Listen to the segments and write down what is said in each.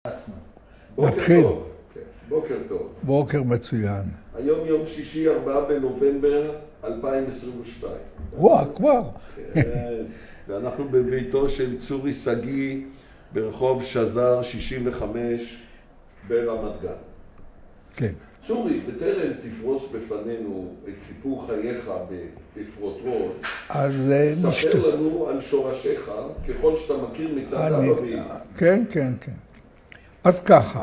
נתחיל. בוקר טוב. בוקר מצוין. היום יום שישי, 4 בנובמבר 2022. וואו, כבר. ואנחנו בביתו של צורי סגי ברחוב שזר 65 ברמת גן. כן. צורי, בטרם תפרוס בפנינו את סיפור חייך בפרוטרוט, אז ספר לנו על שורשיך, ככל שאתה מכיר מצד אבא ואמא. כן, כן, כן. אז ככה,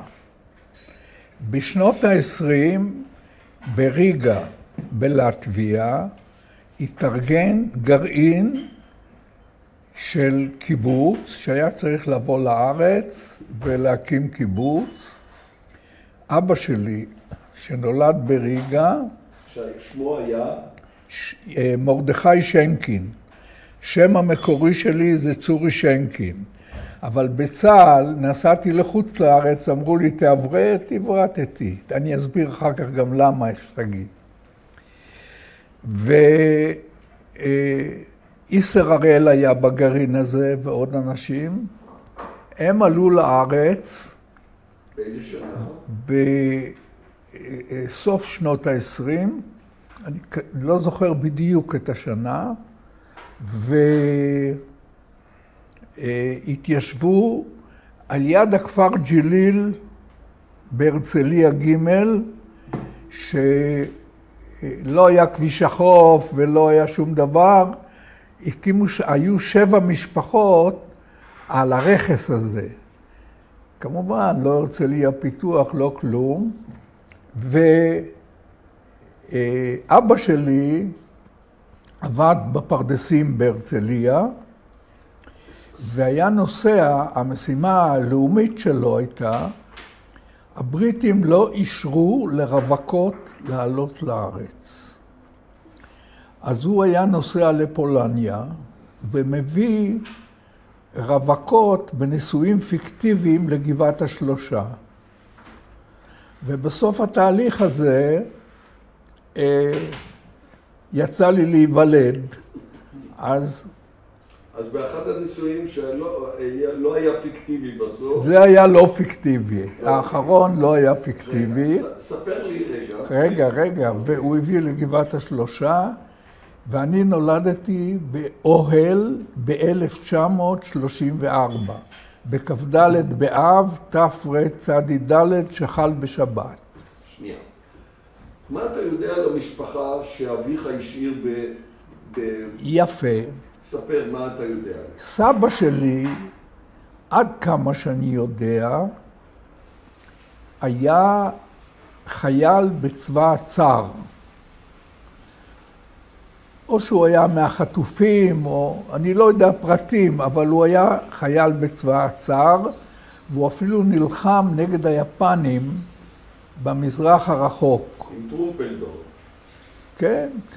בשנות ה-20 בריגה בלטביה התארגן גרעין של קיבוץ שהיה צריך לבוא לארץ ולהקים קיבוץ. אבא שלי שנולד בריגה, שמו היה? מרדכי שנקין. שם המקורי שלי זה צורי שנקין. אבל בצה"ל נסעתי לחוץ לארץ, אמרו לי תעברת, עברתתי. אני אסביר אחר כך גם למה אשתגיד. איסר הראל היה בגרעין הזה ועוד אנשים. הם עלו לארץ. באיזה שנה? בסוף שנות ה-20. אני לא זוכר בדיוק את השנה. התיישבו על יד הכפר ג'ליל בהרצליה ג' שלא היה כביש החוף ולא היה שום דבר. היו 7 משפחות על הרכס הזה. כמובן, לא הרצליה פיתוח, לא כלום. ואבא שלי עבד בפרדסים בהרצליה, והיה נוסע, המשימה הלאומית שלו הייתה, הבריטים לא אישרו לרווקות לעלות לארץ. אז הוא היה נוסע לפולניה, ומביא רווקות בנישואים פיקטיביים לגבעת השלושה. ובסוף התהליך הזה, יצא לי להיוולד, אז באחד הניסויים שלא היה פיקטיבי בסוף. זה היה לא פיקטיבי. האחרון לא היה פיקטיבי. ספר לי רגע. רגע. והוא הביא לגבעת השלושה, ואני נולדתי באוהל ב-1934, בכ"ד באב, תרצ"ד, שחל בשבת. שנייה. מה אתה יודע על המשפחה שאביך השאיר יפה. ספר מה אתה יודע. סבא שלי, עד כמה שאני יודע, היה חייל בצבא הצאר. או שהוא היה מהחטופים, או אני לא יודע פרטים, אבל הוא היה חייל בצבא הצאר, והוא אפילו נלחם נגד היפנים במזרח הרחוק. עם טרומפלדור. כן, כן.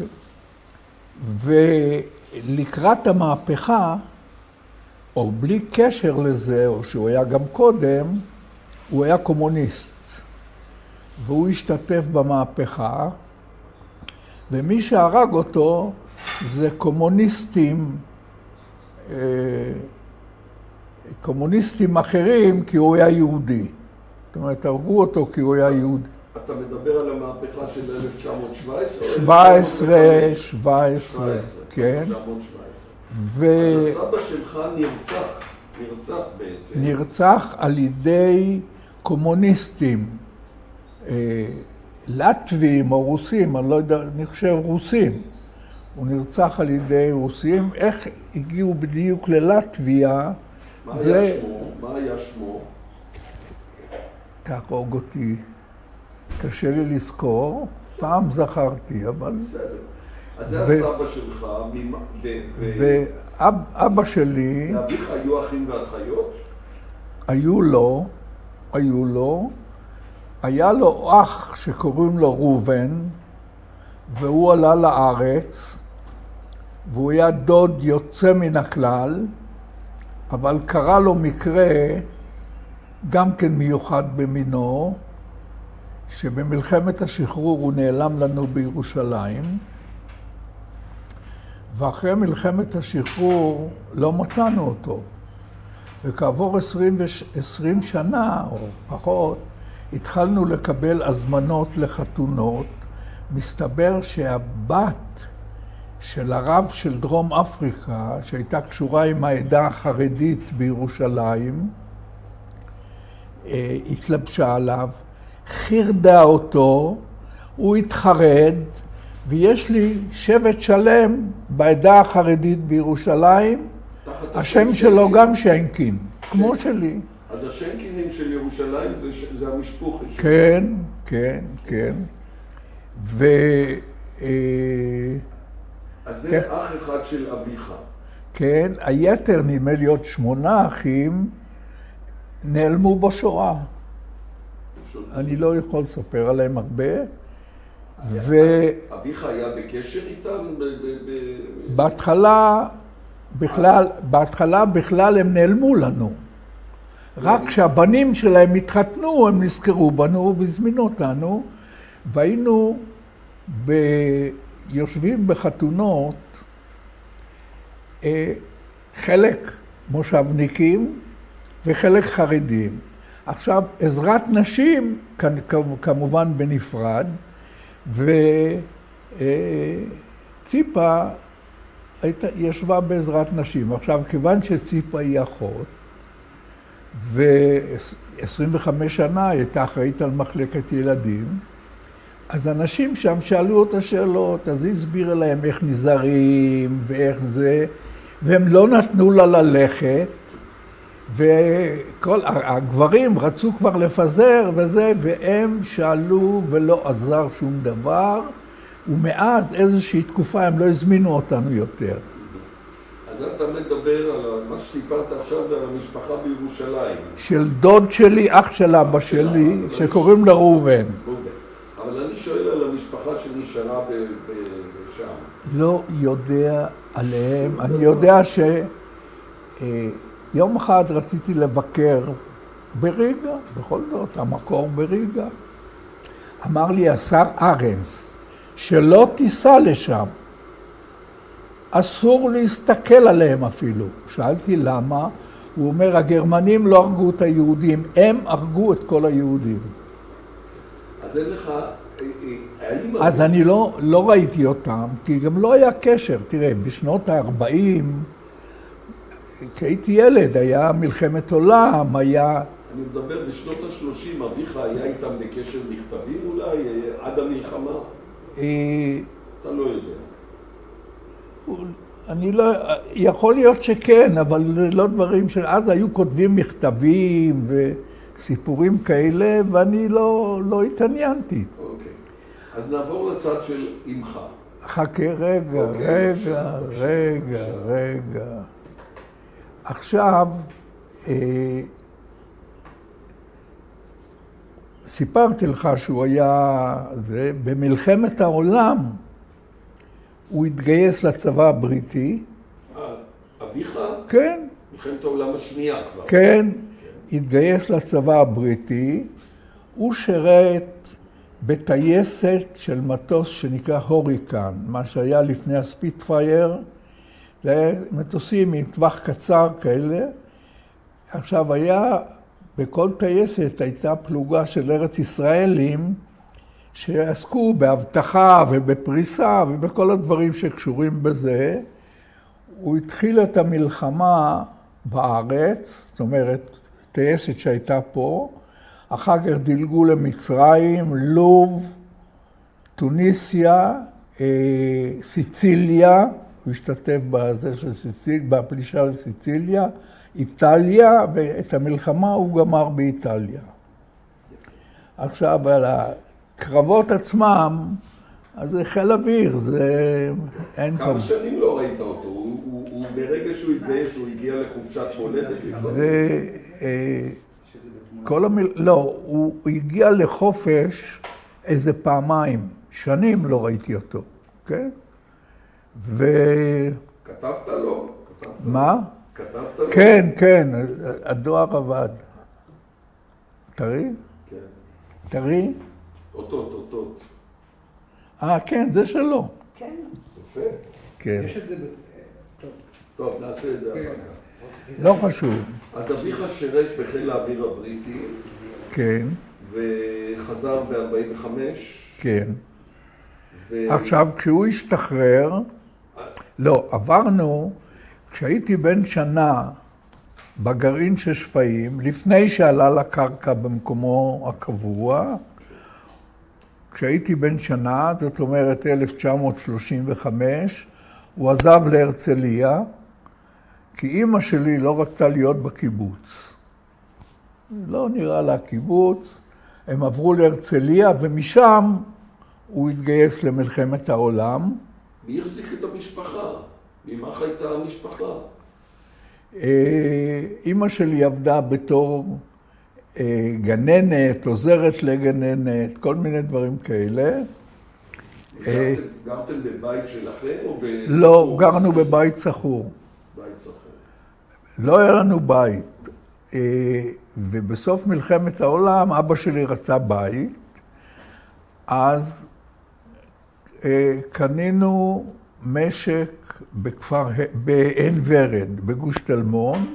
לקראת המהפכה, או בלי קשר לזה, או שהוא היה גם קודם, הוא היה קומוניסט. והוא השתתף במהפכה, ומי שהרג אותו זה קומוניסטים אחרים, כי הוא היה יהודי. זאת אומרת, הרגו אותו כי הוא היה יהודי. אתה מדבר על המהפכה של 1917? 17, כן. 1917. אז הסבא שלך נרצח בעצם. נרצח על ידי קומוניסטים, לטבים או רוסים, אני לא יודע, אני חושב רוסים. הוא נרצח על ידי רוסים. איך הגיעו בדיוק ללטביה? מה היה שמו? תהרוג אותי. קשה לי לזכור, פעם זכרתי, אבל... בסדר. אז זה הסבא שלך, ואבא שלי... לאביך היו אחים ואחיות? היו לו. היה לו אח שקוראים לו ראובן, והוא עלה לארץ, והוא היה דוד יוצא מן הכלל, אבל קרה לו מקרה, גם כן מיוחד במינו, שבמלחמת השחרור הוא נעלם לנו בירושלים, ואחרי מלחמת השחרור לא מצאנו אותו. וכעבור 20 שנה, או פחות, התחלנו לקבל הזמנות לחתונות. מסתבר שהבת של הרב של דרום אפריקה, שהייתה קשורה עם העדה החרדית בירושלים, התלבשה עליו, חירדה אותו, הוא התחרד, ויש לי שבט שלם בעדה החרדית בירושלים, השם שלו גם שיינקין, כמו שלי. אז השינקינים של ירושלים זה המשפחה. כן, כן, כן. אז זה אח אחד של אביך. כן, היתר, נדמה לי עוד 8 אחים, נעלמו בשואה. אני לא יכול לספר עליהם הרבה. אביך היה בקשר איתם? בהתחלה בכלל הם נעלמו לנו. רק כשהבנים שלהם התחתנו, הם נזכרו בנו והזמינו אותנו, והיינו יושבים בחתונות, חלק מושבניקים וחלק חרדים. עכשיו, עזרת נשים, כמובן בנפרד, וציפה ישבה בעזרת נשים. עכשיו, כיוון שציפה היא אחות, ו-25 שנה הייתה אחראית על מחלקת ילדים, אז אנשים שם שאלו אותה שאלות, אז היא הסבירה להם איך נזהרים ואיך זה, והם לא נתנו לה ללכת, וכל הגברים רצו כבר לפזר וזה, והם שאלו ולא עזר שום דבר, ומאז איזושהי תקופה הם לא הזמינו אותנו יותר. אז אתה מדבר על מה שסיפרת עכשיו, זה על המשפחה בירושלים. של דוד שלי, אח של אבא שלי, שקוראים לה ראובן. אבל אני שואל על המשפחה שנשארה שם. לא יודע עליהם. אני יודע שיום אחד רציתי לבקר בריגה, בכל זאת, המקור בריגה. אמר לי השר ארנס, שלא תיסע לשם. אסור להסתכל עליהם אפילו. שאלתי למה, הוא אומר, הגרמנים לא הרגו את היהודים, הם הרגו את כל היהודים. אז אין לך... אז אני לא ראיתי אותם, כי גם לא היה קשר. תראה, בשנות ה-40, כשהייתי ילד, היה מלחמת עולם, היה... אני מדבר בשנות ה-30, אביך היה איתם בקשר מכתבים אולי, עד המלחמה? אתה לא יודע. אני לא... יכול להיות שכן, אבל לא דברים שאז היו כותבים מכתבים וסיפורים כאלה, ואני לא התעניינתי. אוקיי. אז נעבור לצד של אמך. חכה, רגע. עכשיו, סיפרתי לך שהוא היה... במלחמת העולם, הוא התגייס לצבא הבריטי. אביך? כן. מלחמת העולם השנייה כבר. כן, התגייס לצבא הבריטי. הוא שירת בטייסת של מטוס שנקרא הוריקן, מה שהיה לפני הספיטפייר. זה מטוסים עם טווח קצר כאלה. עכשיו היה, בכל טייסת הייתה פלוגה של ארץ ישראלים, שעסקו בהבטחה ובפריסה ובכל הדברים שקשורים בזה. הוא התחיל את המלחמה בארץ, זאת אומרת, טייסת שהייתה פה, אחר כך דילגו למצרים, לוב, טוניסיה, סיציליה, הוא השתתף בזה של בפלישה לסיציליה, איטליה, ואת המלחמה הוא גמר באיטליה. עכשיו, על הקרבות עצמם, אז זה חיל אוויר, זה... כמה שנים לא ראית אותו? הוא ברגע שהוא התגייס, הוא הגיע לחופשת מולדת? זה... לא, הוא הגיע לחופש איזה פעמיים, שנים לא ראיתי אותו, כן? כתבת לו? מה? כתבת לו? כן, הדואר עבד. תראי? כן. תראי? אותות. כן, זה שלו. כן. יפה. כן. יש את זה... טוב, נעשה את זה אחר כך. לא חשוב. אז אביך שירת בחיל האוויר הבריטי. כן. וחזר ב-45. כן. עכשיו, כשהוא השתחרר, לא, עברנו, כשהייתי בן שנה בגרעין של שפיים, לפני שעלה לקרקע במקומו הקבוע, כשהייתי בן שנה, זאת אומרת 1935, הוא עזב להרצליה, כי אימא שלי לא רצתה להיות בקיבוץ. לא נראה לה קיבוץ, הם עברו להרצליה, ומשם הוא התגייס למלחמת העולם. מי החזיק את המשפחה? ממה חייתה המשפחה? אימא שלי עבדה בתור גננת, עוזרת לגננת, כל מיני דברים כאלה. גרתם בבית שלכם או בסחור? לא, גרנו בבית סחור. בית סחור. לא היה לנו בית. ובסוף מלחמת העולם אבא שלי רצה בית, אז קנינו משק בכפר, בעין ורד, בגוש תלמון.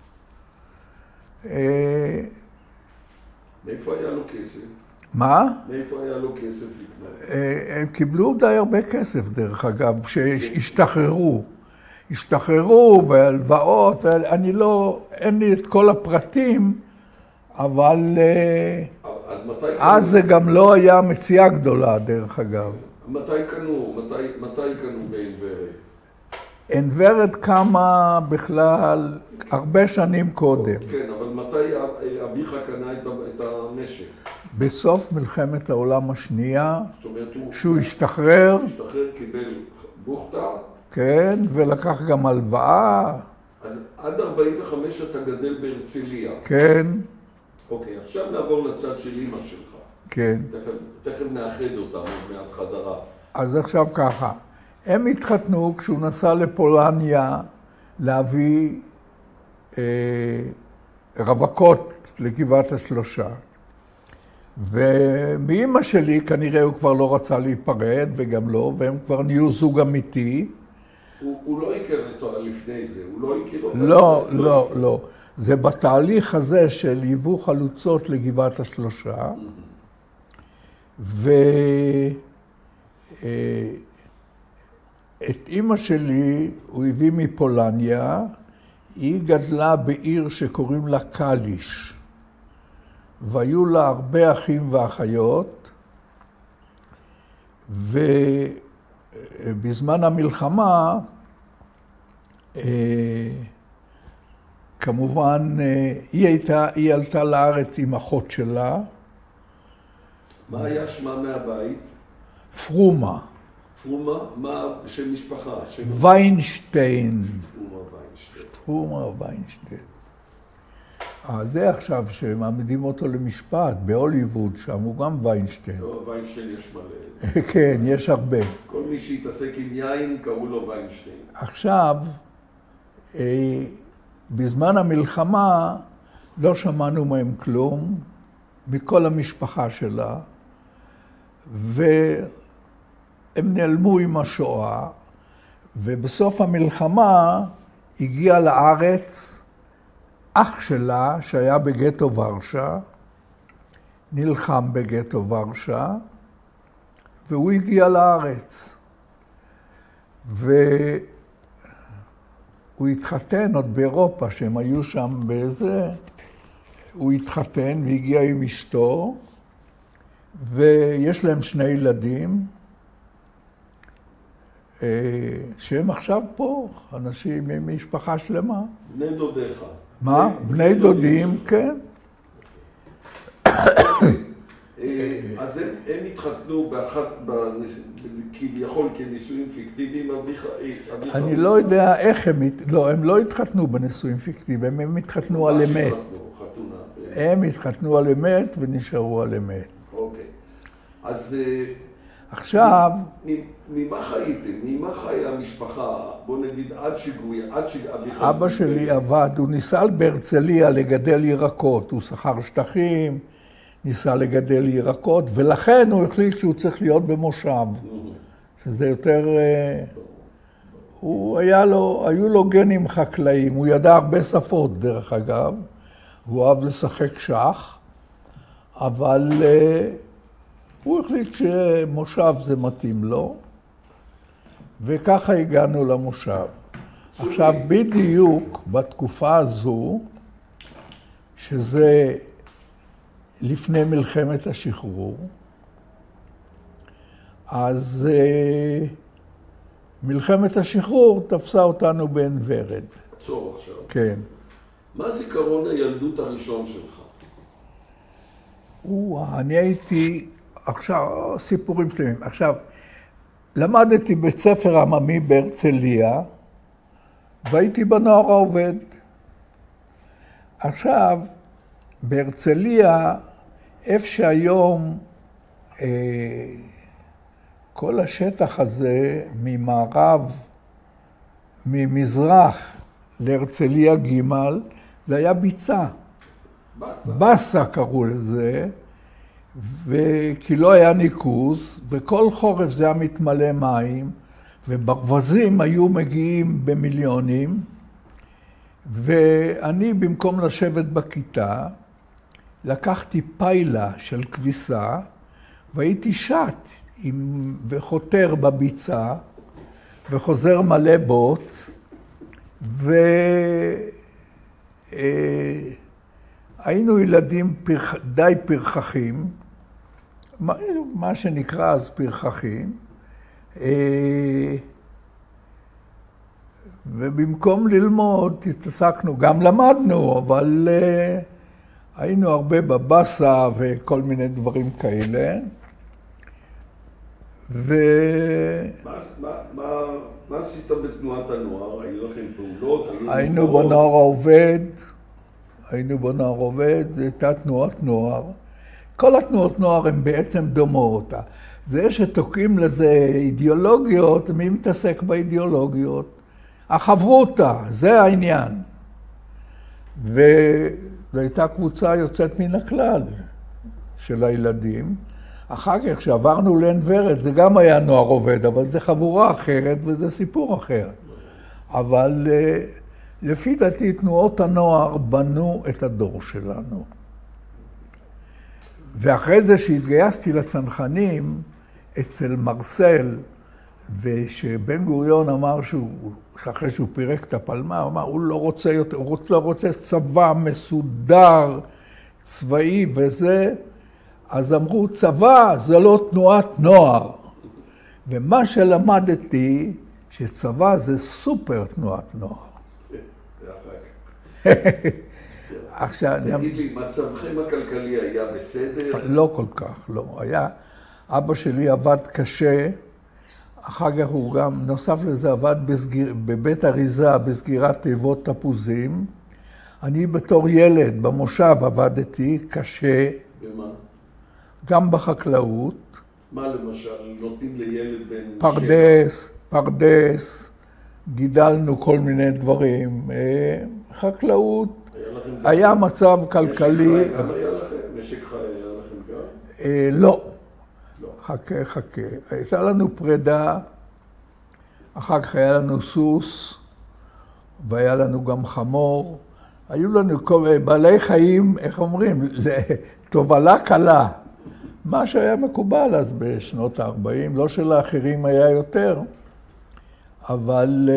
מאיפה היה לו כסף? מה? מאיפה היה לו כסף לקנות? הם קיבלו די הרבה כסף, דרך אגב, שהשתחררו. השתחררו והלוואות, אני לא, אין לי את כל הפרטים, אבל אז זה גם לא היה מציאה גדולה, דרך אגב. מתי קנו בעין ורד? עין ורד קמה בכלל הרבה שנים קודם. כן, אבל מתי אביך קנה את המשק? בסוף מלחמת העולם השנייה, שהוא השתחרר. השתחרר, קיבל בוכתה. כן, ולקח גם הלוואה. אז עד 45 אתה גדל בהרצליה. כן. אוקיי, עכשיו נעבור לצד של אמא שלך. כן. תכף נאחד אותם מעט חזרה. אז עכשיו ככה, הם התחתנו כשהוא נסע לפולניה להביא רווקות לגבעת השלושה. ומאמא שלי כנראה הוא כבר לא רצה להיפרד וגם לא, והם כבר נהיו זוג אמיתי. הוא לא הכיר אותו לפני זה, הוא לא הכיר אותו. לא. זה בתהליך הזה של ייבוא חלוצות לגבעת השלושה. ואת אמא שלי הוא הביא מפולניה, היא גדלה בעיר שקוראים לה קליש. והיו לה הרבה אחים ואחיות, ובזמן המלחמה, כמובן, היא עלתה לארץ עם אחות שלה. מה היה שמה מהבית? פרומה. פרומה? מה שם משפחה? ויינשטיין. פרומה ויינשטיין. פרומה ויינשטיין. זה עכשיו שמעמידים אותו למשפט, בהוליווד, שם הוא גם ויינשטיין. לא, ויינשטיין יש מלא. כן, יש הרבה. כל מי שהתעסק עם יין קראו לו ויינשטיין. עכשיו, בזמן המלחמה לא שמענו מהם כלום, מכל המשפחה שלה, והם נעלמו עם השואה, ובסוף המלחמה הגיע לארץ אח שלה שהיה בגטו ורשה, נלחם בגטו ורשה, והוא הגיע לארץ. והוא התחתן עוד באירופה, שהם היו שם באיזה, הוא התחתן והגיע עם אשתו, ויש להם 2 ילדים, שהם עכשיו פה, אנשים עם משפחה שלמה. בני דודיך. מה? בני דודים, כן. אז הם התחתנו כביכול כנישואים פיקטיביים, אביך... אני לא יודע איך הם לא התחתנו בנישואים פיקטיביים, הם התחתנו על אמת. הם התחתנו על אמת ונשארו על אמת. אוקיי. אז... עכשיו... ממה חייתם? ממה חיה המשפחה? בוא נגיד עד אביך... אבא שלי עבד, הוא ניסה בהרצליה לגדל ירקות, הוא שכר שטחים, ניסה לגדל ירקות, ולכן הוא החליט שהוא צריך להיות במושב. שזה יותר... היו לו גנים חקלאיים, הוא ידע הרבה שפות דרך אגב, הוא אוהב לשחק שח, אבל הוא החליט שמושב זה מתאים לו, וככה הגענו למושב. עכשיו, בדיוק בתקופה הזו, שזה לפני מלחמת השחרור, אז מלחמת השחרור תפסה אותנו בעין ורד. עצור עכשיו. כן. מה זיכרון הילדות הראשון שלך? אני הייתי, עכשיו, סיפורים שלמים. עכשיו, למדתי בית ספר עממי בהרצליה, והייתי בנוער העובד. עכשיו, בהרצליה, איפה שהיום, כל השטח הזה ממזרח להרצליה ג' זה היה ביצה. בסה קראו לזה, כי לא היה ניקוז, וכל חורף זה היה מתמלא מים, וברווזים היו מגיעים במיליונים, ואני במקום לשבת בכיתה, לקחתי פיילה של כביסה, והייתי שט וחותר בביצה, וחוזר מלא בוץ, היינו ילדים די פרחחים, מה שנקרא אז פרחחים, ובמקום ללמוד התעסקנו, גם למדנו, אבל היינו הרבה בבסה וכל מיני דברים כאלה. מה עשית בתנועת הנוער? היו לכם פעולות? היינו בנוער עובד, זו הייתה תנועת נוער. כל התנועות נוער הן בעצם דומות. זה שתוקעים לזה אידיאולוגיות, מי מתעסק באידיאולוגיות? החברותה, זה העניין. וזו הייתה קבוצה יוצאת מן הכלל של הילדים. אחר כך, כשעברנו לעין ורד, זה גם היה נוער עובד, אבל זה חבורה אחרת וזה סיפור אחר. אבל לפי דעתי, תנועות הנוער בנו את הדור שלנו. ואחרי זה שהתגייסתי לצנחנים, אצל מרסל, ושבן גוריון אמר שאחרי שהוא פירק את הפלמ"ח, הוא אמר, הוא לא רוצה יותר, הוא לא רוצה צבא מסודר, צבאי וזה, אז אמרו, צבא זה לא תנועת נוער. ומה שלמדתי, שצבא זה סופר תנועת נוער. עכשיו, תגיד לי, מצבכם הכלכלי היה בסדר? לא כל כך, לא. אבא שלי עבד קשה, אחר כך הוא גם, נוסף לזה, עבד בבית אריזה, בסגירת תיבות תפוזים. אני בתור ילד במושב עבדתי קשה. במה? גם בחקלאות. מה למשל? נותנים לילד בן... פרדס, גידלנו כל מיני דברים. חקלאות, היה מצב כלכלי... משק חי גם היה לכם? משק חי היה לכם גם? לא. חכה. הייתה לנו פרידה, אחר כך היה לנו סוס, והיה לנו גם חמור. היו לנו בעלי חיים, איך אומרים, לתובלה קלה. מה שהיה מקובל אז בשנות ה-40, לא שלאחרים היה יותר, אבל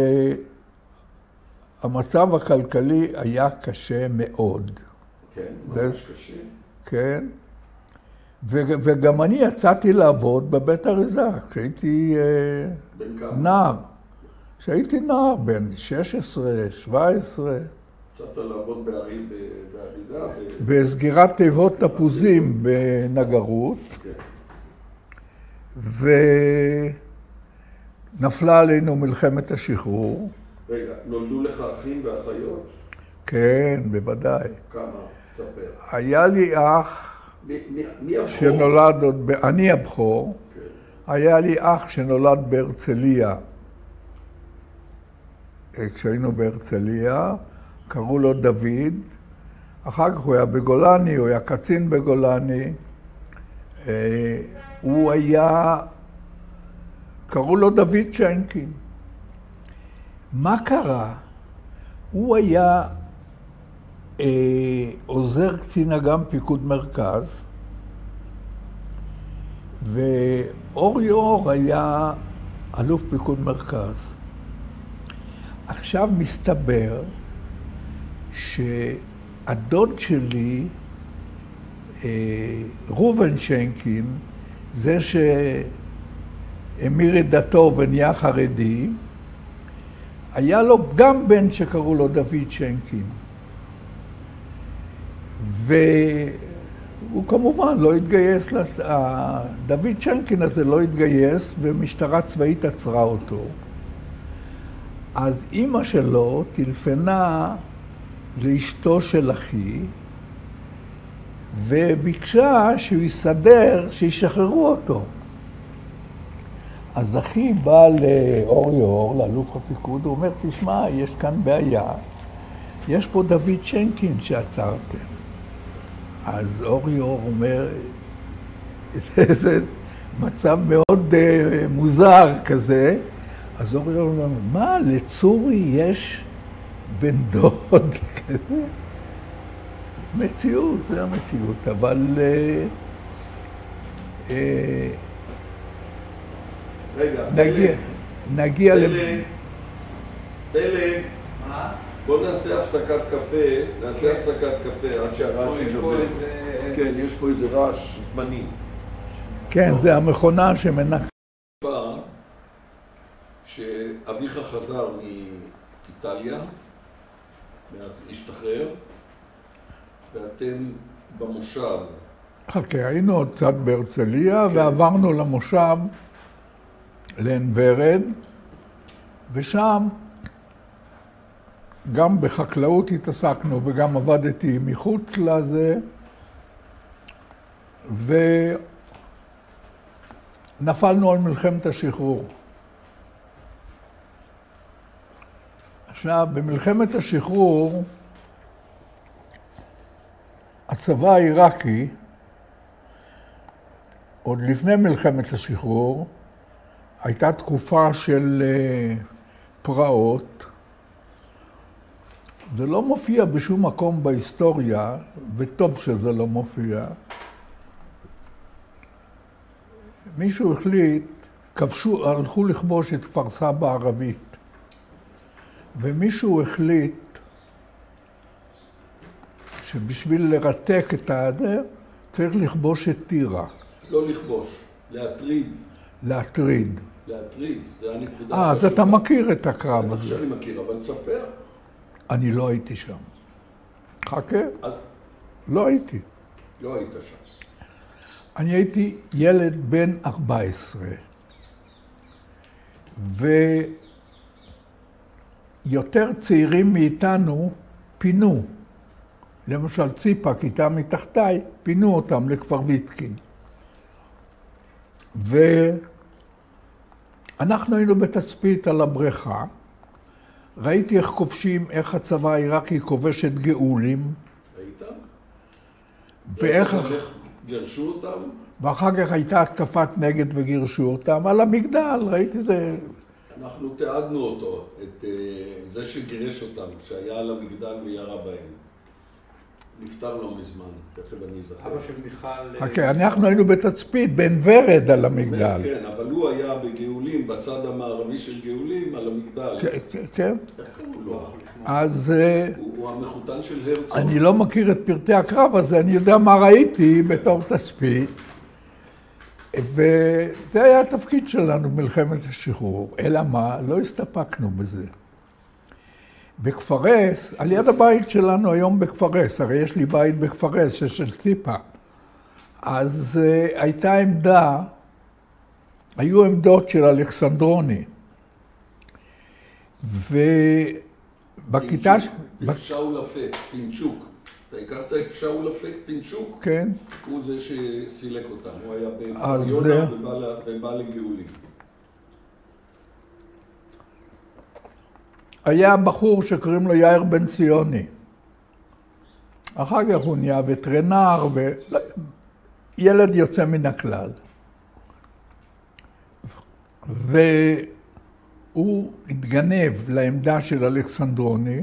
המצב הכלכלי היה קשה מאוד. כן, ממש קשה. כן. וגם אני יצאתי לעבוד בבית אריזה, כשהייתי נער. כשהייתי נער, בן 16, 17. יצאת לעבוד באריזה? בסגירת תיבות תפוזים בנגרות. ונפלה עלינו מלחמת השחרור. רגע, נולדו לך אחים ואחיות? כן, בוודאי. כמה? תספר. היה לי אח מי הבכור? שנולד עוד, אני הבכור. היה לי אח שנולד בהרצליה. כשהיינו בהרצליה, קראו לו דוד. אחר כך הוא היה בגולני, הוא היה קצין בגולני. הוא היה, קראו לו דוד שיינקין. מה קרה? הוא היה עוזר קצין אג"ם פיקוד מרכז, ואורי אור היה אלוף פיקוד מרכז. עכשיו מסתבר שהדוד שלי, ראובן שיינקין, זה שהמיר את דתו ונהיה חרדי, היה לו גם בן שקראו לו דוד שיינקין. והוא כמובן לא התגייס, דוד שיינקין הזה לא התגייס, ומשטרה צבאית עצרה אותו. אז אמא שלו טלפנה לאשתו של אחי, וביקשה שהוא יסדר, שישחררו אותו. אז אחי בא לאורי אור, לאלוף הפיקוד, הוא אומר, תשמע, יש כאן בעיה, יש פה דוד שיינקין שעצרתם. אז אורי אור אומר, זה מצב מאוד מוזר כזה. אז אורי אור אומר, מה, לצורי יש בן דוד כזה? מציאות, זה המציאות, אבל רגע, נגיע פלג, בוא נעשה הפסקת קפה, עד שהרעש ישבר. כן, יש פה איזה רעש זמני. כן, זה המכונה שמנקה. שאביך חזר מאיטליה, מאז השתחרר, ואתם במושב. חכה, היינו עוד קצת בהרצליה, ועברנו למושב לעין ורד, ושם גם בחקלאות התעסקנו וגם עבדתי מחוץ לזה, ונפלנו על מלחמת השחרור. עכשיו, במלחמת השחרור, הצבא העיראקי, עוד לפני מלחמת השחרור, הייתה תקופה של פרעות. זה לא מופיע בשום מקום בהיסטוריה, וטוב שזה לא מופיע. מישהו החליט, הלכו לכבוש את כפר סבא הערבית, ומישהו החליט שבשביל לרתק את העדר, צריך לכבוש את טירה. לא לכבוש, להטריד. להטריד. להטריד, זה הנקודה. אז אתה מכיר את הקרב הזה. אני מכיר, אבל תספר. אני לא הייתי שם. חכה. לא הייתי. לא היית שם. אני הייתי ילד בן 14. ויותר צעירים מאיתנו פינו. למשל ציפה, כיתה מתחתיי, פינו אותם לכפר ויתקין. ואנחנו היינו בתצפית על הבריכה. ראיתי איך כובשים, איך הצבא העיראקי כובש את גאולים. ראית? ואיך גרשו אותם? ואחר כך הייתה התקפת נגד וגירשו אותם. על המגדל, ראיתי זה. אנחנו תיעדנו אותו, את זה שגירש אותם, שהיה על המגדל וירה בהם. נפטר לא מזמן, תכף אני אזכר. אבא של מיכל... אוקיי, אנחנו היינו בתצפית, בעין ורד על המגדל. כן, אבל הוא היה בגאולים, בצד המערבי של גאולים, על המגדל. כן. איך קראו לו? אז... הוא המחותן של הרצוג. אני לא מכיר את פרטי הקרב הזה, אני יודע מה ראיתי בתור תצפית. וזה היה התפקיד שלנו במלחמת השחרור. אלא מה? לא הסתפקנו בזה. בכפרס, על יד הבית שלנו היום בכפרס, הרי יש לי בית בכפרס של ציפה. אז הייתה עמדה, היו עמדות של אלכסנדרוני. ובכיתה... שאול אפק, פינצ'וק. אתה הכרת את שאול אפק, פינצ'וק? כן. הוא זה שסילק אותם, הוא היה ביונה ובא לגאולים. היה בחור שקוראים לו יאיר בן ציוני. אחר כך הוא נהיה וטרינר, וילד יוצא מן הכלל. והוא הוא התגנב לעמדה של אלכסנדרוני,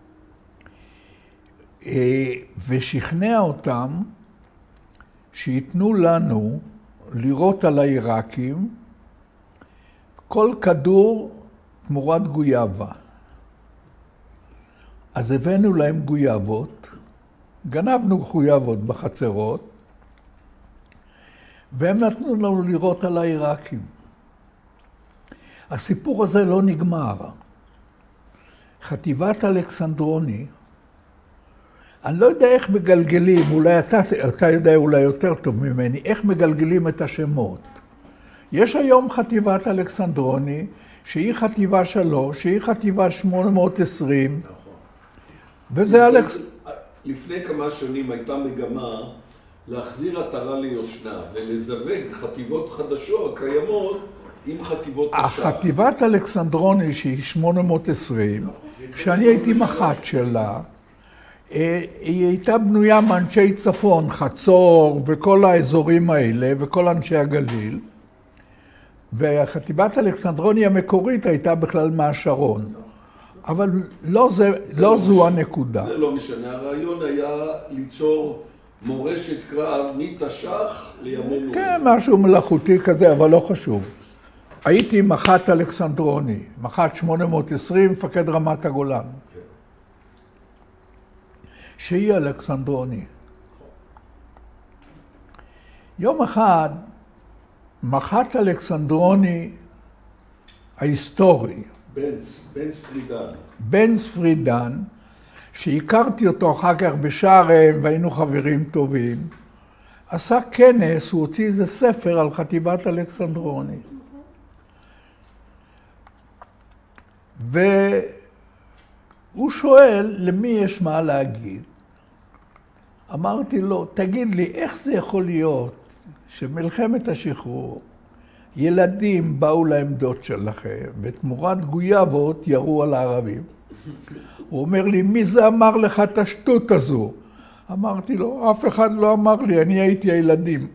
ושכנע אותם שיתנו לנו לירות על העיראקים כל כדור תמורת גויאבה. אז הבאנו להם גויאבות, גנבנו גויאבות בחצרות, והם נתנו לנו לירות על העיראקים. הסיפור הזה לא נגמר. חטיבת אלכסנדרוני, אני לא יודע איך מגלגלים, אולי אתה יודע אולי יותר טוב ממני, איך מגלגלים את השמות. יש היום חטיבת אלכסנדרוני, שהיא חטיבה 3, שהיא חטיבה 820, נכון. וזה לפני כמה שנים הייתה מגמה להחזיר עטרה ליושנה ולזווג חטיבות חדשות קיימות עם חטיבות תש"ח. החטיבת אלכסנדרוני שהיא 820, כשאני הייתי מח"ט שלה, היא הייתה בנויה מאנשי צפון, חצור וכל האזורים האלה וכל אנשי הגליל, והחטיבת אלכסנדרוני המקורית הייתה בכלל מהשרון. אבל לא זו הנקודה. זה לא משנה, הרעיון היה ליצור מורשת קרב מתש"ח לימינו. כן, משהו מלאכותי כזה, אבל לא חשוב. הייתי מח"ט אלכסנדרוני, מח"ט 820, מפקד רמת הגולן. כן. שהיא אלכסנדרוני. יום אחד, מח"ט אלכסנדרוני ההיסטורי, בנץ פרידן, שהכרתי אותו אחר כך בשארם והיינו חברים טובים, עשה כנס, הוא הוציא איזה ספר על חטיבת אלכסנדרוני. והוא שואל למי יש מה להגיד. אמרתי לו, תגיד לי, איך זה יכול להיות שמלחמת השחרור, ילדים באו לעמדות שלכם, ותמורת גויאבות ירו על הערבים. הוא אומר לי, מי זה אמר לך את השטות הזו? אמרתי לו, אף אחד לא אמר לי, אני הייתי הילדים.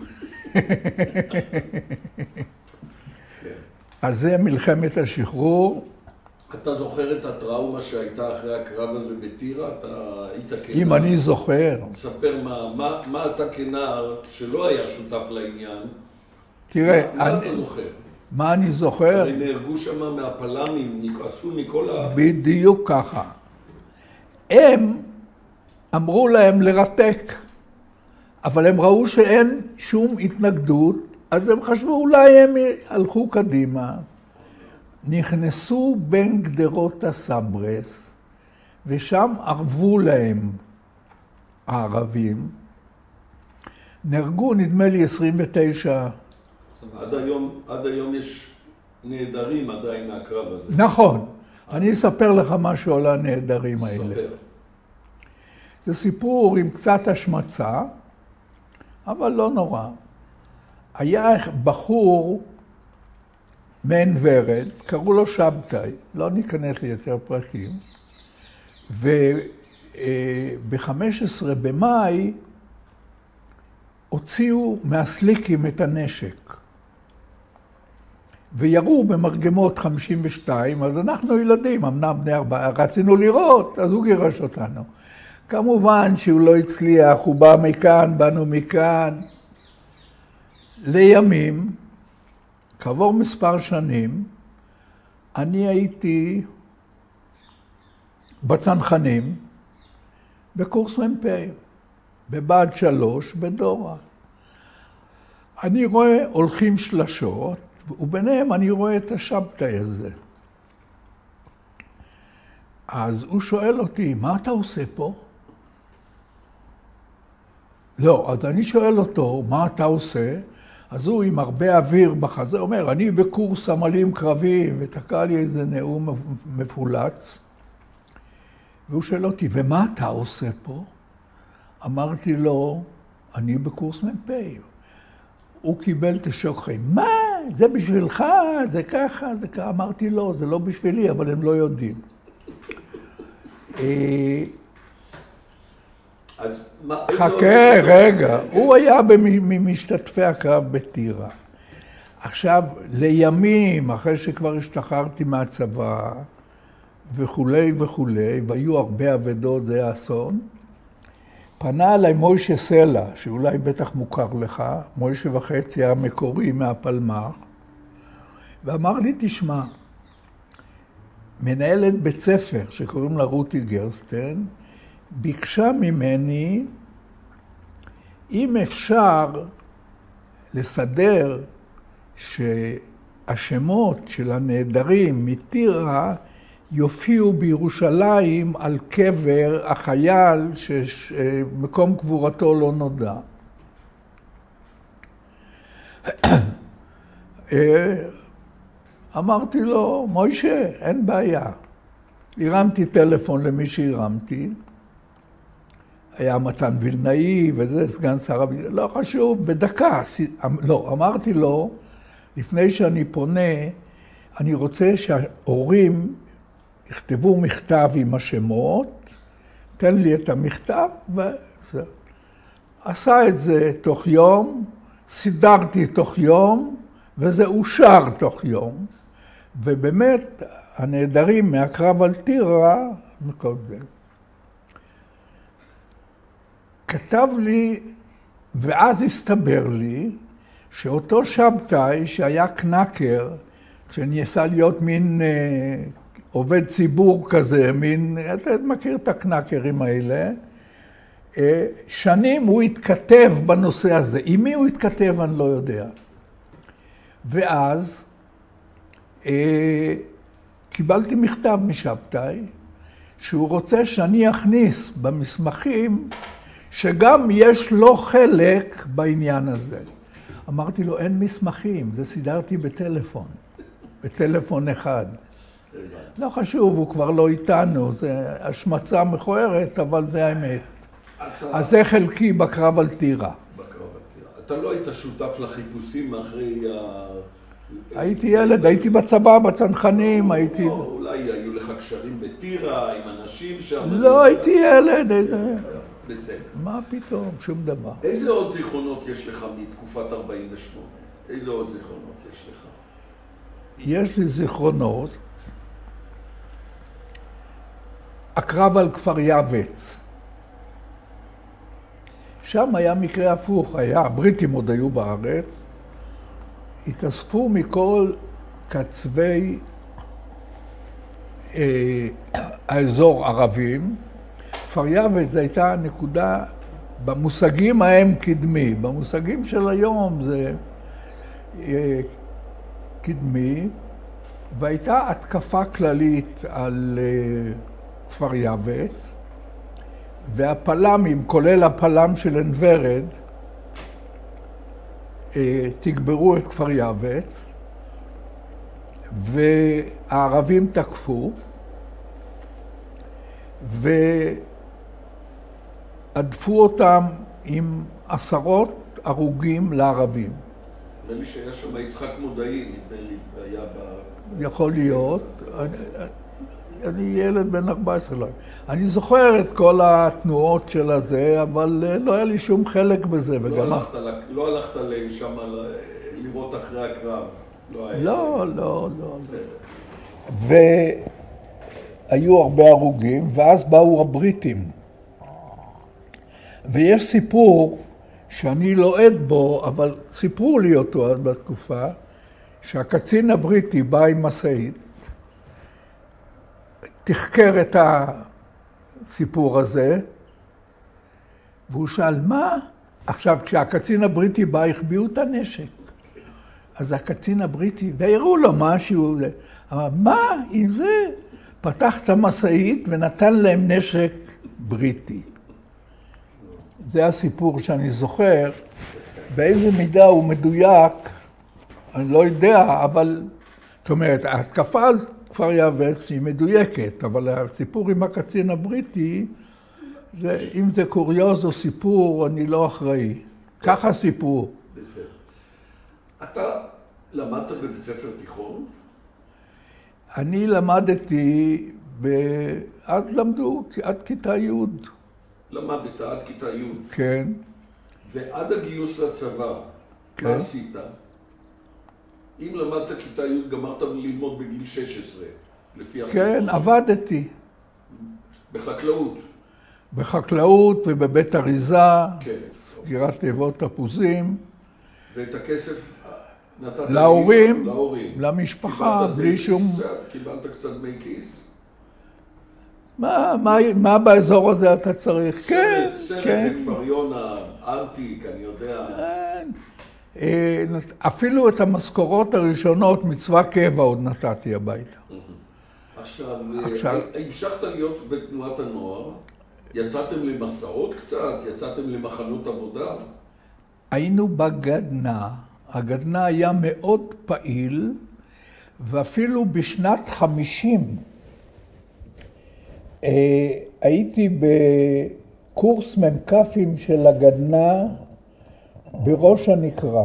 אז זה מלחמת השחרור. אתה זוכר את הטראומה שהייתה אחרי הקרב הזה בטירה? אתה היית כנער. אם אני זוכר. תספר מה אתה כנער שלא היה שותף לעניין. תראה, מה אתה זוכר? מה אני זוכר? הם נהרגו שם מהפלמים, עשו מכל בדיוק ככה. הם אמרו להם לרתק, אבל הם ראו שאין שום התנגדות, אז הם חשבו אולי הם הלכו קדימה. נכנסו בין גדרות הסברס, ושם ערבו להם הערבים. נהרגו נדמה לי 29. עד היום יש נהדרים עדיין מהקרב הזה. נכון. אני אספר לך משהו על הנהדרים האלה. ספר. זה סיפור עם קצת השמצה, אבל לא נורא. היה בחור מעין ורד, קראו לו שבתאי, לא ניכנס ליותר פרקים, וב-15 במאי הוציאו מהסליקים את הנשק, וירו במרגמות 52, אז אנחנו ילדים, אמנם בני 4, רצינו לראות, אז הוא גירש אותנו. כמובן שהוא לא הצליח, הוא בא מכאן, באנו מכאן. לימים, כעבור מספר שנים, אני הייתי בצנחנים, בקורס מ"פ, בבה"ד 3, בדורה. אני רואה הולכים שלשות, וביניהם אני רואה את השבתאי הזה. אז הוא שואל אותי, מה אתה עושה פה? לא, אז אני שואל אותו, מה אתה עושה? אז הוא עם הרבה אוויר בחזה, אומר, אני בקורס סמלים קרביים, ותקע לי איזה נאום מפולץ. והוא שואל אותי, ומה אתה עושה פה? אמרתי לו, אני בקורס מ"פ. הוא קיבל את השוק חיים. מה? זה בשבילך? זה ככה? זה ככה? אמרתי לו, זה לא בשבילי, אבל הם לא יודעים. חכה, רגע. הוא היה ממשתתפי הקרב בטירה. עכשיו, לימים, אחרי שכבר השתחררתי מהצבא, וכולי וכולי, והיו הרבה אבדות, זה היה אסון, פנה אליי מוישה סלע, שאולי בטח מוכר לך, מוישה וחצי המקורי מהפלמ"ח, ואמר לי, תשמע, מנהלת בית ספר שקוראים לה רותי גרסטן, ביקשה ממני, אם אפשר לסדר שהשמות של הנעדרים מטירה יופיעו בירושלים על קבר החייל שמקום קבורתו לא נודע. אמרתי לו, מוישה, אין בעיה. הרמתי טלפון למי שהרמתי, היה מתן וילנאי וזה סגן שר הביטחון, לא חשוב, בדקה. לא, אמרתי לו, לפני שאני פונה, אני רוצה שההורים יכתבו מכתב עם השמות, תן לי את המכתב, וזה. עשה את זה תוך יום, סידרתי תוך יום, וזה אושר תוך יום. ובאמת, הנעדרים מהקרב על טירה, מכל זה. כתב לי, ואז הסתבר לי, שאותו שבתאי שהיה קנקר, שניסה להיות מין עובד ציבור כזה, מין, אתה מכיר את הקנקרים האלה, שנים הוא התכתב בנושא הזה. עם מי הוא התכתב אני לא יודע. ואז קיבלתי מכתב משבתאי, שהוא רוצה שאני אכניס במסמכים שגם יש לו חלק בעניין הזה. אמרתי לו, אין מסמכים, זה סידרתי בטלפון אחד. לא חשוב, הוא כבר לא איתנו, זה השמצה מכוערת, אבל זה האמת. אז זה חלקי בקרב על טירה. אתה לא היית שותף לחיפושים אחרי הייתי ילד, הייתי בצבא, בצנחנים, הייתי... אולי היו לך קשרים בטירה עם אנשים שם? לא, הייתי ילד. בסדר. מה פתאום? שום דבר. איזה עוד זיכרונות יש לך מתקופת 48? איזה עוד זיכרונות יש לך? יש לי זיכרונות. הקרב על כפר יבץ. שם היה מקרה הפוך, הבריטים עוד היו בארץ, התאספו מכל קצווי האזור ערבים. כפר יבץ הייתה נקודה, במושגים ההם קדמי, במושגים של היום זה קדמי, והייתה התקפה כללית על כפר יבץ, והפלמים, כולל הפלם של עין ורד, תגברו את כפר יבץ, והערבים תקפו, ועדפו אותם עם 10 הרוגים לערבים. נדמה לי שהיה שם יצחק מודעי, נדמה לי, היה יכול להיות. אני ילד בן 14, אני זוכר את כל התנועות של הזה, אבל לא היה לי שום חלק בזה. לא הלכת שם לראות אחרי הקרב? לא. והיו הרבה הרוגים, ואז באו הבריטים. ויש סיפור שאני לא עד בו, אבל סיפרו לי אותו אז בתקופה, שהקצין הבריטי בא עם משאית, תחקר את הסיפור הזה, והוא שאל, מה? עכשיו, כשהקצין הבריטי בא, החביאו את הנשק. אז הקצין הבריטי, והראו לו משהו, אמר, מה עם זה? פתח את המשאית ונתן להם נשק בריטי. זה הסיפור שאני זוכר, באיזה מידה הוא מדויק, אני לא יודע, אבל, זאת אומרת, ההתקפה על כפר יבץ היא מדויקת, אבל הסיפור עם הקצין הבריטי, אם זה קוריוז או סיפור, אני לא אחראי. ככה סיפור. בסדר. אתה למדת בבית ספר תיכון? אני למדתי, אז למדו עד כיתה י'. למדת עד כיתה י'. כן. ועד הגיוס לצבא, מה עשית? אם למדת כיתה י' גמרת ללמוד בגיל 16, לפי כן, עבדתי. בחקלאות. בחקלאות ובבית אריזה, כן. סגירת תיבות תפוזים. ואת הכסף נתת להורים, להורים. למשפחה, בלי שום... קיבלת קצת דמי כיס? מה באזור הזה אתה צריך? כן, סרט כן. בכפר יונה, ארטיק, אני יודע. אפילו את המשכורות הראשונות מצבא קבע עוד נתתי הביתה. עכשיו, המשכת להיות בתנועת הנוער, יצאתם למסעות קצת, יצאתם למחנות עבודה? היינו בגדנ"ע. הגדנ"ע היה מאוד פעיל, ואפילו בשנת 50 הייתי בקורס מ"כים של הגדנ"ע בראש הנקרה.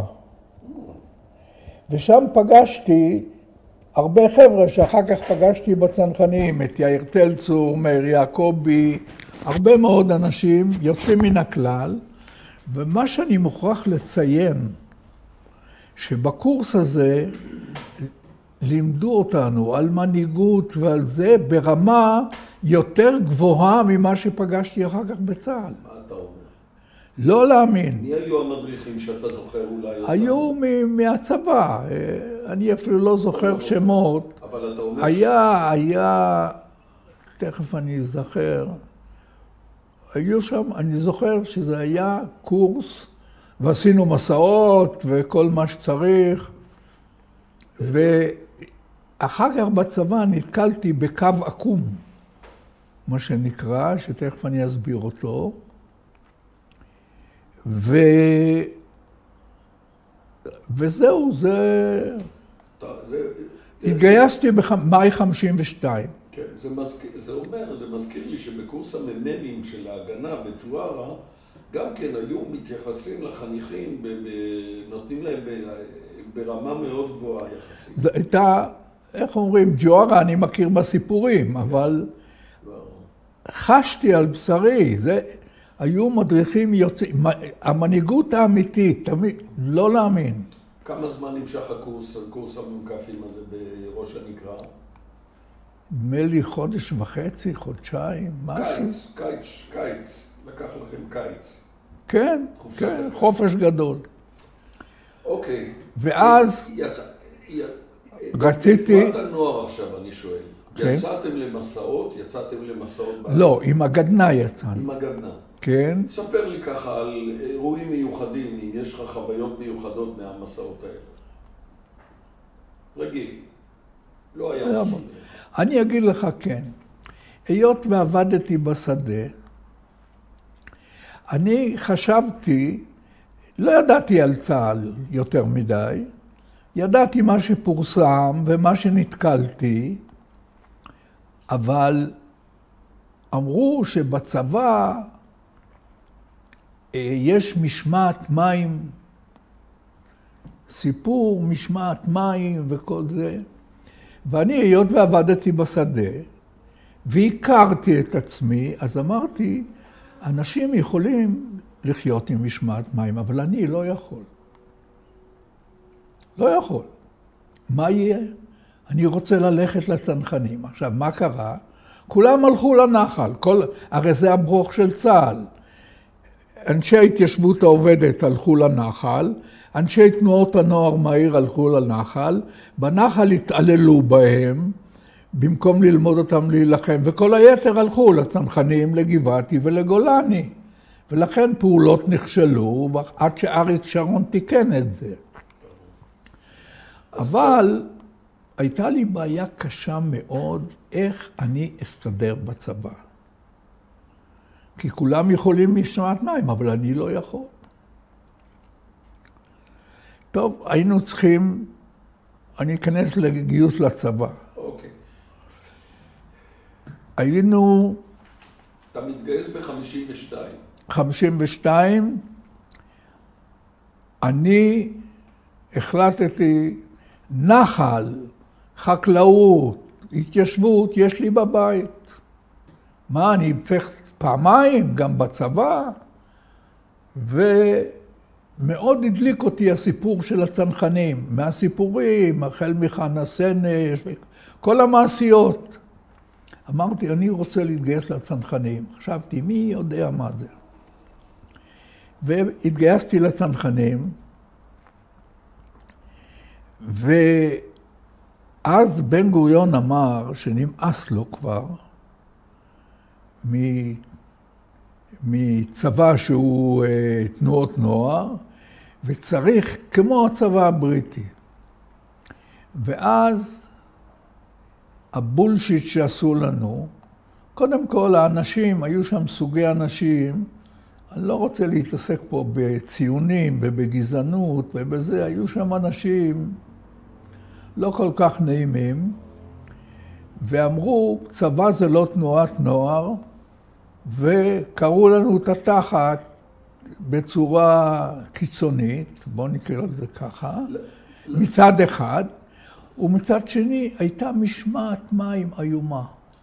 ושם פגשתי הרבה חבר'ה שאחר כך פגשתי בצנחנים, את יאיר תלצור, מאיר יעקבי, הרבה מאוד אנשים יוצאים מן הכלל, ומה שאני מוכרח לציין, שבקורס הזה לימדו אותנו על מנהיגות ועל זה ברמה יותר גבוהה ממה שפגשתי אחר כך בצה"ל. מה אתה אומר? לא להאמין. מי היו המדריכים שאתה זוכר אולי? היו מהצבא, אני אפילו לא זוכר שמות. אבל אתה אומר... היה, תכף אני אזכר, היו שם, אני זוכר שזה היה קורס, ועשינו מסעות וכל מה שצריך, ואחר כך בצבא נתקלתי בקו עקום, מה שנקרא, שתכף אני אסביר אותו, וזהו, התגייסתי במאי 52. כן, זה מזכיר לי שבקורס המ"מים של ההגנה בג'וארה, גם כן היו מתייחסים לחניכים, נותנים להם ברמה מאוד גבוהה יחסית. זה הייתה, איך אומרים, ג'וארה אני מכיר בסיפורים, אבל חשתי על בשרי, היו מדריכים יוצאים, המנהיגות האמיתית, תמיד, לא להאמין. כמה זמן נמשך הקורס המ"כים הזה בראש הנקרה? נדמה לי חודש וחצי, חודשיים, משהו. קיץ. לקח לכם קיץ. כן, כן, חופש גדול. אוקיי. ואז רציתי... תנועת הנוער עכשיו, אני שואל. יצאתם למסעות? לא, עם הגדנ"ע יצאנו. עם הגדנ"ע. כן. תספר לי ככה על אירועים מיוחדים, אם יש לך חוויות מיוחדות מהמסעות האלה. רגיל. לא היה משהו. אני אגיד לך כן. היות ועבדתי בשדה, אני חשבתי, לא ידעתי על צה"ל יותר מדי, ידעתי מה שפורסם ומה שנתקלתי, אבל אמרו שבצבא יש משמעת מים, סיפור משמעת מים וכל זה, ואני היות ועבדתי בשדה, והכרתי את עצמי, אז אמרתי, אנשים יכולים לחיות עם משמעת מים, אבל אני לא יכול. לא יכול. מה יהיה? אני רוצה ללכת לצנחנים. עכשיו, מה קרה? כולם הלכו לנחל, הרי זה הברוך של צה"ל. אנשי ההתיישבות העובדת הלכו לנחל, אנשי תנועות הנוער מהיר הלכו לנחל, בנחל התעללו בהם, במקום ללמוד אותם להילחם, וכל היתר הלכו לצנחנים, לגבעתי ולגולני. ולכן פעולות נכשלו, עד שאריק שרון תיקן את זה. אבל הייתה לי בעיה קשה מאוד, איך אני אסתדר בצבא. כי כולם יכולים משמעת מים, אבל אני לא יכול. טוב, היינו צריכים, אני אכנס לגיוס לצבא. אוקיי. היינו... אתה מתגייס ב-52. 52, אני החלטתי נחל, חקלאות, התיישבות, יש לי בבית. מה, אני צריך פעמיים, גם בצבא? מאוד הדליק אותי הסיפור של הצנחנים, מהסיפורים, החל מחנה סנש, כל המעשיות. אמרתי, אני רוצה להתגייס לצנחנים. חשבתי, מי יודע מה זה? והתגייסתי לצנחנים, ואז בן גוריון אמר שנמאס לו כבר מצבא שהוא תנועות נוער, וצריך כמו הצבא הבריטי. ואז הבולשיט שעשו לנו, קודם כל האנשים, היו שם סוגי אנשים, אני לא רוצה להתעסק פה בציונים ובגזענות ובזה, היו שם אנשים לא כל כך נעימים, ואמרו, צבא זה לא תנועת נוער, וקראו לנו את התחת בצורה קיצונית, בואו נקרא את זה ככה, מצד אחד, ומצד שני הייתה משמעת מים איומה.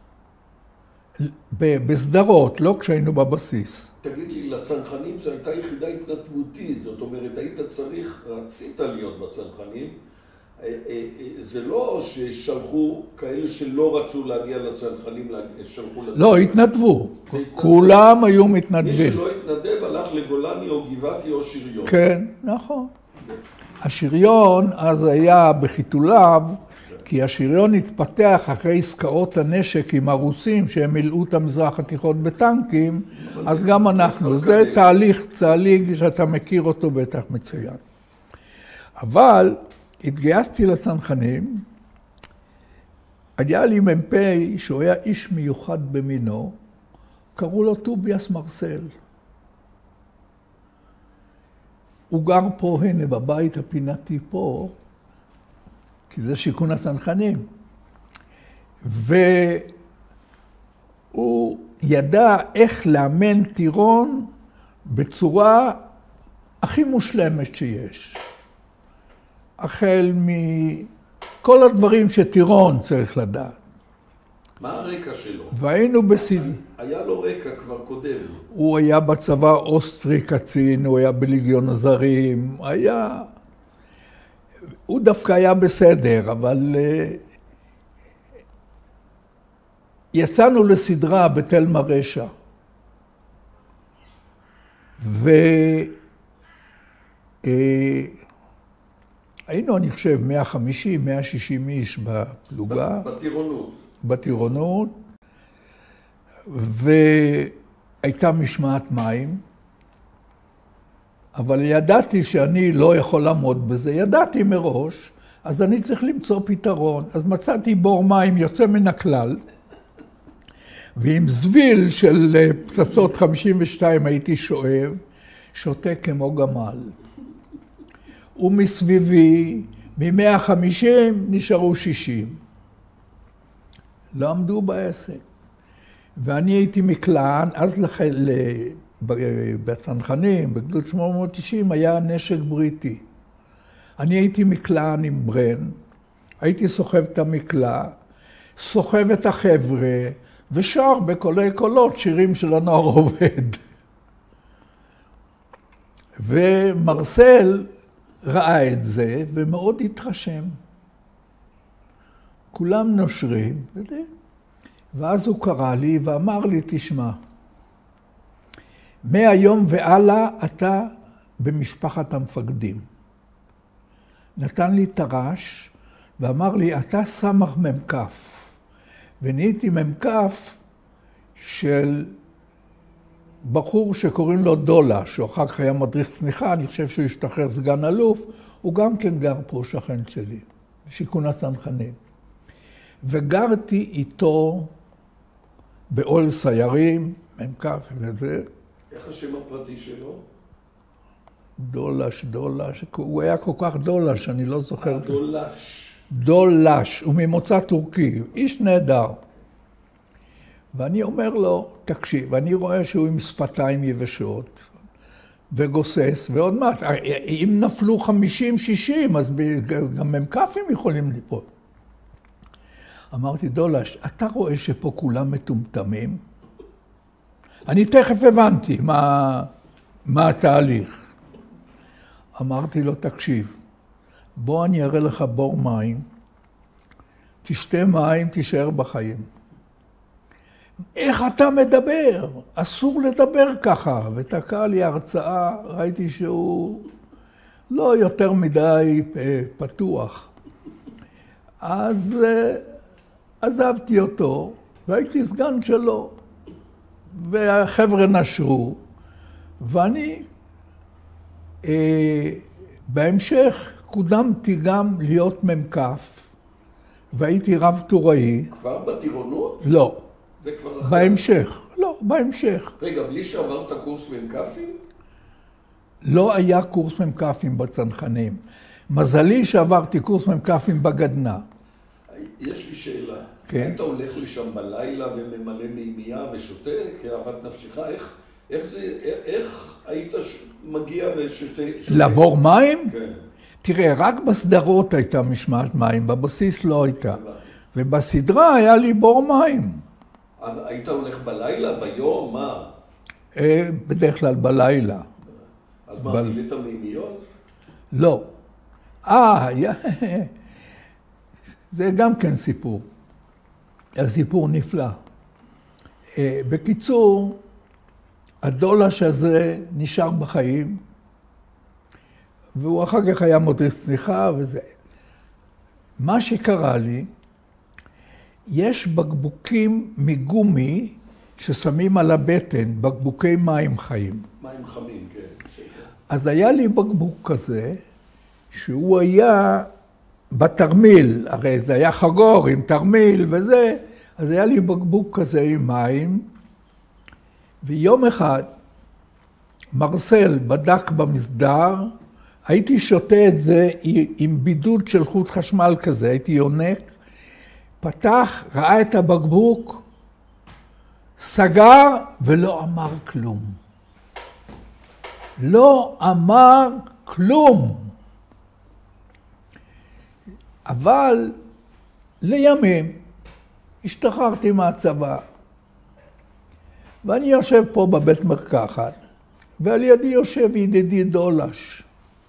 בסדרות, לא כשהיינו בבסיס. תגיד לי, לצנחנים זו הייתה יחידה התנדבותית, זאת אומרת, רצית להיות בצנחנים, זה לא ששלחו כאלה שלא רצו להגיע לצנחנים, שלחו לצנחנים. לא, התנדבו. כולם היו מתנדבים. מי שלא התנדב הלך לגולני או גבעתי או שריון. כן, נכון. השריון אז היה בחיתוליו, כי השריון התפתח אחרי עסקאות הנשק עם הרוסים, שהם מילאו את המזרח התיכון בטנקים, אז גם אנחנו. זה תהליך צה"לי שאתה מכיר אותו בטח מצוין. אבל התגייסתי לצנחנים, היה לי מ"פ שהוא היה איש מיוחד במינו, קראו לו טוביאס מרסל. הוא גר פה, הנה, בבית הפינתי פה, כי זה שיכון הצנחנים. והוא ידע איך לאמן טירון בצורה הכי מושלמת שיש. החל מכל הדברים שטירון צריך לדעת. מה הרקע שלו? והיינו היה לו רקע כבר קודם. הוא היה בצבא אוסטרי קצין, הוא היה בליגיון הזרים, הוא דווקא היה בסדר, אבל יצאנו לסדרה בתל מרשע. היינו, אני חושב, 150, 160 איש בפלוגה. בטירונות. והייתה משמעת מים. אבל ידעתי שאני לא יכול לעמוד בזה. ידעתי מראש, אז אני צריך למצוא פתרון. אז מצאתי בור מים יוצא מן הכלל. ועם זביל של פצצות 52 הייתי שואב, שותה כמו גמל. ומסביבי, מ-150 נשארו 60. לא עמדו בעסק. ואני הייתי מקלען, אז בצנחנים, בגדוד 890, היה נשק בריטי. אני הייתי מקלען עם ברן, הייתי סוחב את המקלע, סוחב את החבר'ה, ושר בקולי קולות שירים של הנוער עובד. ומרסל ראה את זה ומאוד התרשם. כולם נושרים, ואז הוא קרא לי ואמר לי, תשמע, מהיום והלאה אתה במשפחת המפקדים. נתן לי תרש ואמר לי, אתה סמך ממקף. ונהייתי ממקף של בחור שקוראים לו דולה, שאחר כך היה מדריך צניחה, אני חושב שהוא השתחרר סגן אלוף, הוא גם כן גר פה, שכן שלי, בשיכון הצנחנים. וגרתי איתו באוהל סיירים, ממקף וזה. איך השם הפרטי שלו? דולש, הוא היה כל כך דולש, אני לא זוכר. דולש. דולש, הוא ממוצא טורקי, איש נהדר. ואני אומר לו, תקשיב, אני רואה שהוא עם שפתיים יבשות, וגוסס, ועוד מעט, אם נפלו 50-60, אז גם ממקפים יכולים ליפול. אמרתי, דולש, אתה רואה שפה כולם מטומטמים? אני תכף הבנתי מה התהליך. אמרתי לו, תקשיב, בוא אני אראה לך בור מים, תשתה מים, תישאר בחיים. איך אתה מדבר? אסור לדבר ככה. ותקע לי הרצאה, ראיתי שהוא לא יותר מדי פתוח. אז עזבתי אותו, והייתי סגן שלו. והחבר'ה נשרו, ואני בהמשך קודמתי גם להיות ממקף, והייתי רב טוראי. כבר בטירונות? לא. זה כבר אחר? בהמשך. לא, בהמשך. רגע, בלי שעברת קורס ממקפים? לא היה קורס ממקפים בצנחנים. מזלי שעברתי קורס ממקפים בגדנ"ע. יש לי שאלה. כן. היית הולך לשם בלילה וממלא מימייה ושותה כאוות נפשך? איך היית מגיע ושותה? לבור מים? כן. תראה, רק בסדרות הייתה משמעת מים, בבסיס לא הייתה. ובסדרה היה לי בור מים. היית הולך בלילה, ביום, מה? בדרך כלל בלילה. אז מה, מילאת מימיות? לא. זה גם כן סיפור. הסיפור נפלא. בקיצור, הדולש הזה נשאר בחיים, והוא אחר כך היה מדריך צניחה וזה. מה שקרה לי, יש בקבוקים מגומי ששמים על הבטן, בקבוקי מים חיים. מים חמים, כן. אז היה לי בקבוק כזה, שהוא היה בתרמיל, הרי זה היה חגור עם תרמיל וזה, אז היה לי בקבוק כזה עם מים, ויום אחד מרסל בדק במסדר, הייתי שותה את זה עם בידוד של חוט חשמל כזה, הייתי יונק, פתח, ראה את הבקבוק, סגר ולא אמר כלום. לא אמר כלום. אבל לימים השתחררתי מהצבא, ואני יושב פה בבית מרקחת, ועל ידי יושב ידידי דולש.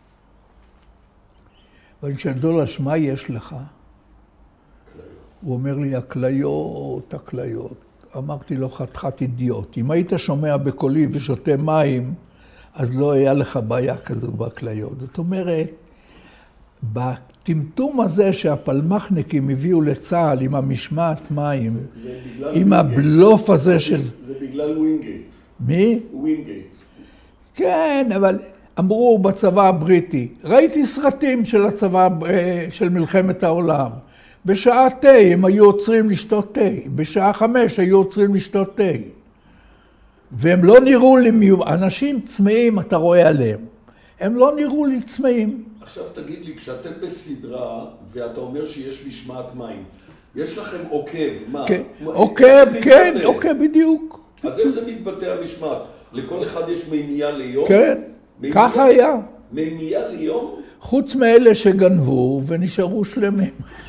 ואני שואל, דולש, מה יש לך? הוא אומר לי, הכליות, הכליות. אמרתי לו, חתיכת אידיוט. אם היית שומע בקולי ושותה מים, אז לא היה לך בעיה כזו בכליות. זאת אומרת, בטמטום הזה שהפלמחניקים הביאו לצה"ל עם המשמעת מים, עם הבלוף הזה של... זה בגלל ווינגייט. מי? ווינגייט. כן, אבל אמרו בצבא הבריטי, ראיתי סרטים של הצבא, של מלחמת העולם. בשעה תה הם היו עוצרים לשתות תה, בשעה 5 היו עוצרים לשתות תה. והם לא נראו לי, אנשים צמאים, אתה רואה עליהם. הם לא נראו לי צמאים. עכשיו תגיד לי, כשאתם בסדרה, ואתה אומר שיש משמעת מים, יש לכם עוקב, מה? כן, עוקב, כן, עוקב בדיוק. אז איך זה מתבטא המשמעת? לכל אחד יש מימייה ליום? כן, ככה היה. מימייה ליום? חוץ מאלה שגנבו ונשארו שלמים.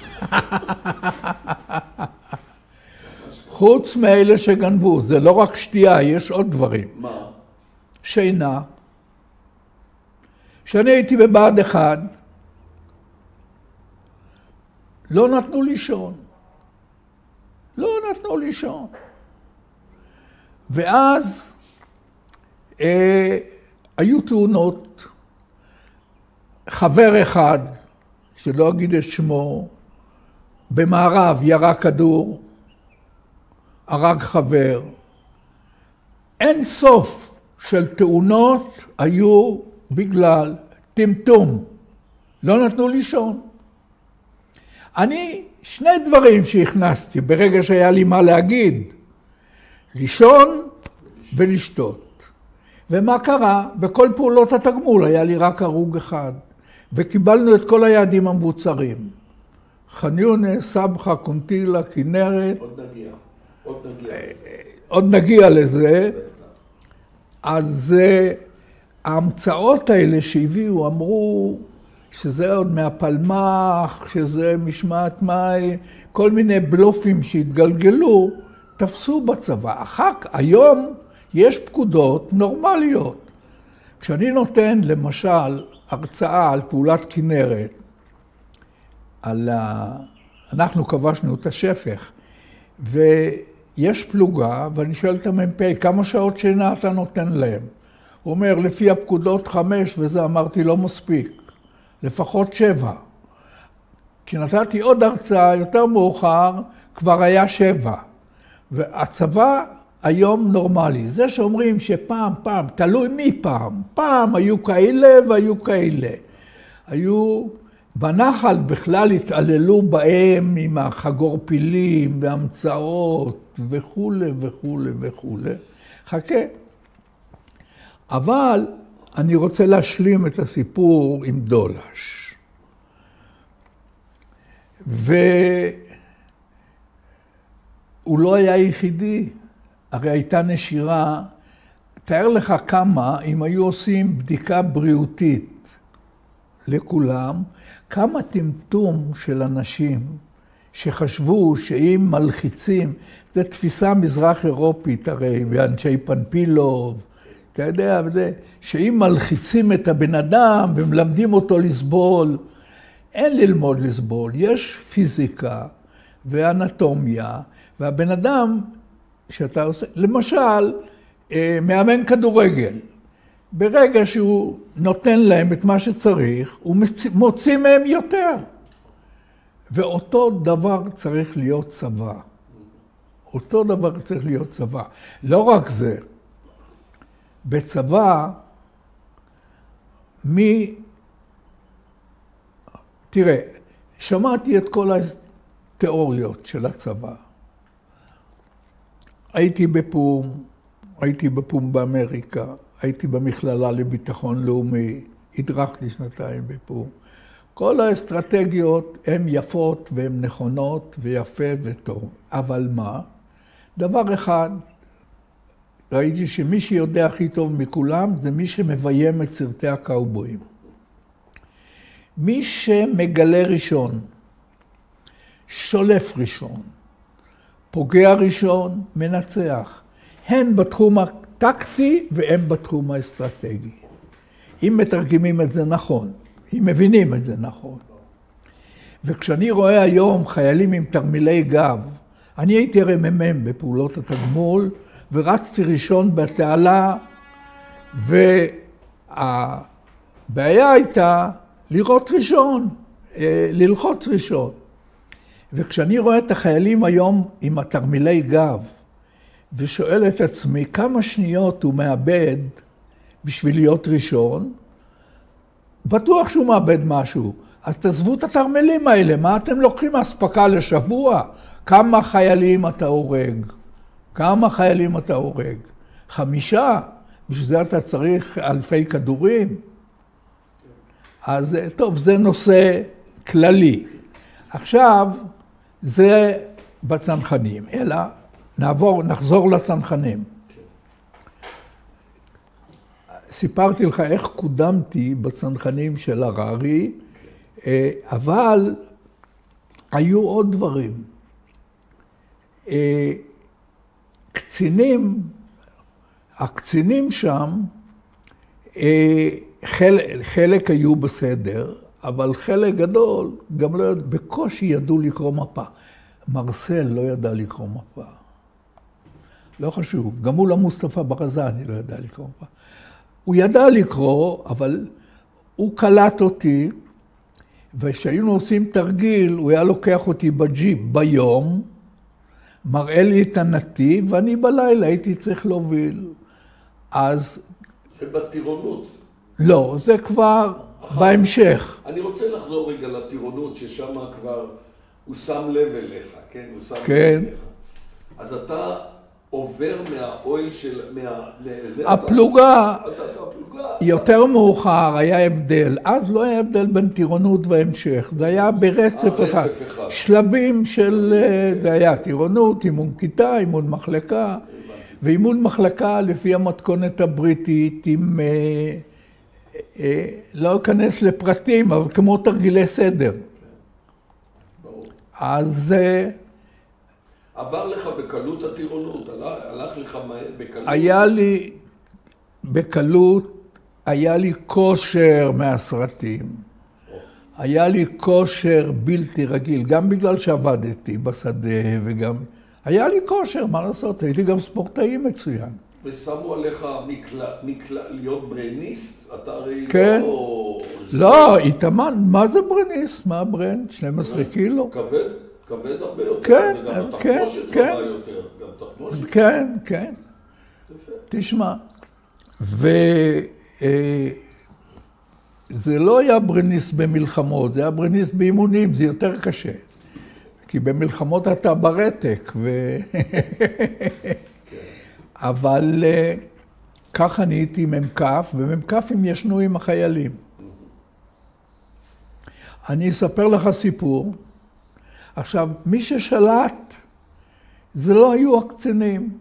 חוץ מאלה שגנבו, זה לא רק שתייה, יש עוד דברים. מה? שינה. כשאני הייתי בבה"ד 1, לא נתנו לישון. לא נתנו לישון. ואז היו תאונות. חבר אחד, שלא אגיד את שמו, במערב ירה כדור, הרג חבר. אין סוף של תאונות היו בגלל טמטום. לא נתנו לישון. אני, שני דברים שהכנסתי ברגע שהיה לי מה להגיד. לישון ולשתות. ומה קרה? בכל פעולות התגמול היה לי רק הרוג אחד. וקיבלנו את כל היעדים המבוצרים. ח'אן יונס, סבחה, קונטילה, כנרת. עוד נגיע לזה. אז ההמצאות האלה שהביאו, אמרו שזה עוד מהפלמ"ח, שזה משמעת מים, כל מיני בלופים שהתגלגלו, תפסו בצבא. היום יש פקודות נורמליות. כשאני נותן, למשל, הרצאה על פעולת כנרת, אנחנו כבשנו את השפך, ויש פלוגה, ואני שואל את המ"פ, כמה שעות שינה אתה נותן להם? הוא אומר, לפי הפקודות 5, וזה אמרתי לא מספיק, לפחות 7. כשנתתי עוד הרצאה יותר מאוחר, כבר היה 7. והצבא היום נורמלי. זה שאומרים שפעם, תלוי מי פעם. פעם היו כאלה והיו כאלה. היו בנחל בכלל התעללו בהם עם החגור פילים והמצאות וכו' וכו' וכו'. חכה. אבל אני רוצה להשלים את הסיפור עם דולש. והוא לא היה יחידי, הרי הייתה נשירה. תאר לך כמה, אם היו עושים בדיקה בריאותית לכולם, כמה טמטום של אנשים שחשבו שאם מלחיצים, זו תפיסה מזרח אירופית הרי, ואנשי פנפילוב, אתה יודע, שאם מלחיצים את הבן אדם ומלמדים אותו לסבול, אין ללמוד לסבול, יש פיזיקה ואנטומיה, והבן אדם שאתה עושה, למשל, מאמן כדורגל, ברגע שהוא נותן להם את מה שצריך, הוא מוציא מהם יותר. ואותו דבר צריך להיות צבא. אותו דבר צריך להיות צבא. לא רק זה, בצבא, תראה, שמעתי את כל התיאוריות של הצבא. הייתי בפום באמריקה, הייתי במכללה לביטחון לאומי, הדרכתי 2 בפום. כל האסטרטגיות הן יפות והן נכונות ויפה וטוב. אבל מה? דבר אחד, ראיתי שמי שיודע הכי טוב מכולם זה מי שמביים את סרטי הקאובויים. מי שמגלה ראשון, שולף ראשון, פוגע ראשון, מנצח. הן בתחום הטקטי והן בתחום האסטרטגי. אם מתרגמים את זה נכון, אם מבינים את זה נכון. וכשאני רואה היום חיילים עם תרמילי גב, אני הייתי הרי מ"מ בפעולות התגמול, ורצתי ראשון בתעלה, והבעיה הייתה לראות ראשון, ללחוץ ראשון. וכשאני רואה את החיילים היום עם התרמילי גב, ושואל את עצמי כמה שניות הוא מאבד בשביל להיות ראשון, בטוח שהוא מאבד משהו. אז תעזבו את התרמילים האלה, מה אתם לוקחים אספקה לשבוע? כמה חיילים אתה הורג? כמה חיילים אתה הורג? 5? בשביל זה אתה צריך אלפי כדורים? אז טוב, זה נושא כללי. עכשיו, זה בצנחנים, אלא נחזור לצנחנים. סיפרתי לך איך קודמתי בצנחנים של הררי, אבל היו עוד דברים. הקצינים שם, חלק היו בסדר, אבל חלק גדול גם לא בקושי ידעו לקרוא מפה. מרסל לא ידע לקרוא מפה. לא חשוב, גם מול המוסטפא ברזני לא ידע לקרוא מפה. הוא ידע לקרוא, אבל הוא קלט אותי, וכשהיינו עושים תרגיל, הוא היה לוקח אותי בג'יפ ביום, מראה לי את הנתיב, ואני בלילה הייתי צריך להוביל. אז... זה בטירונות. לא, זה כבר בהמשך. אני רוצה לחזור רגע לטירונות, ששם כבר הוא שם לב אליך, כן? הוא שם כן. לב אליך. אז אתה עובר מהאוהל של... הפלוגה, יותר מאוחר היה הבדל. אז לא היה הבדל בין טירונות והמשך. זה היה ברצף אחד. שלבים של... זה היה טירונות, אימון כיתה, אימון מחלקה. ואימון מחלקה לפי המתכונת הבריטית עם... לא אכנס לפרטים, אבל כמו תרגילי סדר. אז... עבר לך בקלות הטירונות, הלך לך בקלות? היה לי בקלות, היה לי כושר מהסרטים. היה לי כושר בלתי רגיל, גם בגלל שעבדתי בשדה וגם... היה לי כושר, מה לעשות? הייתי גם ספורטאי מצוין. ושמו עליך להיות ברניסט? אתה הרי כן. לא... לא, איתמן, מה זה ברניסט? מה ברנד? 12 קילו? כבד הרבה יותר, כן, וגם כן, התחמושת כן. רבה יותר. גם תחמושת. כן, כן. תשמע. זה לא היה ברניסט במלחמות, זה היה ברניסט באימונים, זה יותר קשה. כי במלחמות אתה ברתק, אבל ככה נהייתי ממקף, וממקפים ישנו עם החיילים. אני אספר לך סיפור. עכשיו, מי ששלט, זה לא היו הקצינים.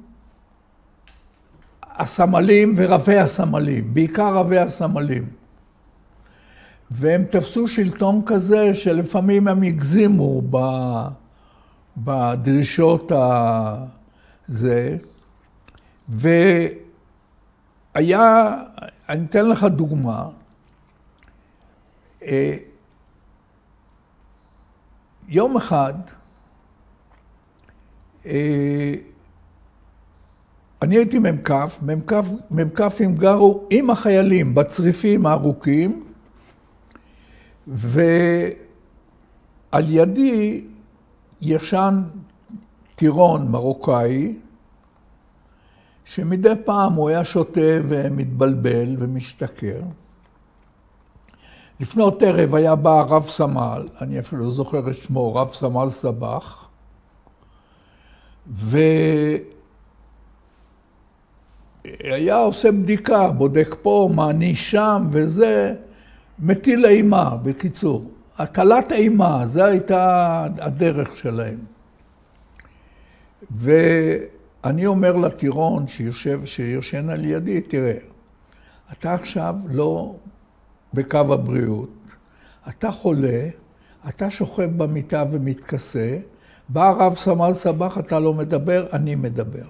הסמלים ורבי הסמלים, בעיקר רבי הסמלים. והם תפסו שלטון כזה שלפעמים הם הגזימו בדרישות הזה. והיה, אני אתן לך דוגמה, יום אחד, אני הייתי ממקפים גרו עם החיילים בצריפים הארוכים, ועל ידי ישן טירון מרוקאי, שמדי פעם הוא היה שותה ומתבלבל ומשתכר. לפנות ערב היה בא רב סמל, אני אפילו זוכר את שמו, רב סמל סבח, והיה עושה בדיקה, בודק פה, מעניש שם וזה, מטיל אימה, בקיצור. הטלת אימה, זו הייתה הדרך שלהם. ואני אומר לטירון שיושן על ידי, תראה, אתה עכשיו לא בקו הבריאות, אתה חולה, אתה שוכב במיטה ומתכסה, בא הרב סמל סבח, אתה לא מדבר, אני מדבר.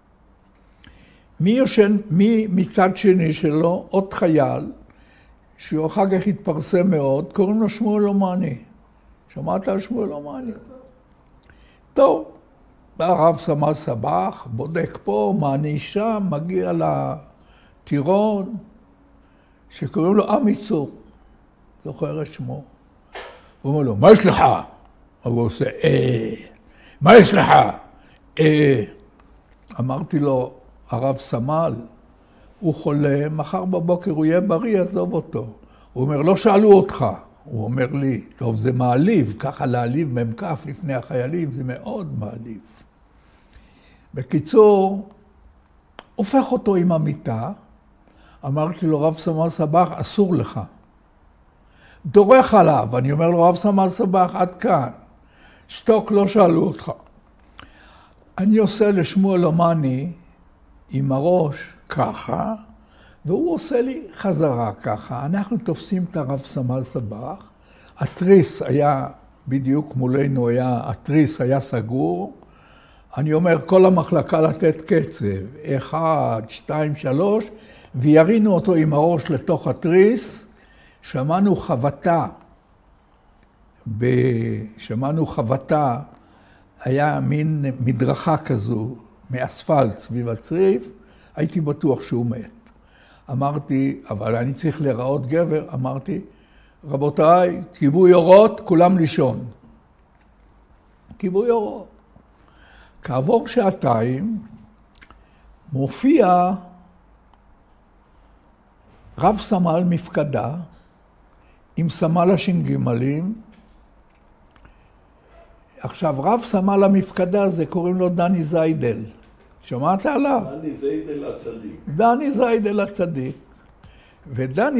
מי מצד שני שלו, עוד חייל, שהוא אחר כך התפרסם מאוד, קוראים לו שמואל אומני. שמעת על שמואל אומני? טוב, בא הרב סמל סבח, בודק פה, מעניש שם, מגיע לטירון, שקוראים לו עמי צור, זוכר את שמו. הוא אומר לו, מה יש לך? הוא עושה, מה יש לך? אמרתי לו, הרב סמל, הוא חולה, מחר בבוקר הוא יהיה בריא, עזוב אותו. הוא אומר, לא שאלו אותך. הוא אומר לי, טוב, זה מעליב, ככה להעליב ממקף לפני החיילים, זה מאוד מעליב. בקיצור, הופך אותו עם המיטה, אמרתי לו, רב סמל סבח, אסור לך. דורך עליו, אני אומר לו, רב סמל סבח, עד כאן. שתוק, לא שאלו אותך. אני עושה לשמואל אומני עם הראש ככה, והוא עושה לי חזרה ככה. אנחנו תופסים את הרב סמל סבח. התריס היה בדיוק מולנו, התריס היה סגור. אני אומר, כל המחלקה לתת קצב, 1, 2, 3, וירינו אותו עם הראש לתוך התריס. שמענו חבטה, היה מין מדרכה כזו, מאספלט סביב הצריף, הייתי בטוח שהוא מת. אמרתי, אבל אני צריך להיראות גבר, אמרתי, רבותיי, כיבוי אורות, כולם לישון. כיבוי אורות. כעבור שעתיים, מופיע רב סמל מפקדה, עם סמל הש"גים. עכשיו, רב סמל המפקדה זה קוראים לו דני זיידל. שמעת עליו? דני זיידל הצדיק. דני זיידל הצדיק. ודני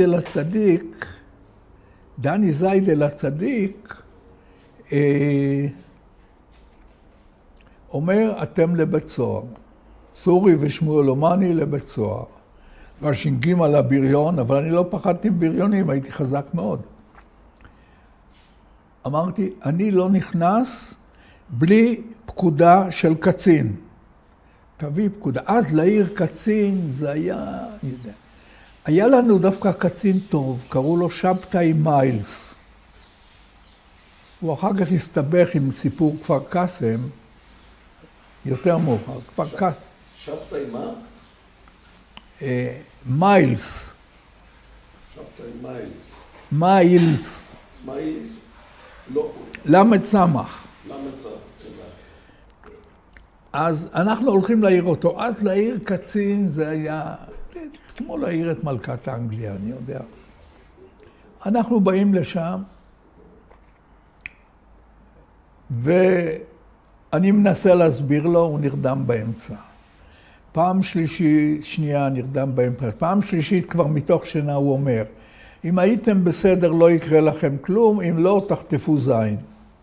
זיידל הצדיק, אומר, אתם לבית סוהר. צורי ושמואל אומני לבית סוהר. והש"גים על הבריון, אבל אני לא פחדתי בריונים, הייתי חזק מאוד. אמרתי, אני לא נכנס בלי פקודה של קצין. תביא פקודה. אז לעיר קצין זה היה, אני יודע. היה לנו דווקא קצין טוב, קראו לו שבתאי מיילס. הוא אחר כך הסתבך עם סיפור כפר קאסם, יותר מאוחר. כפר קאסם. שבתאי מה? מיילס. שבתאי מיילס. מיילס. מיילס? לא. למד סמך. למד סמך. אז אנחנו הולכים להעיר אותו. אז להעיר קצין זה היה כמו להעיר את מלכת האנגליה, אני יודע. אנחנו באים לשם, ואני מנסה להסביר לו, הוא נרדם באמצע. פעם שנייה נרדם באמצע. פעם שלישית כבר מתוך שינה הוא אומר, אם הייתם בסדר לא יקרה לכם כלום, אם לא תחטפו זין.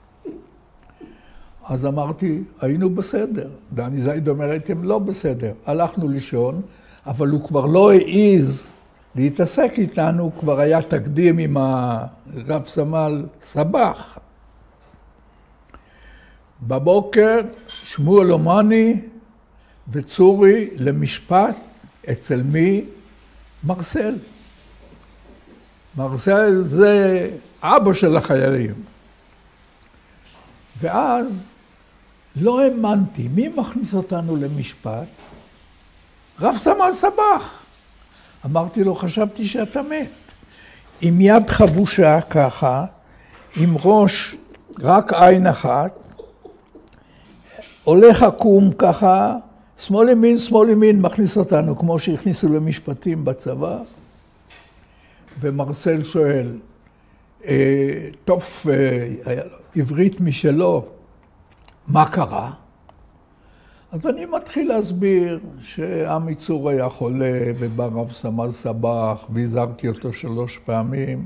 אז אמרתי, היינו בסדר. דני זייד אומר, הייתם לא בסדר. הלכנו לישון, אבל הוא כבר לא העיז להתעסק איתנו, הוא כבר היה תקדים עם הרב סמל סבח. בבוקר שמואל אומני וצורי למשפט אצל מי? מרסל. מרסל זה אבא של החיילים. ואז לא האמנתי, מי מכניס אותנו למשפט? רב סמל סבח. אמרתי לו, חשבתי שאתה מת. עם יד חבושה ככה, עם ראש, רק עין אחת, הולך עקום ככה, שמאל ימין, מכניס אותנו, כמו שהכניסו למשפטים בצבא. ומרסל שואל, טוב, עברית משלו, מה קרה? אז אני מתחיל להסביר שעמי צור היה חולה ובא רב סמל סבח והזהרתי אותו 3 פעמים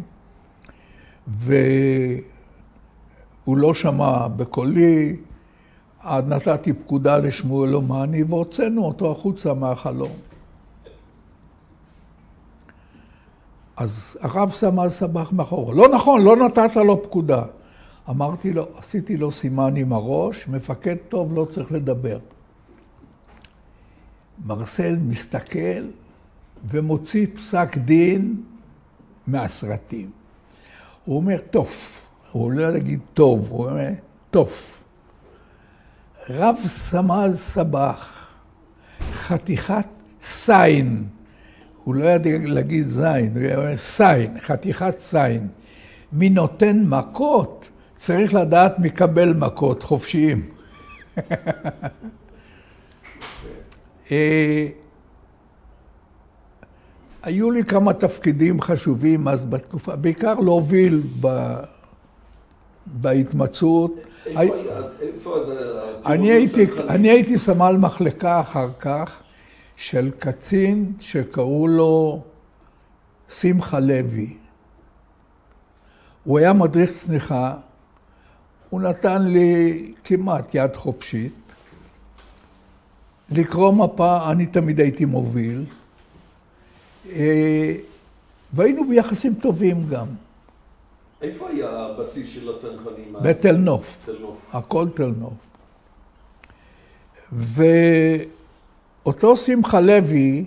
והוא לא שמע בקולי, אז נתתי פקודה לשמואל אומני והוצאנו אותו החוצה מהחלום. אז הרב סמל סבח מאחור, לא נכון, לא נתת לו פקודה. אמרתי לו, עשיתי לו סימן עם הראש, מפקד טוב לא צריך לדבר. מרסל מסתכל ומוציא פסק דין מהסרטים. הוא אומר, טוב. הוא לא יגיד טוב, הוא אומר, טוב. רב סמל סבח, חתיכת סיין. הוא לא ידע להגיד זין, הוא אומר סיין, חתיכת סיין. מי נותן מכות, צריך לדעת מקבל מכות חופשיים. היו לי כמה תפקידים חשובים אז בתקופה, בעיקר להוביל בהתמצאות. איפה זה? אני הייתי סמל מחלקה אחר כך של קצין שקראו לו שמחה לוי. הוא היה מדריך צניחה, הוא נתן לי כמעט יד חופשית. לקרוא מפה, אני תמיד הייתי מוביל. והיינו ביחסים טובים גם. איפה היה הבסיס של הצנחנים? בתל נוף. הכל תל נוף. ואותו שמחה לוי,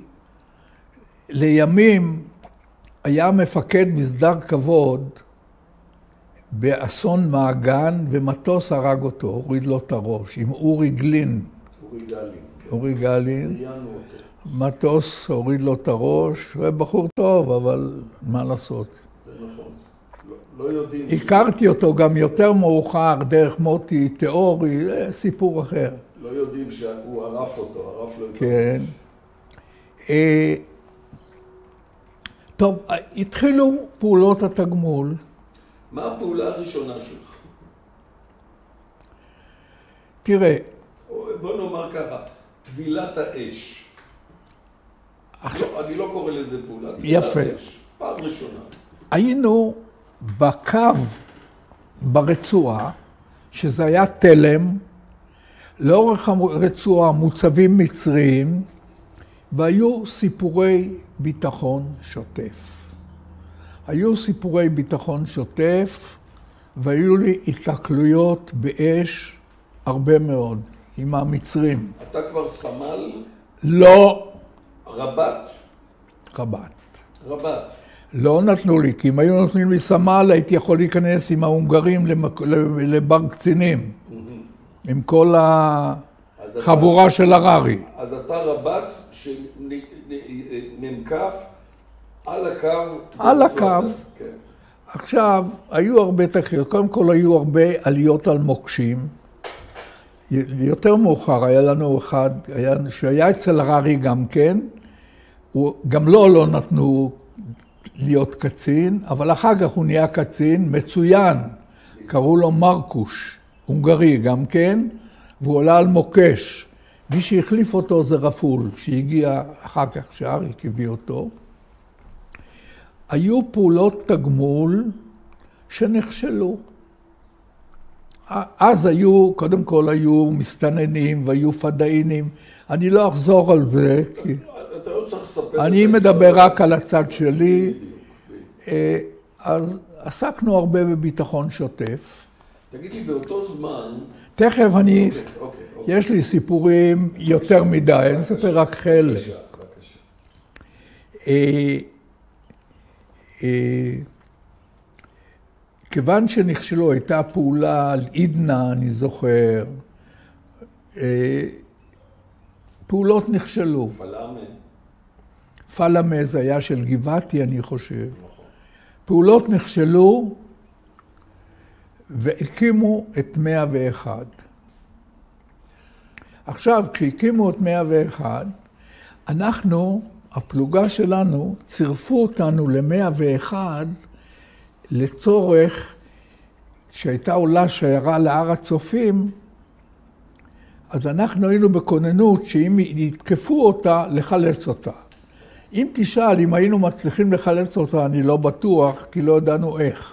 לימים היה מפקד מסדר כבוד באסון מעגן, ומטוס הרג אותו, הוריד לו את הראש, עם אורי גלין. אורי גלין. מטוס הוריד לו את הראש, הוא היה בחור טוב, אבל מה לעשות? זה נכון. לא יודעים... הכרתי אותו גם יותר מאוחר, דרך מוטי תיאורי, זה סיפור אחר. לא יודעים שהוא ערף אותו, ערף לו את כן. טוב, התחילו פעולות התגמול. מה הפעולה הראשונה שלך? תראה. בוא נאמר ככה, טבילת האש. אני לא קורא לזה פעולה. יפה. פעם ראשונה. היינו בקו ברצועה, שזה היה תלם, לאורך הרצועה מוצבים מצריים, והיו סיפורי ביטחון שוטף. היו סיפורי ביטחון שוטף, והיו לי התקלויות באש הרבה מאוד, עם המצרים. אתה כבר סמל? לא. רב"ט? רב"ט. רבת. לא נתנו לי, כי אם היו נותנים לי סמל, הייתי יכול להיכנס עם ההונגרים לבר קצינים. עם כל החבורה של הררי. אז אתה רבת שנמקף על הקו. על הקו. כן. עכשיו, היו הרבה תקריות. קודם כל, היו הרבה עליות על מוקשים. יותר מאוחר היה לנו אחד, שהיה אצל הררי גם כן. גם לא נתנו להיות קצין, אבל אחר כך הוא נהיה קצין מצוין. קראו לו מרקוש, הונגרי גם כן, והוא עולה על מוקש. מי שהחליף אותו זה רפול, שהגיע אחר כך שאריק הביא אותו. היו פעולות תגמול שנכשלו. אז קודם כל היו מסתננים והיו פדאינים. אני לא אחזור על זה, כי אתה לא צריך לספר. אני מדבר רק על הצד שלי. אז עסקנו הרבה בביטחון שוטף. תגיד לי, באותו זמן... תכף יש לי סיפורים יותר מדי, אני אספר רק חלק. כיוון שנכשלו, הייתה פעולה על עידנה, אני זוכר, פעולות נכשלו. פלמה זה היה של גבעתי, אני חושב. פעולות נכשלו והקימו את 101. עכשיו, כשהקימו את 101, אנחנו, הפלוגה שלנו, צירפו אותנו ל-101 לצורך שהייתה עולה שיירה להר הצופים, אז אנחנו היינו בכוננות שאם יתקפו אותה, לחלץ אותה. אם תשאל, אם היינו מצליחים לחלץ אותה, אני לא בטוח, כי לא ידענו איך.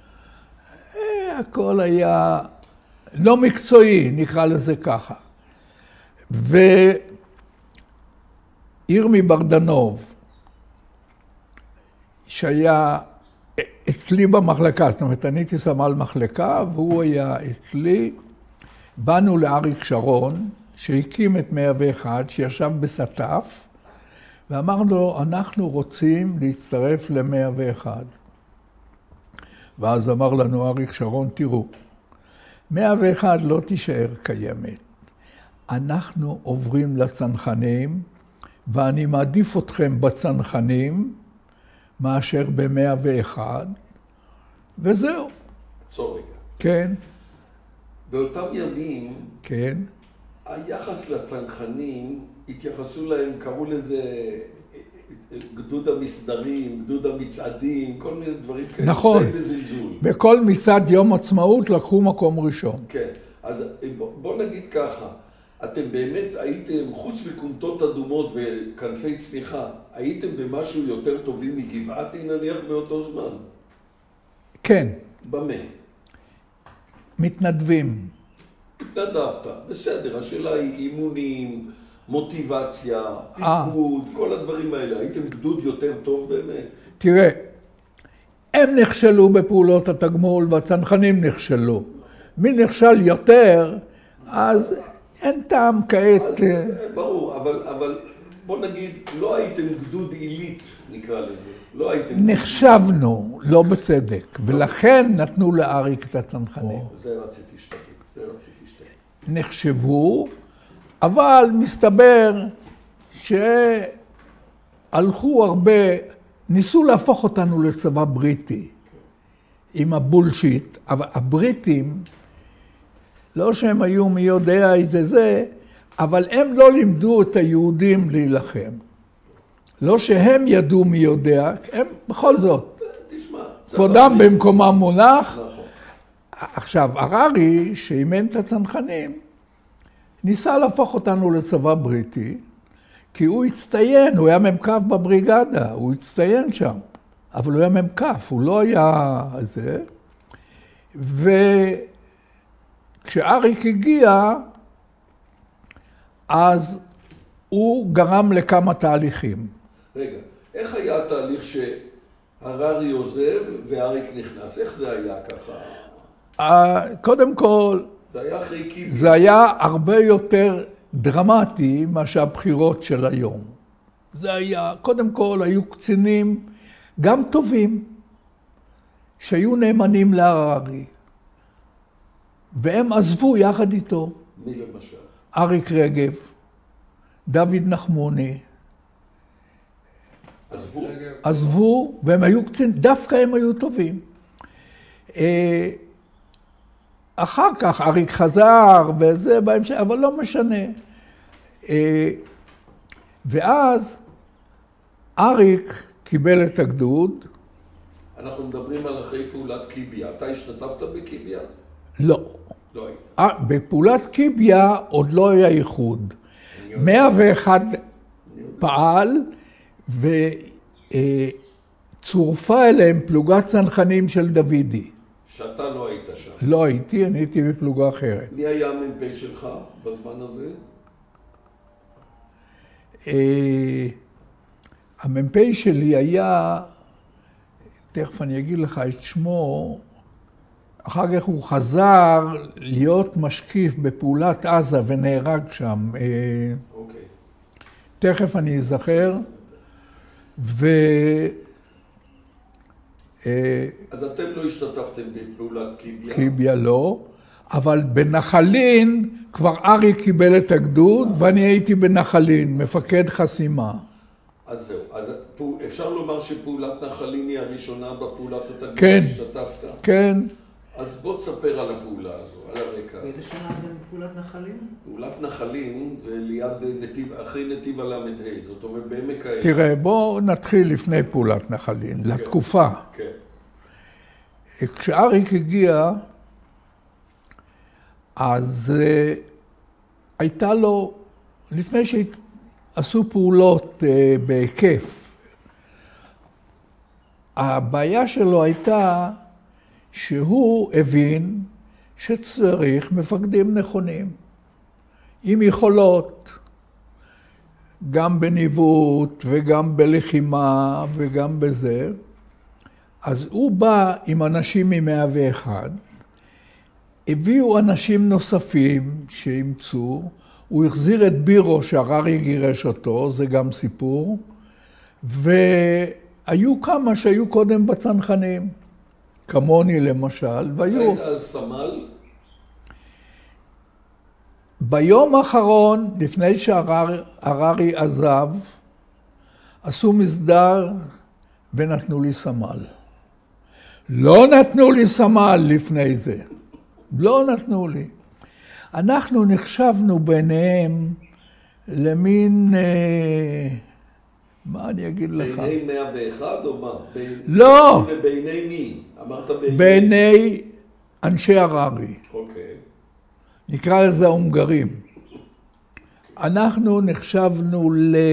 הכל היה לא מקצועי, נקרא לזה ככה. וירמי ברדנוב, שהיה אצלי במחלקה, זאת אומרת, אני הייתי סמל מחלקה, והוא היה אצלי, באנו לאריק שרון, שהקים את 101, שישב בסטף, ואמרנו לו, אנחנו רוצים להצטרף ל-101. ואז אמר לנו אריק שרון, תראו, 101 לא תישאר קיימת. אנחנו עוברים לצנחנים, ואני מעדיף אתכם בצנחנים, מאשר ב-101, וזהו. צור רגע. כן. באותם ימים, כן. היחס לצנחנים, התייחסו להם, קראו לזה גדוד המסדרים, גדוד המצעדים, כל מיני דברים כאלה. נכון. די בזלזול. בכל מצעד יום עצמאות לקחו מקום ראשון. כן. אז בוא נגיד ככה, אתם באמת הייתם, חוץ מקומטות אדומות וכנפי צמיחה, הייתם במשהו יותר טובים מגבעתי נניח באותו זמן? כן. במה? מתנדבים. התנדבת, בסדר, השאלה היא אימונים, מוטיבציה, פיקוד, כל הדברים האלה. הייתם גדוד יותר טוב באמת? תראה, הם נכשלו בפעולות התגמול והצנחנים נכשלו. מי נכשל יותר, אז אין טעם כעת. ברור, אבל בוא נגיד, לא הייתם גדוד עילית, נקרא לזה. לא הייתם... נחשבנו, לא בצדק, ולכן נתנו לאריק את הצנחנים. זה רציתי שתגיד, נחשבו, אבל מסתבר שהלכו הרבה, ניסו להפוך אותנו לצבא בריטי, עם הבולשיט, אבל הבריטים, לא שהם היו מי יודע איזה זה, אבל הם לא לימדו את היהודים להילחם. לא שהם ידעו מי יודע, הם בכל זאת. תשמע. כבודם במקומם מונח. עכשיו, הררי, שאימן את הצנחנים, ניסה להפוך אותנו לצבא בריטי, כי הוא הצטיין, הוא היה ממקף בבריגדה, הוא הצטיין שם. אבל הוא היה ממקף, הוא לא היה זה. וכשאריק הגיע, אז הוא גרם לכמה תהליכים. רגע, איך היה התהליך שהררי עוזב ואריק נכנס? איך זה היה ככה? קודם כל, זה היה אחרי קיבי. זה היה הרבה יותר דרמטי מאשר הבחירות של היום. זה היה, קודם כל, היו קצינים גם טובים, שהיו נאמנים להררי, והם עזבו יחד איתו. מי למשל? אריק רגב, דוד נחמוני. עזבו, והם היו קצינים, דווקא הם היו טובים. אחר כך אריק חזר וזה בהמשך, אבל לא משנה. ואז אריק קיבל את הגדוד. אנחנו מדברים על אחרי פעולת קיביה. אתה השתתפת בקיביה? לא. לא היית. בפעולת קיביה עוד לא היה ייחוד. 101 פעל וצורפה אליהם פלוגת צנחנים של דוידי. שאתה לא היית שם. לא הייתי, אני הייתי בפלוגה אחרת. מי היה המ"פ שלך בזמן הזה? המ"פ שלי היה, תכף אני אגיד לך את שמו, אחר כך הוא חזר להיות משקיף בפעולת עזה ונהרג שם. אוקיי. תכף אני אזכר. אז אתם לא השתתפתם בפעולת קיביה? קיביה לא, אבל בנחלין כבר ארי קיבל את הגדוד, ואני הייתי בנחלין, מפקד חסימה. אז זהו, אז אפשר לומר שפעולת נחלין היא הראשונה בפעולת התגלית כן, שהשתתפת? כן. אז בוא תספר על הפעולה הזו, על הרקע. באיזה שנה זה פעולת נחלים? פעולת נחלין זה ליד נתיב, אחרי נתיב הל"ה, זאת אומרת בעמק האלה. תראה, בואו נתחיל לפני פעולת נחלין, לתקופה. כן. כשאריק הגיע, אז הייתה לו, לפני שעשו פעולות בהיקף, הבעיה שלו הייתה שהוא הבין שצריך מפקדים נכונים, עם יכולות, גם בניווט וגם בלחימה וגם בזה. אז הוא בא עם אנשים מ-101, הביאו אנשים נוספים שאימצו, הוא החזיר את בירו שהררי גירש אותו, זה גם סיפור, והיו כמה שהיו קודם בצנחנים, כמוני למשל, והיו... היית אז סמל? ביום האחרון, לפני שהררי עזב, עשו מסדר ונתנו לי סמל. לא נתנו לי סמל לפני זה. לא נתנו לי. אנחנו נחשבנו ביניהם למין... מה אני אגיד לך? בעיני 101 או מה? לא. ובעיני מי? אמרת בעיני... בעיני אנשי הררי. אוקיי. נקרא לזה ההונגרים. אנחנו נחשבנו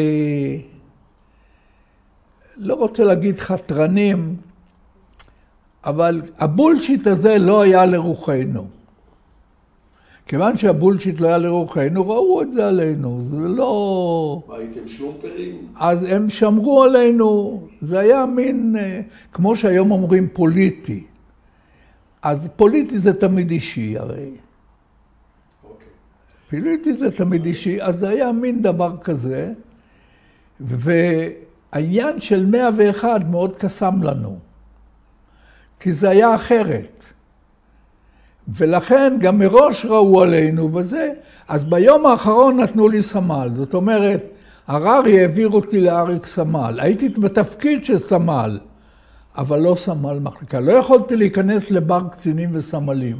לא רוצה להגיד חתרנים, אבל הבולשיט הזה לא היה לרוחנו. כיוון שהבולשיט לא היה לרוחנו, ראו את זה עלינו, זה לא... מה, הייתם שלומפרים? אז הם שמרו עלינו, זה היה מין, כמו שהיום אומרים, פוליטי. אז פוליטי זה תמיד אישי הרי. אוקיי. פוליטי זה תמיד אישי, אז זה היה מין דבר כזה, והעניין של 101 מאוד קסם לנו, כי זה היה אחרת. ולכן גם מראש ראו עלינו וזה, אז ביום האחרון נתנו לי סמל. זאת אומרת, הררי העביר אותי לאריק סמל. הייתי בתפקיד של סמל, אבל לא סמל מחלקה. לא יכולתי להיכנס לבר קצינים וסמלים.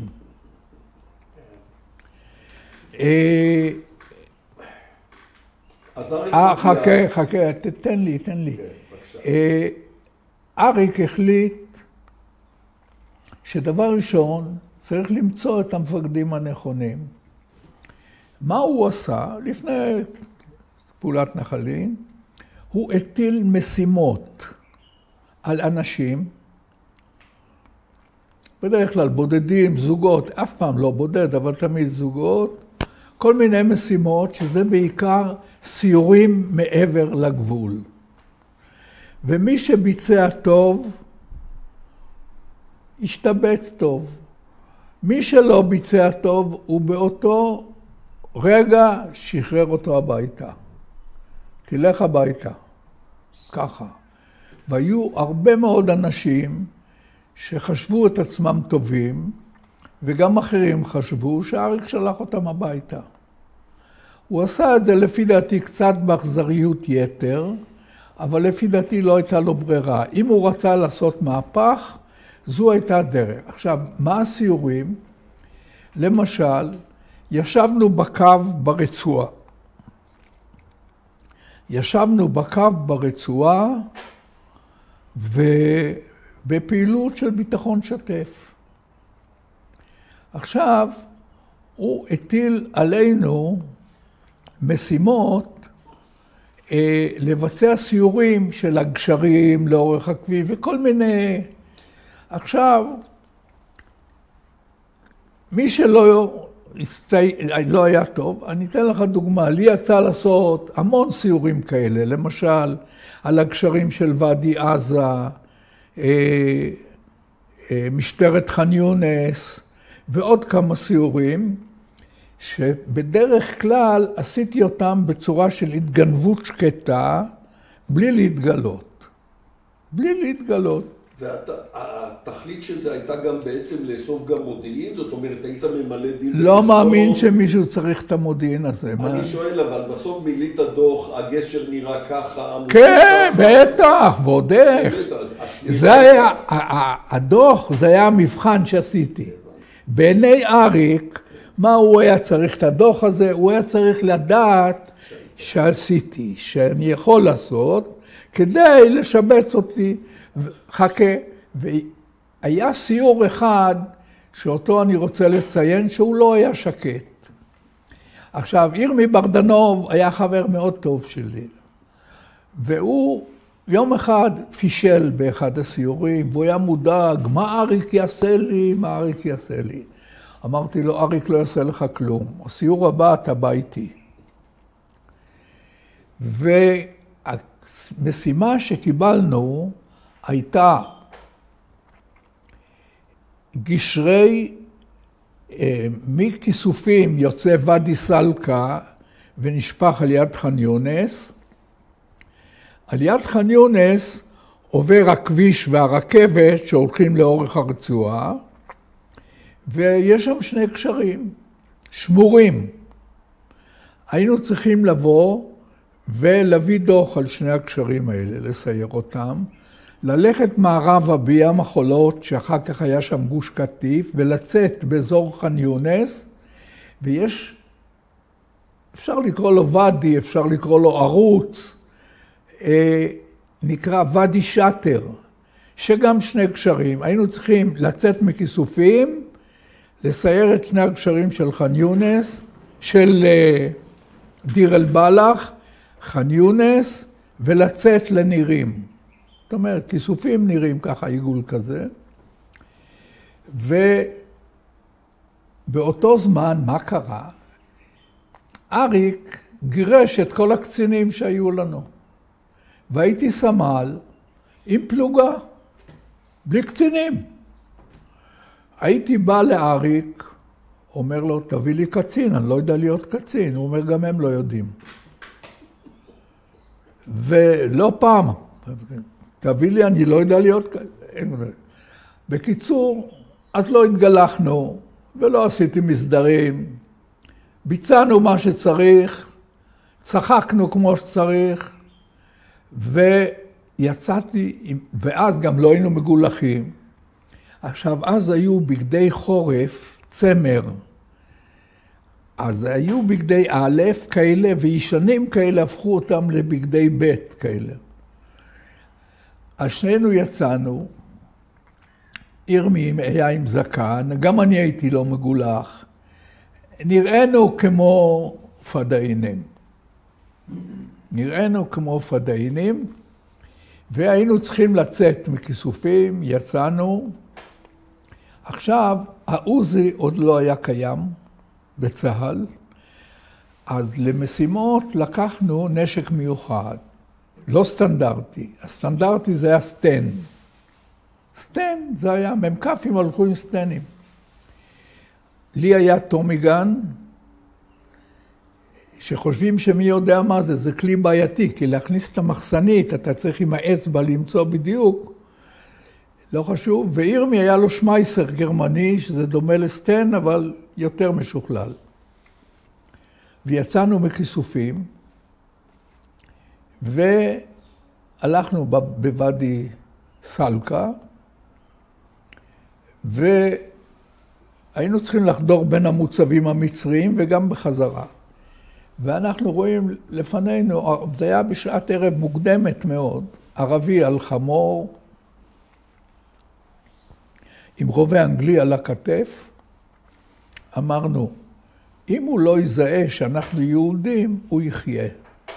חכה, תן לי. אריק החליט שדבר ראשון, צריך למצוא את המפקדים הנכונים. מה הוא עשה? לפני פעולת נחלין, הוא הטיל משימות על אנשים, בדרך כלל בודדים, זוגות, אף פעם לא בודד, אבל תמיד זוגות, כל מיני משימות שזה בעיקר סיורים מעבר לגבול. ומי שביצע טוב, השתבץ טוב. מי שלא ביצע טוב, הוא באותו רגע שחרר אותו הביתה. תלך הביתה. ככה. והיו הרבה מאוד אנשים שחשבו את עצמם טובים, וגם אחרים חשבו שאריק שלח אותם הביתה. הוא עשה את זה לפי דעתי קצת באכזריות יתר, אבל לפי דעתי לא הייתה לו ברירה. אם הוא רצה לעשות מהפך, זו הייתה דרך. עכשיו, מה הסיורים? למשל, ישבנו בקו ברצועה. ישבנו בקו ברצועה ובפעילות של ביטחון שתף. עכשיו, הוא הטיל עלינו משימות לבצע סיורים של הגשרים לאורך הכביש וכל מיני. עכשיו, מי שלא לא היה טוב, אני אתן לך דוגמה. לי יצא לעשות המון סיורים כאלה, למשל, על הגשרים של ואדי עזה, משטרת ח'אן יונס, ועוד כמה סיורים, שבדרך כלל עשיתי אותם בצורה של התגנבות שקטה, בלי להתגלות. בלי להתגלות. והתכלית של זה הייתה גם בעצם לאסוף גם מודיעין? זאת אומרת, היית ממלא דין? לא מאמין שמישהו צריך את המודיעין הזה. אני שואל, אבל בסוף מילית דוח, הגשר נראה ככה. כן, בטח, ועוד איך. זה היה, הדוח, זה היה המבחן שעשיתי. בעיני אריק, מה הוא היה צריך את הדוח הזה? הוא היה צריך לדעת שעשיתי, שאני יכול לעשות, כדי לשבץ אותי. חכה, והיה סיור אחד שאותו אני רוצה לציין שהוא לא היה שקט. עכשיו, ירמי ברדנוב היה חבר מאוד טוב שלי, והוא יום אחד פישל באחד הסיורים, והוא היה מודאג, מה אריק יעשה לי, מה אריק יעשה לי. אמרתי לו, אריק לא יעשה לך כלום, הסיור הבא אתה בא איתי. והמשימה שקיבלנו, הייתה גשרי מכיסופים יוצא ואדי סלקה ונשפך על יד ח'אן יונס. על יד ח'אן יונס עובר הכביש והרכבת שהולכים לאורך הרצועה, ויש שם שני גשרים שמורים. היינו צריכים לבוא ולהביא דוח על שני הגשרים האלה, לסייר אותם, ללכת מערבה בים החולות, שאחר כך היה שם גוש קטיף, ולצאת באזור ח'אן יונס, ויש, אפשר לקרוא לו ואדי, אפשר לקרוא לו ערוץ, נקרא ואדי שטר, שגם שני גשרים. היינו צריכים לצאת מכיסופים, לסייר את שני הגשרים של ח'אן יונס, של דיר אל בלח, ח'אן יונס, ולצאת לנירים. זאת אומרת, כיסופים נראים ככה, עיגול כזה. ובאותו זמן, מה קרה? אריק גירש את כל הקצינים שהיו לנו. והייתי סמל עם פלוגה, בלי קצינים. הייתי בא לאריק, אומר לו, תביא לי קצין, אני לא יודע להיות קצין. הוא אומר, גם הם לא יודעים. ולא פעם, תביא לי, אני לא יודע להיות... בקיצור, אז לא התגלחנו, ולא עשיתי מסדרים. ביצענו מה שצריך, צחקנו כמו שצריך, ויצאתי, ואז גם לא היינו מגולחים. עכשיו, אז היו בגדי חורף, צמר. אז היו בגדי א' כאלה, וישנים כאלה הפכו אותם לבגדי ב' כאלה. אז שנינו יצאנו, ירמי היה עם זקן, גם אני הייתי לא מגולח. נראינו כמו פדאינים. נראינו כמו פדאינים, והיינו צריכים לצאת מכיסופים, יצאנו. עכשיו, העוזי עוד לא היה קיים בצה"ל, אז למשימות לקחנו נשק מיוחד. לא סטנדרטי. הסטנדרטי זה היה סטן. סטן זה היה, ממקפים הלכו עם סטנים. לי היה טומיגן, שחושבים שמי יודע מה זה, זה כלי בעייתי, כי להכניס את המחסנית, אתה צריך עם האצבע למצוא בדיוק, לא חשוב, וירמי היה לו שמייסר גרמני, שזה דומה לסטן, אבל יותר משוכלל. ויצאנו מכיסופים, והלכנו בוואדי סלקה, והיינו צריכים לחדור בין המוצבים המצריים וגם בחזרה. ואנחנו רואים לפנינו, זה היה בשעת ערב מוקדמת מאוד, ערבי על חמור, עם רובה אנגלי על הכתף, אמרנו, אם הוא לא יזהה שאנחנו יהודים, הוא יחיה.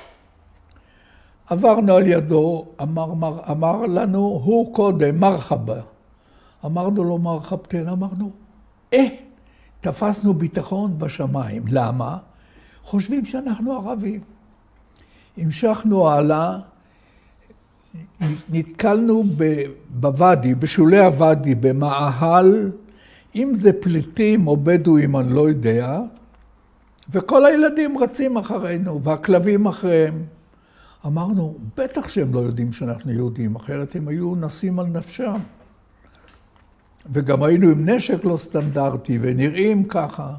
עברנו על ידו, אמר לנו, הוא קודם, מרחבה. אמרנו לו מרחבתן, אמרנו, תפסנו ביטחון בשמיים. למה? חושבים שאנחנו ערבים. המשכנו הלאה, נתקלנו בוואדי, בשולי הוואדי, במאהל, אם זה פליטים או בדואים, אני לא יודע, וכל הילדים רצים אחרינו, והכלבים אחריהם. אמרנו, בטח שהם לא יודעים שאנחנו יהודים, אחרת הם היו נסים על נפשם. וגם היינו עם נשק לא סטנדרטי, ונראים ככה.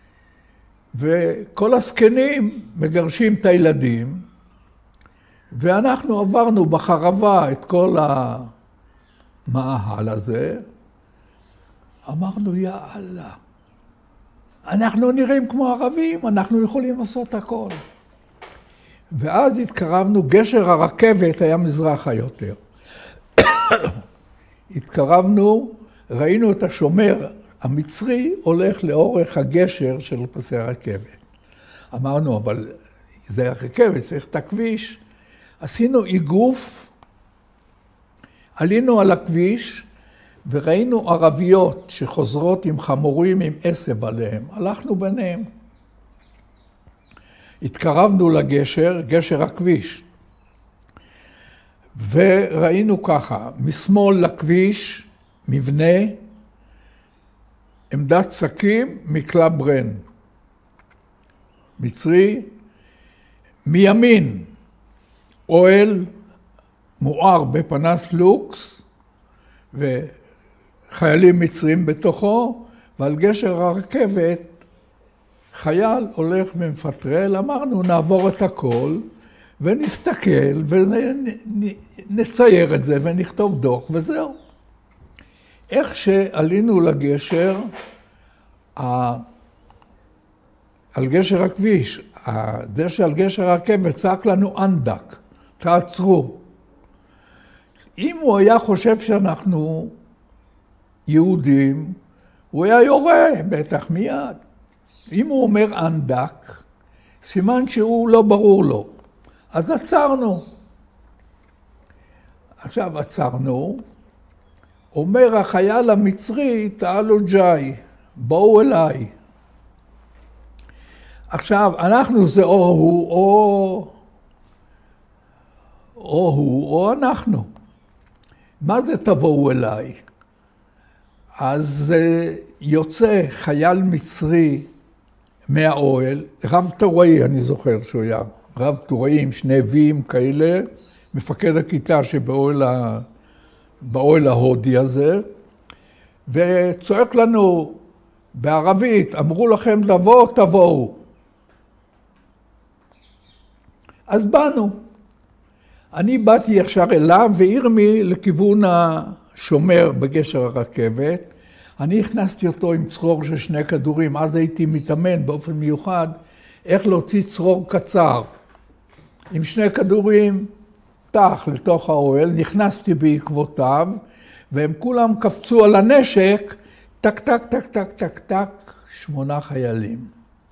וכל הזקנים מגרשים את הילדים, ואנחנו עברנו בחרבה את כל המאהל הזה. אמרנו, יא אללה, אנחנו נראים כמו ערבים, אנחנו יכולים לעשות הכל. ואז התקרבנו, גשר הרכבת היה מזרחה יותר. התקרבנו, ראינו את השומר המצרי הולך לאורך הגשר של פסי הרכבת. אמרנו, אבל זה הרכבת, צריך את הכביש. עשינו איגוף, עלינו על הכביש, וראינו ערביות שחוזרות עם חמורים עם עשב עליהם. הלכנו ביניהם. התקרבנו לגשר, גשר הכביש. וראינו ככה, משמאל לכביש, מבנה, עמדת שקים, מקלע ברן. מצרי, מימין, אוהל, מואר בפנס לוקס, וחיילים מצרים בתוכו, ועל גשר הרכבת, חייל הולך ומפטרל, אמרנו נעבור את הכל, ונסתכל, ונצייר את זה, ונכתוב דוח, וזהו. איך שעלינו לגשר, על גשר הכביש, הדשא על גשר הרכבת צעק לנו אנדק, תעצרו. אם הוא היה חושב שאנחנו יהודים, הוא היה יורה, בטח מיד. אם הוא אומר אנדק, סימן שהוא לא ברור לו. אז עצרנו. עכשיו עצרנו, אומר החייל המצרי, תעלו ג'אי, בואו אליי. עכשיו, אנחנו זה או הוא, או אנחנו. מה זה תבואו אליי? אז יוצא חייל מצרי מהאוהל, רב טוראי, אני זוכר שהוא היה, רב טוראי עם שני ויים כאלה, מפקד הכיתה שבאוהל ההודי הזה, וצועק לנו בערבית, אמרו לכם לבוא, תבואו. אז באנו. אני באתי ישר אליו וירמי לכיוון השומר בגשר הרכבת. אני הכנסתי אותו עם צרור של 2 כדורים, אז הייתי מתאמן באופן מיוחד איך להוציא צרור קצר. עם 2 כדורים, תח לתוך האוהל, נכנסתי בעקבותיו, והם כולם קפצו על הנשק, טק, טק, טק, טק, טק, טק, 8 חיילים.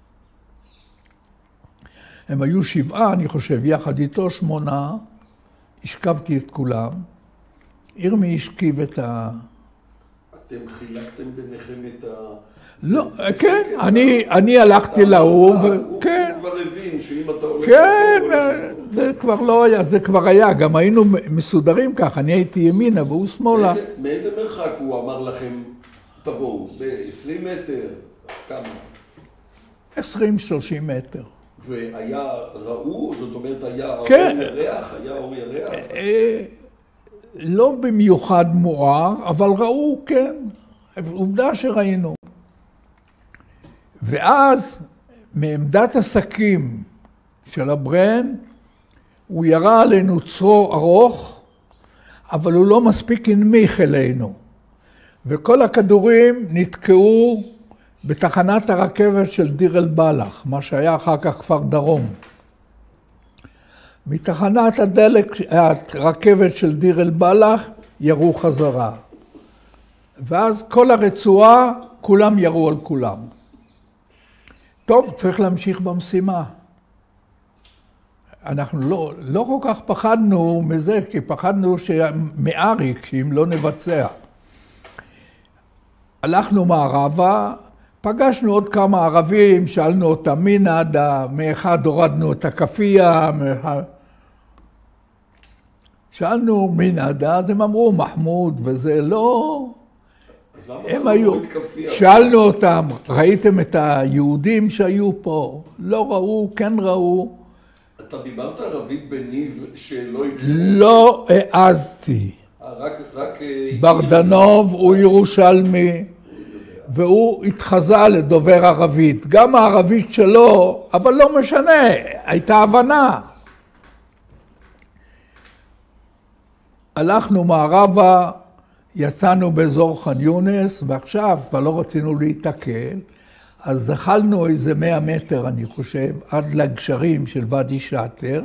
הם היו 7, אני חושב, יחד איתו 8, השכבתי את כולם. ירמי השכיב את אתם חילקתם ביניכם את לא, כן, אני הלכתי להוא, כן. הוא כבר הבין שאם אתה הולך... כן, זה כבר לא היה, זה כבר היה, גם היינו מסודרים כך, אני הייתי ימינה והוא שמאלה. מאיזה מרחק הוא אמר לכם, תבואו, ב-20 מטר, כמה? 20-30 מטר. והיה ראו, זאת אומרת, היה כן. אור ירח, היה אור ירח? לא במיוחד מואר, אבל ראו, כן. עובדה שראינו. ואז, מעמדת עסקים של הברן, הוא ירה עלינו צרור ארוך, אבל הוא לא מספיק הנמיך אלינו. וכל הכדורים נתקעו בתחנת הרכבת של דיר אל-בלח, מה שהיה אחר כך כפר דרום. מתחנת הרכבת של דיר אל-בלח ירו חזרה. ואז כל הרצועה, כולם ירו על כולם. טוב, צריך להמשיך במשימה. אנחנו לא כל כך פחדנו מזה, כי פחדנו מאריק, שאם לא נבצע. הלכנו מערבה, פגשנו עוד כמה ערבים, שאלנו אותם מי נעדה, מאחד הורדנו את הכפייה, שאלנו מי נעדה, אז הם אמרו מחמוד, וזה לא... הם היו, שאלנו אותם, ראיתם את היהודים שהיו פה? לא ראו, כן ראו. אתה דיברת ערבית בניב שלא הכירו? לא העזתי. רק... ברדנוב הוא ירושלמי, והוא התחזה לדובר ערבית. גם הערבית שלו, אבל לא משנה, הייתה הבנה. הלכנו מערבה, יצאנו באזור ח'אן יונס, ועכשיו כבר לא רצינו להתעכל, אז זחלנו איזה 100 מטר, אני חושב, עד לגשרים של ואדי שאטר,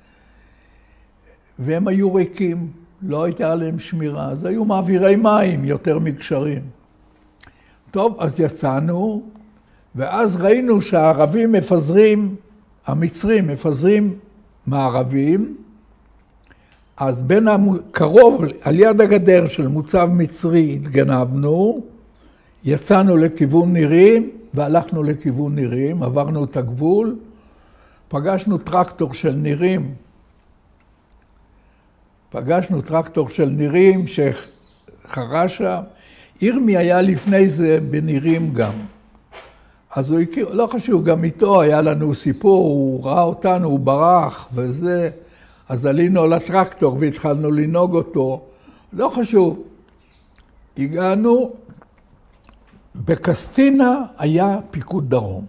והם היו ריקים, לא הייתה עליהם שמירה, אז היו מעבירי מים יותר מגשרים. טוב, אז יצאנו, ואז ראינו שהערבים מפזרים, המצרים מפזרים מערבים, אז בין קרוב, על יד הגדר של מוצב מצרי התגנבנו, יצאנו לכיוון נירים, והלכנו לכיוון נירים, עברנו את הגבול, פגשנו טרקטור של נירים, שחרש שם, ירמי היה לפני זה בנירים גם. אז הוא הכיר, לא חשוב, גם איתו היה לנו סיפור, הוא ראה אותנו, הוא ברח וזה, אז עלינו על הטרקטור והתחלנו לנהוג אותו, לא חשוב. הגענו, בקסטינה היה פיקוד דרום.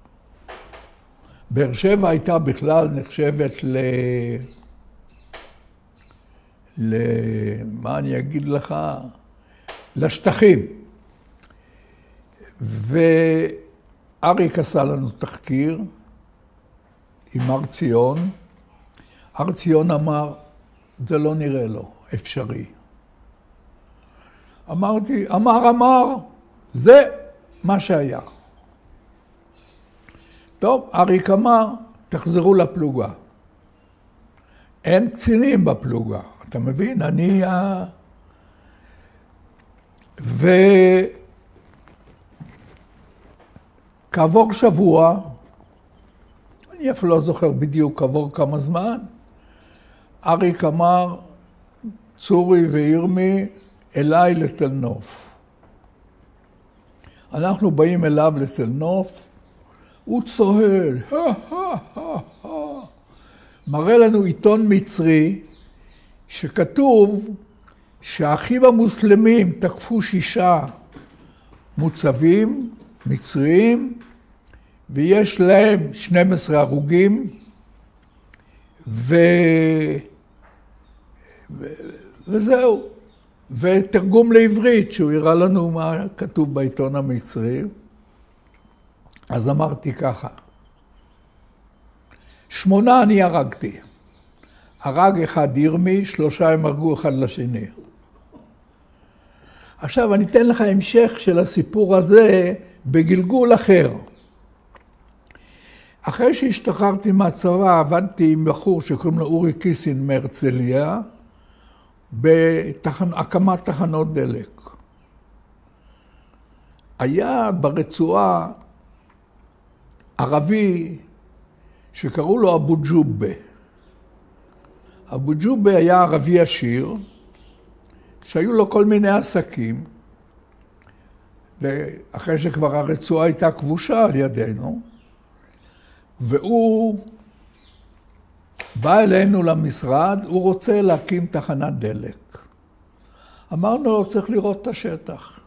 באר שבע הייתה בכלל נחשבת מה אני אגיד לך? לשטחים. ואריק עשה לנו תחקיר עם הר ציון. הר ציון אמר, זה לא נראה לו אפשרי. אמר, זה מה שהיה. טוב, אריק אמר, תחזרו לפלוגה. אין קצינים בפלוגה, אתה מבין? וכעבור שבוע, אני אפילו לא זוכר בדיוק כעבור כמה זמן, אריק אמר, צורי וירמי, אליי לתל נוף. אנחנו באים אליו לתל נוף, הוא צוהל, מראה לנו עיתון מצרי, שכתוב שהאחים המוסלמים תקפו 6 מוצבים מצריים, ויש להם 12 הרוגים, וזהו. ותרגום לעברית, שהוא הראה לנו מה כתוב בעיתון המצרי. אז אמרתי ככה, 8 אני הרגתי. הרג 1 ירמי, 3 הם הרגו אחד לשני. עכשיו אני אתן לך המשך של הסיפור הזה בגלגול אחר. אחרי שהשתחררתי מהצבא, עבדתי עם בחור שקוראים לו אורי קיסין מהרצליה, בהקמת תחנות דלק. היה ברצועה ערבי שקראו לו אבו ג'ובה. אבו ג'ובה היה ערבי עשיר, שהיו לו כל מיני עסקים, אחרי שכבר הרצועה הייתה כבושה על ידינו, והוא בא אלינו למשרד, הוא רוצה להקים תחנת דלק. אמרנו לו, צריך לראות את השטח.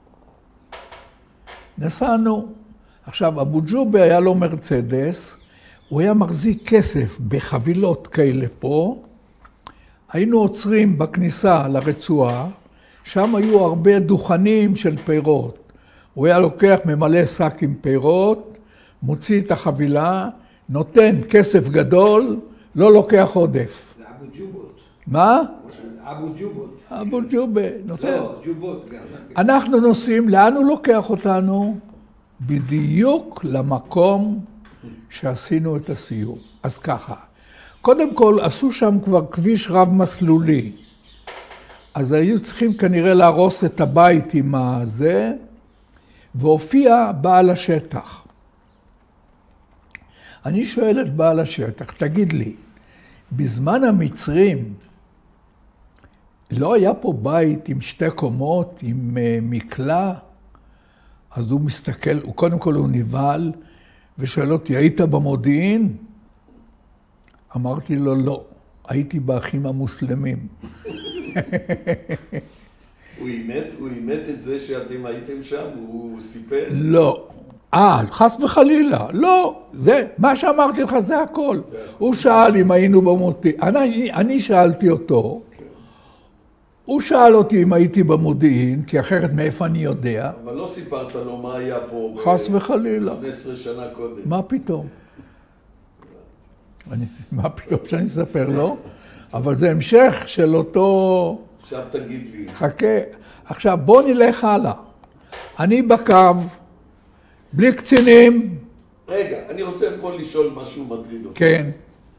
נסענו. עכשיו, אבו ג'ובה היה לו מרצדס, הוא היה מחזיק כסף בחבילות כאלה פה. היינו עוצרים בכניסה לרצועה, שם היו הרבה דוכנים של פירות. הוא היה לוקח, ממלא שק עם פירות, מוציא את החבילה, נותן כסף גדול, לא לוקח עודף. זה אבו ג'ובות. מה? אבו ג'ובות. אבו ג'ובה, נותן. לא, ג'ובות גם. אנחנו נוסעים, לאן הוא לוקח אותנו? בדיוק למקום שעשינו את הסיור. אז ככה, קודם כל עשו שם כבר כביש רב מסלולי. אז היו צריכים כנראה להרוס את הבית עם הזה, והופיע בעל השטח. אני שואל את בעל השטח, תגיד לי, בזמן המצרים לא היה פה בית עם 2 קומות, עם מקלע? אז הוא מסתכל, קודם כל הוא נבהל, ושואל אותי, היית במודיעין? אמרתי לו, לא, הייתי באחים המוסלמים. הוא אימת את זה שאתם הייתם שם? הוא סיפר? לא. חס וחלילה. לא. זה, מה שאמרתי לך זה הכל. הוא שאל אם היינו במודיעין. אני שאלתי אותו. הוא שאל אותי אם הייתי במודיעין, כי אחרת מאיפה אני יודע. אבל לא סיפרת לו מה היה פה חס וחלילה. 15 שנה קודם. מה פתאום? מה פתאום שאני אספר לו? אבל זה המשך של אותו... עכשיו תגיד לי. חכה. עכשיו בוא נלך הלאה. אני בקו, בלי קצינים. רגע, אני רוצה פה לשאול משהו מטריד אותי. כן.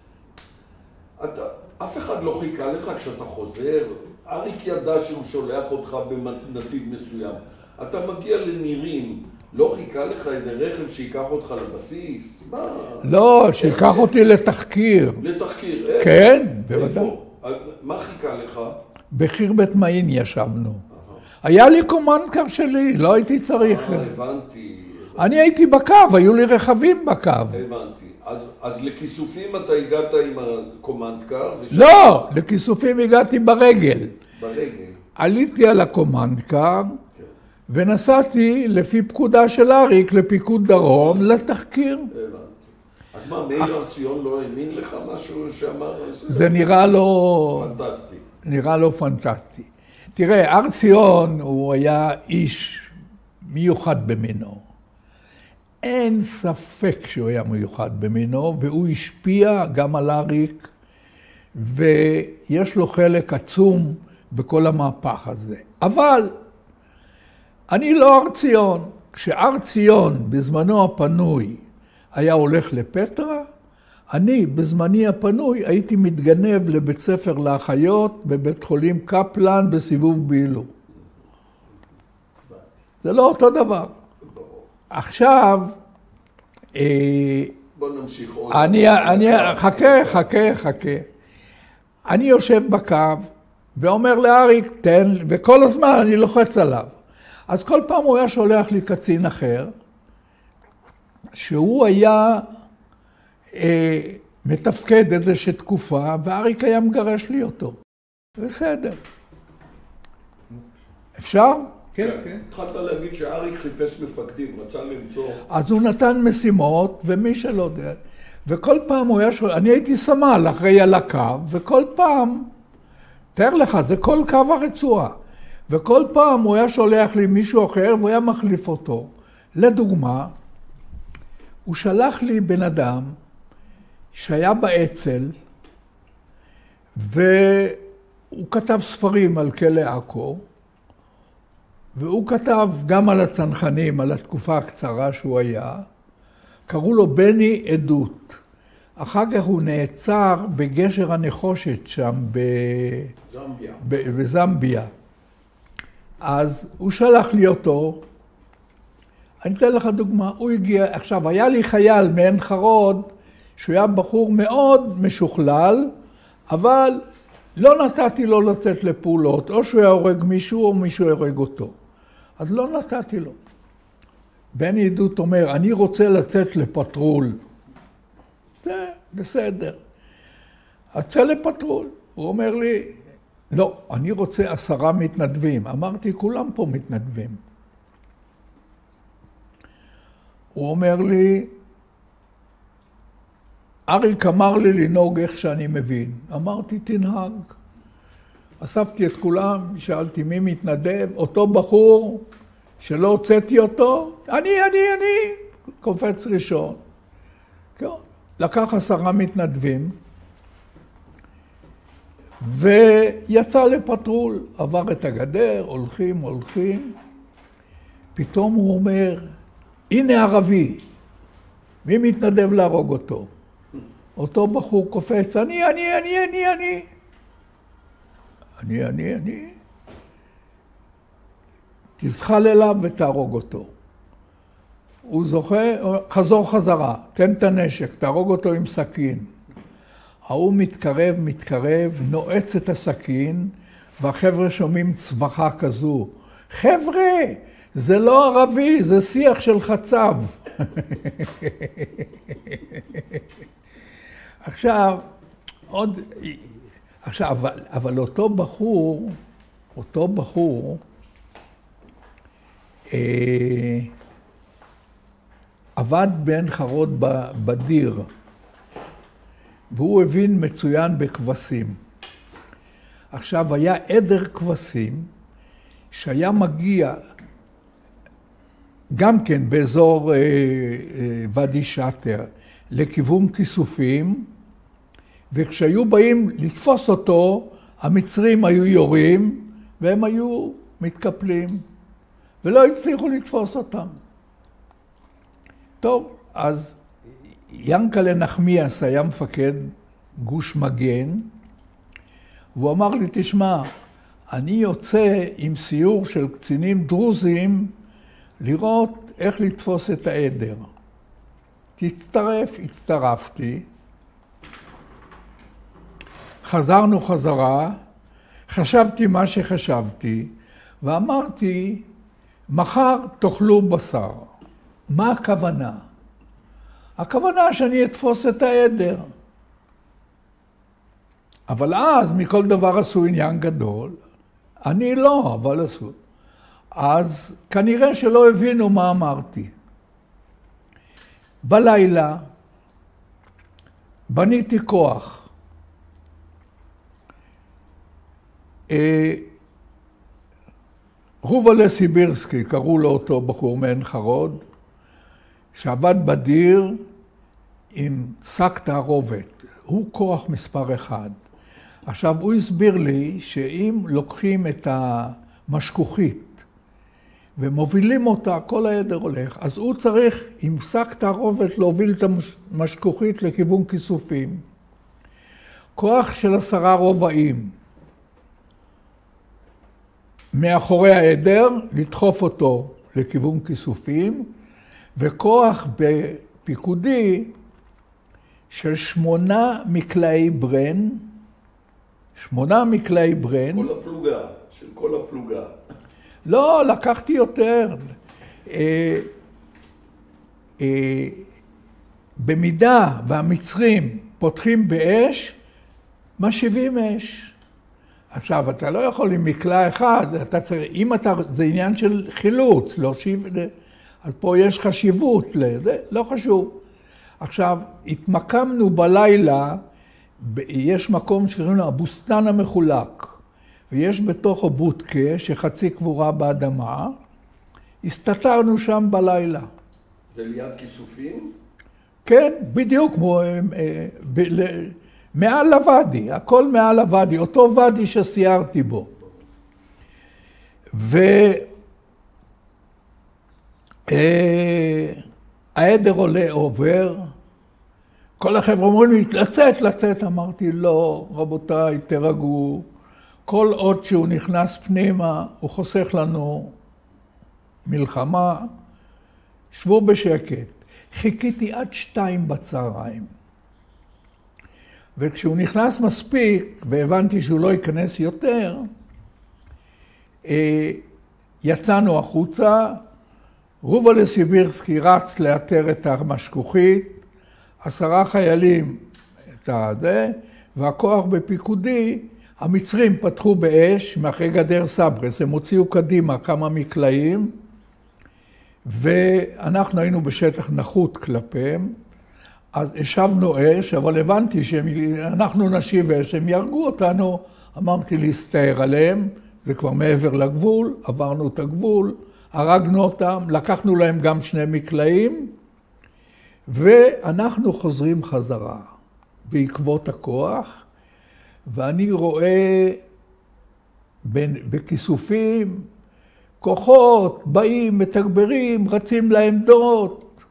אף אחד לא חיכה לך כשאתה חוזר? אריק ידע שהוא שולח אותך בנתיב מסוים. אתה מגיע לנירים, לא חיכה לך איזה רכב שיקח אותך לבסיס? מה? לא, שיקח אותי לתחקיר. לתחקיר, איך? כן, בוודאי. מה חיכה לך? בחיר בית מעין ישבנו. היה לי קומנדקר שלי, לא הייתי צריך. הבנתי. אני הייתי בקו, היו לי רכבים בקו. הבנתי. אז לכיסופים אתה הגעת עם הקומנדקר? לא, לכיסופים הגעתי ברגל. ברגל. עליתי על הקומנדקר ונסעתי לפי פקודה של אריק לפיקוד דרום לתחקיר. הבנתי. אז מה, מאיר הר ציון לא האמין לך משהו שאמר? זה נראה לו... פנטסטי. נראה לו פנטסטי. תראה, הר ציון הוא היה איש מיוחד במינו. אין ספק שהוא היה מיוחד במינו, והוא השפיע גם על אריק, ויש לו חלק עצום בכל המהפך הזה. אבל אני לא הר ציון. כשהר ציון בזמנו הפנוי היה הולך לפטרה, אני בזמני הפנוי הייתי מתגנב לבית ספר לאחיות בבית חולים קפלן בסיבוב בילו. זה לא אותו דבר. עכשיו, בוא נמשיך עוד. חכה. אני יושב בקו ואומר לאריק, תן, וכל הזמן אני לוחץ עליו. אז כל פעם הוא היה שולח לי קצין אחר, שהוא היה מתפקד איזושהי תקופה, ואריק היה מגרש לי אותו. בסדר. אפשר? כן. התחלת להגיד שאריק חיפש מפקדים, רצה למצוא... אז הוא נתן משימות, ומי שלא יודע. וכל פעם הוא היה שואל, אני הייתי סמל אחרי על הקו, וכל פעם, תאר לך, זה כל קו הרצועה. וכל פעם הוא היה שולח לי מישהו אחר, והוא היה מחליף אותו. לדוגמה, הוא שלח לי בן אדם שהיה באצ"ל, והוא כתב ספרים על כלא עכו, והוא כתב גם על הצנחנים, על התקופה הקצרה שהוא היה, קראו לו בני עדות. אחר כך הוא נעצר בגשר הנחושת שם בזמביה. אז הוא שלח לי אותו, אני אתן לך דוגמה, הוא הגיע, עכשיו היה לי חייל מעין חרוד, שהוא היה בחור מאוד משוכלל, אבל לא נתתי לו לצאת לפעולות, או שהוא היה הורג מישהו או מישהו הורג אותו. אז לא נתתי לו. בני עדות אומר, אני רוצה לצאת לפטרול. בסדר. אז צא לפטרול. הוא אומר לי, לא, אני רוצה 10 מתנדבים. אמרתי, כולם פה מתנדבים. הוא אומר לי, אריק אמר לי לנהוג איך שאני מבין. אמרתי, תנהג. אספתי את כולם, שאלתי מי מתנדב, אותו בחור שלא הוצאתי אותו, אני, קופץ ראשון. לקח 10 מתנדבים, ויצא לפטרול, עבר את הגדר, הולכים. פתאום הוא אומר, הנה ערבי, מי מתנדב להרוג אותו? אותו בחור קופץ, אני. תזחל אליו ותהרוג אותו. הוא זוכה, חזור חזרה, תן את הנשק, תהרוג אותו עם סכין. ההוא מתקרב, נועץ את הסכין, והחבר'ה שומעים צווחה כזו. חבר'ה, זה לא ערבי, זה שיח של חצב. עכשיו, אבל אותו בחור, עבד בעין חרוד בדיר, והוא הבין מצוין בכבשים. עכשיו, היה עדר כבשים שהיה מגיע גם כן באזור ואדי שטר לכיוון כיסופים, וכשהיו באים לתפוס אותו, המצרים היו יורים והם היו מתקפלים, ולא הצליחו לתפוס אותם. טוב, אז ינקלה נחמיאס היה מפקד גוש מגן, והוא אמר לי, תשמע, אני יוצא עם סיור של קצינים דרוזים לראות איך לתפוס את העדר. הצטרפתי. חזרנו חזרה, חשבתי מה שחשבתי, ואמרתי, מחר תאכלו בשר. מה הכוונה? הכוונה שאני אתפוס את העדר. אבל אז מכל דבר עשו עניין גדול. אני לא, אבל עשו. אז כנראה שלא הבינו מה אמרתי. בלילה בניתי כוח. רובלה סיבירסקי, קראו לו אותו בחור מעין חרוד, שעבד בדיר עם שק תערובת. הוא כוח מספר 1. עכשיו, הוא הסביר לי שאם לוקחים את המשכוכית ומובילים אותה, כל העדר הולך. אז הוא צריך עם שק תערובת להוביל את המשכוכית לכיוון כיסופים. כוח של 10 רובעים. מאחורי העדר, לדחוף אותו לכיוון כיסופים, וכוח בפיקודי של 8 מקלעי ברן, 8 מקלעי ברן. כל הפלוגה, של כל הפלוגה. לא, לקחתי יותר. במידה והמצרים פותחים באש, משיבים אש. עכשיו, אתה לא יכול עם מקלע אחד, אתה צריך, אם אתה, זה עניין של חילוץ, להושיב, אז פה יש חשיבות לזה, לא חשוב. עכשיו, התמקמנו בלילה, יש מקום שקוראים לו הבוסתן המחולק, ויש בתוכו בוטקה שחצי קבורה באדמה, הסתתרנו שם בלילה. זה ליד כיסופים? כן, בדיוק, מעל הוואדי, הכל מעל הוואדי, אותו ואדי שסיירתי בו. העדר עובר, כל החבר'ה אומרים לי, לצאת, אמרתי, לא, רבותיי, תרגעו, כל עוד שהוא נכנס פנימה, הוא חוסך לנו מלחמה, שבו בשקט. חיכיתי עד 2 בצהריים. וכשהוא נכנס מספיק, והבנתי שהוא לא ייכנס יותר, יצאנו החוצה, רובלה סיבירסקי רץ לאתר את המשכוכית, 10 חיילים את זה, והכוח בפיקודי, המצרים פתחו באש מאחרי גדר סברס, הם הוציאו קדימה כמה מקלעים, ואנחנו היינו בשטח נחות כלפיהם, אז השבנו אש, אבל הבנתי שאנחנו נשיב אש, הם ירגו אותנו, אמרתי להסתער עליהם, זה כבר מעבר לגבול, עברנו את הגבול, הרגנו אותם, לקחנו להם גם 2 מקלעים, ואנחנו חוזרים חזרה בעקבות הכוח, ואני רואה בכיסופים, כוחות באים, מתגברים, רצים לעמדות,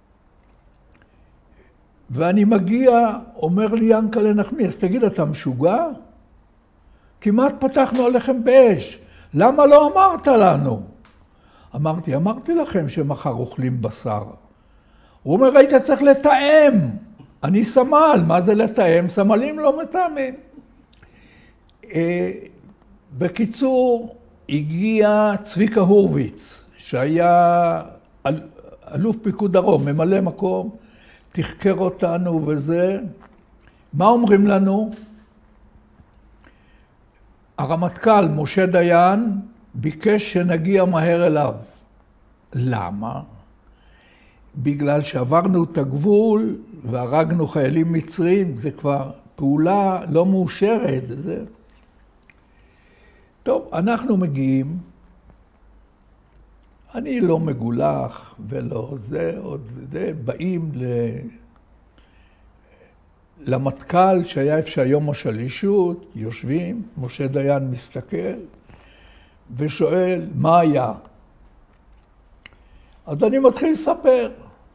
ואני מגיע, אומר לי ינקלה נחמיאס, תגיד, אתה משוגע? כמעט פתחנו עליכם באש, למה לא אמרת לנו? אמרתי לכם שמחר אוכלים בשר. הוא אומר, היית צריך לתאם. אני סמל, מה זה לתאם? סמלים לא מתאמים. בקיצור, הגיע צביקה הורוביץ, שהיה אלוף פיקוד דרום, ממלא מקום, תחקר אותנו וזה. מה אומרים לנו? הרמטכ"ל משה דיין ביקש שנגיע מהר אליו. למה? בגלל שעברנו את הגבול והרגנו חיילים מצרים, זה כבר פעולה לא מאושרת. זה... טוב, אנחנו מגיעים, אני לא מגולח ולא זה, עוד זה, באים למטכ"ל שהיה איפה שהיום השלישות, יושבים, משה דיין מסתכל ושואל, מה היה? אז אני מתחיל לספר.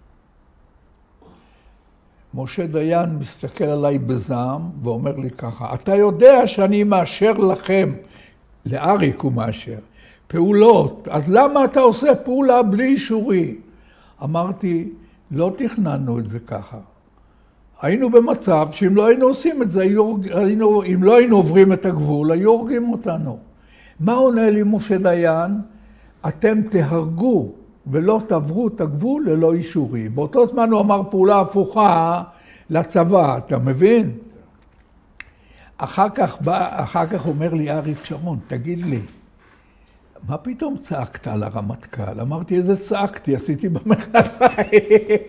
משה דיין מסתכל עליי בזעם ואומר לי ככה, אתה יודע שאני מאשר לכם, לאריק הוא מאשר, פעולות, אז למה אתה עושה פעולה בלי אישורי? אמרתי, לא תכננו את זה ככה. היינו במצב שאם לא היינו עושים את זה, אם לא היינו עוברים את הגבול, היו הורגים אותנו. מה עונה לי משה דיין? אתם תהרגו ולא תעברו את הגבול ללא אישורי. באותו זמן הוא אמר פעולה הפוכה לצבא, אתה מבין? אחר כך אומר לי אריק שרון, תגיד לי, מה פתאום צעקת על הרמטכ"ל? אמרתי, איזה צעקתי, עשיתי במכנסיים.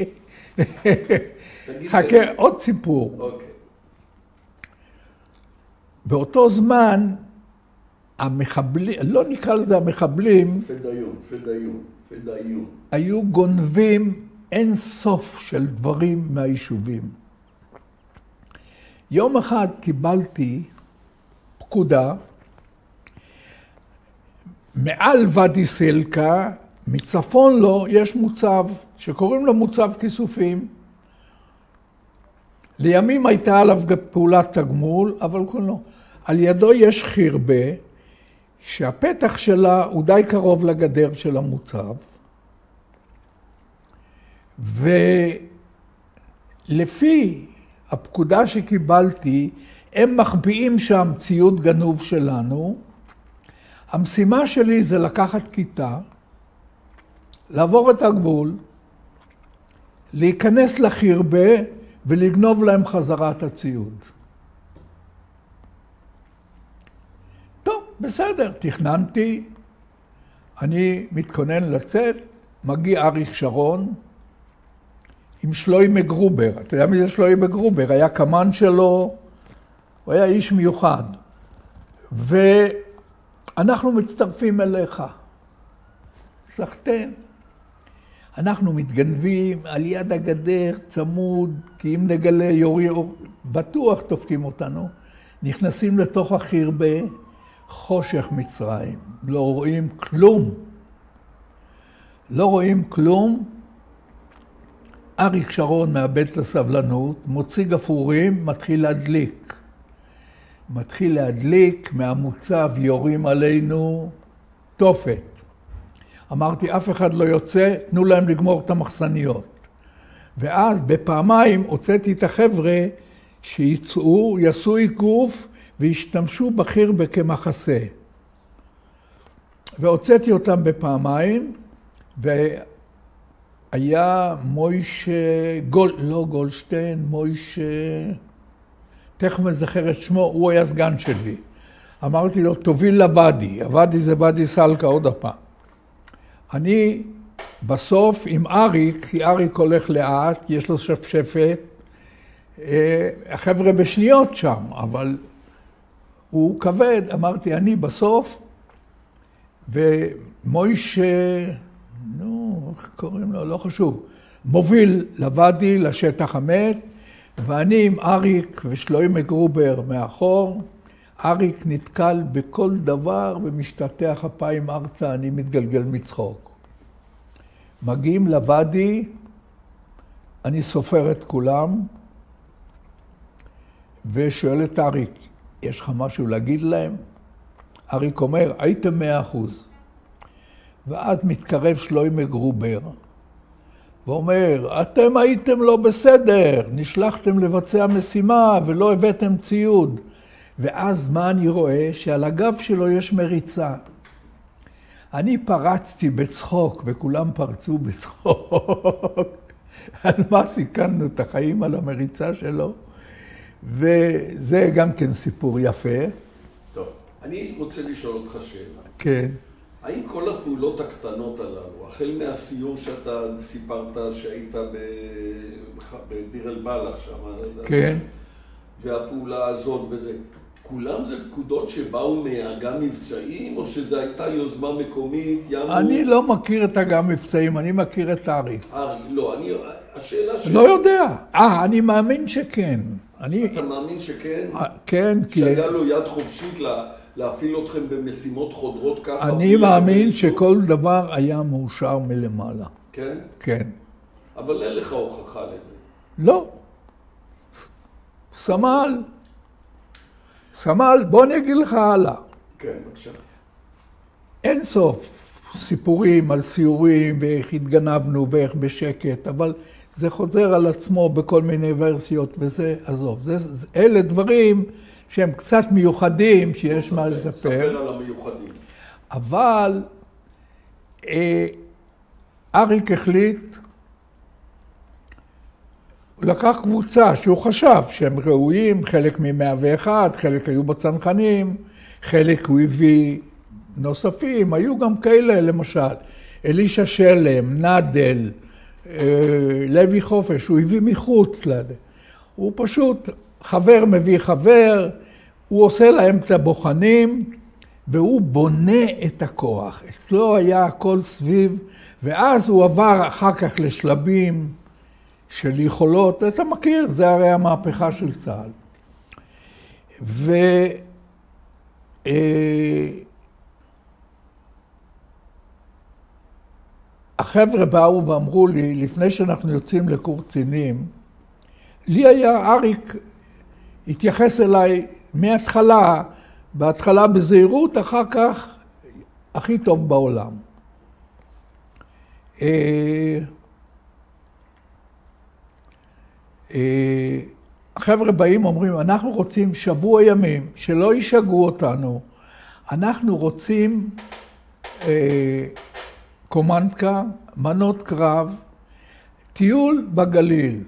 חכה, עוד סיפור. אוקיי. באותו זמן, המחבלים, לא נקרא לזה המחבלים, פדאיון. היו גונבים אין סוף של דברים מהיישובים. יום אחד קיבלתי פקודה, מעל ואדי סילקה, מצפון לו יש מוצב, שקוראים לו מוצב כיסופים. לימים הייתה עליו פעולת תגמול, אבל כולו. על ידו יש חירבה, שהפתח שלה הוא די קרוב לגדר של המוצב. ולפי הפקודה שקיבלתי, הם מחביאים שם ציוד גנוב שלנו. המשימה שלי זה לקחת כיתה, לעבור את הגבול, להיכנס לחירבה ולגנוב להם חזרה את הציוד. טוב, בסדר, תכננתי, אני מתכונן לצאת, מגיע אריק שרון עם שלוימה גרובר. אתה יודע מי זה שלוימה גרובר? היה קמן שלו, הוא היה איש מיוחד. ואנחנו מצטרפים אליך. סחטן. אנחנו מתגנבים על יד הגדר, צמוד, כי אם נגלה יורי, בטוח תופקים אותנו. נכנסים לתוך החירבה, חושך מצרים. לא רואים כלום. לא רואים כלום. אריק שרון מאבד את הסבלנות, מוציא גפרורים, מתחיל להדליק, מהמוצב יורים עלינו תופת. אמרתי, אף אחד לא יוצא, תנו להם לגמור את המחסניות. ואז בפעמיים הוצאתי את החבר'ה שיצאו, יעשו איגוף וישתמשו בחירבה כמחסה. והוצאתי אותם בפעמיים, והיה מוישה, לא גולדשטיין, מוישה, תכף מזכר את שמו, הוא היה סגן שלי. אמרתי לו, תוביל לוואדי. הוואדי זה ואדי סלקה עוד הפעם. אני בסוף עם אריק, כי אריק הולך לאט, יש לו שפשפת, החבר'ה בשניות שם, אבל הוא כבד. אמרתי, אני בסוף, ומוישה, איך קוראים לו? לא חשוב. מוביל לוואדי, לשטח המת, ואני עם אריק ושלוימה גרובר מאחור. אריק נתקל בכל דבר ומשתטח אפיים ארצה, אני מתגלגל מצחוק. מגיעים לוואדי, אני סופר את כולם, ושואל את אריק, יש לך משהו להגיד להם? אריק אומר, הייתם 100%. ואז מתקרב שלוימה גרובר, ואומר, אתם הייתם לא בסדר, נשלחתם לבצע משימה ולא הבאתם ציוד. ואז מה אני רואה? שעל הגב שלו יש מריצה. אני פרצתי בצחוק, וכולם פרצו בצחוק. על מה סיכנו את החיים על המריצה שלו? וזה גם כן סיפור יפה. טוב, אני רוצה לשאול אותך שאלה. כן. האם כל הפעולות הקטנות הללו, החל מהסיור שאתה סיפרת שהיית בדיר אל-בלח שם, כן. והפעולה הזאת וזה, כולם זה פקודות שבאו מאג"ם מבצעים, או שזו הייתה יוזמה מקומית? אני לא מכיר את אג"ם מבצעים, אני מכיר את אריק. לא, השאלה לא יודע. אני מאמין שכן. אתה מאמין שכן? כן, כי... שהיה לו יד חופשית להפעיל אתכם במשימות חודרות ככה? אני מאמין שכל דבר היה מאושר מלמעלה. כן? כן. אבל אין לך הוכחה לזה. לא. סמל, בוא אני אגיד לך הלאה. כן, בבקשה. אין סוף סיפורים על סיורים ואיך התגנבנו ואיך בשקט, אבל זה חוזר על עצמו בכל מיני ורסיות וזה, עזוב. אלה דברים שהם קצת מיוחדים, שיש מה לספר. ספר על המיוחדים. אבל אריק החליט, הוא לקח קבוצה שהוא חשב שהם ראויים, חלק מ-101, חלק היו בצנחנים, חלק הוא הביא נוספים, היו גם כאלה למשל, אלישע שלם, נדל, לוי חופש, הוא הביא מחוץ לזה. הוא פשוט חבר מביא חבר, הוא עושה להם את הבוחנים, והוא בונה את הכוח. אצלו היה הכל סביב, ואז הוא עבר אחר כך לשלבים של יכולות, אתה מכיר, זה הרי המהפכה של צה"ל. החבר'ה באו ואמרו לי, לפני שאנחנו יוצאים לקורצינים, לי היה אריק, התייחס אליי מההתחלה, בהתחלה בזהירות, אחר כך הכי טוב בעולם. החבר'ה באים אומרים, אנחנו רוצים שבוע ימים, שלא ישגעו אותנו, אנחנו רוצים קומנדקה, מנות קרב, טיול בגליל.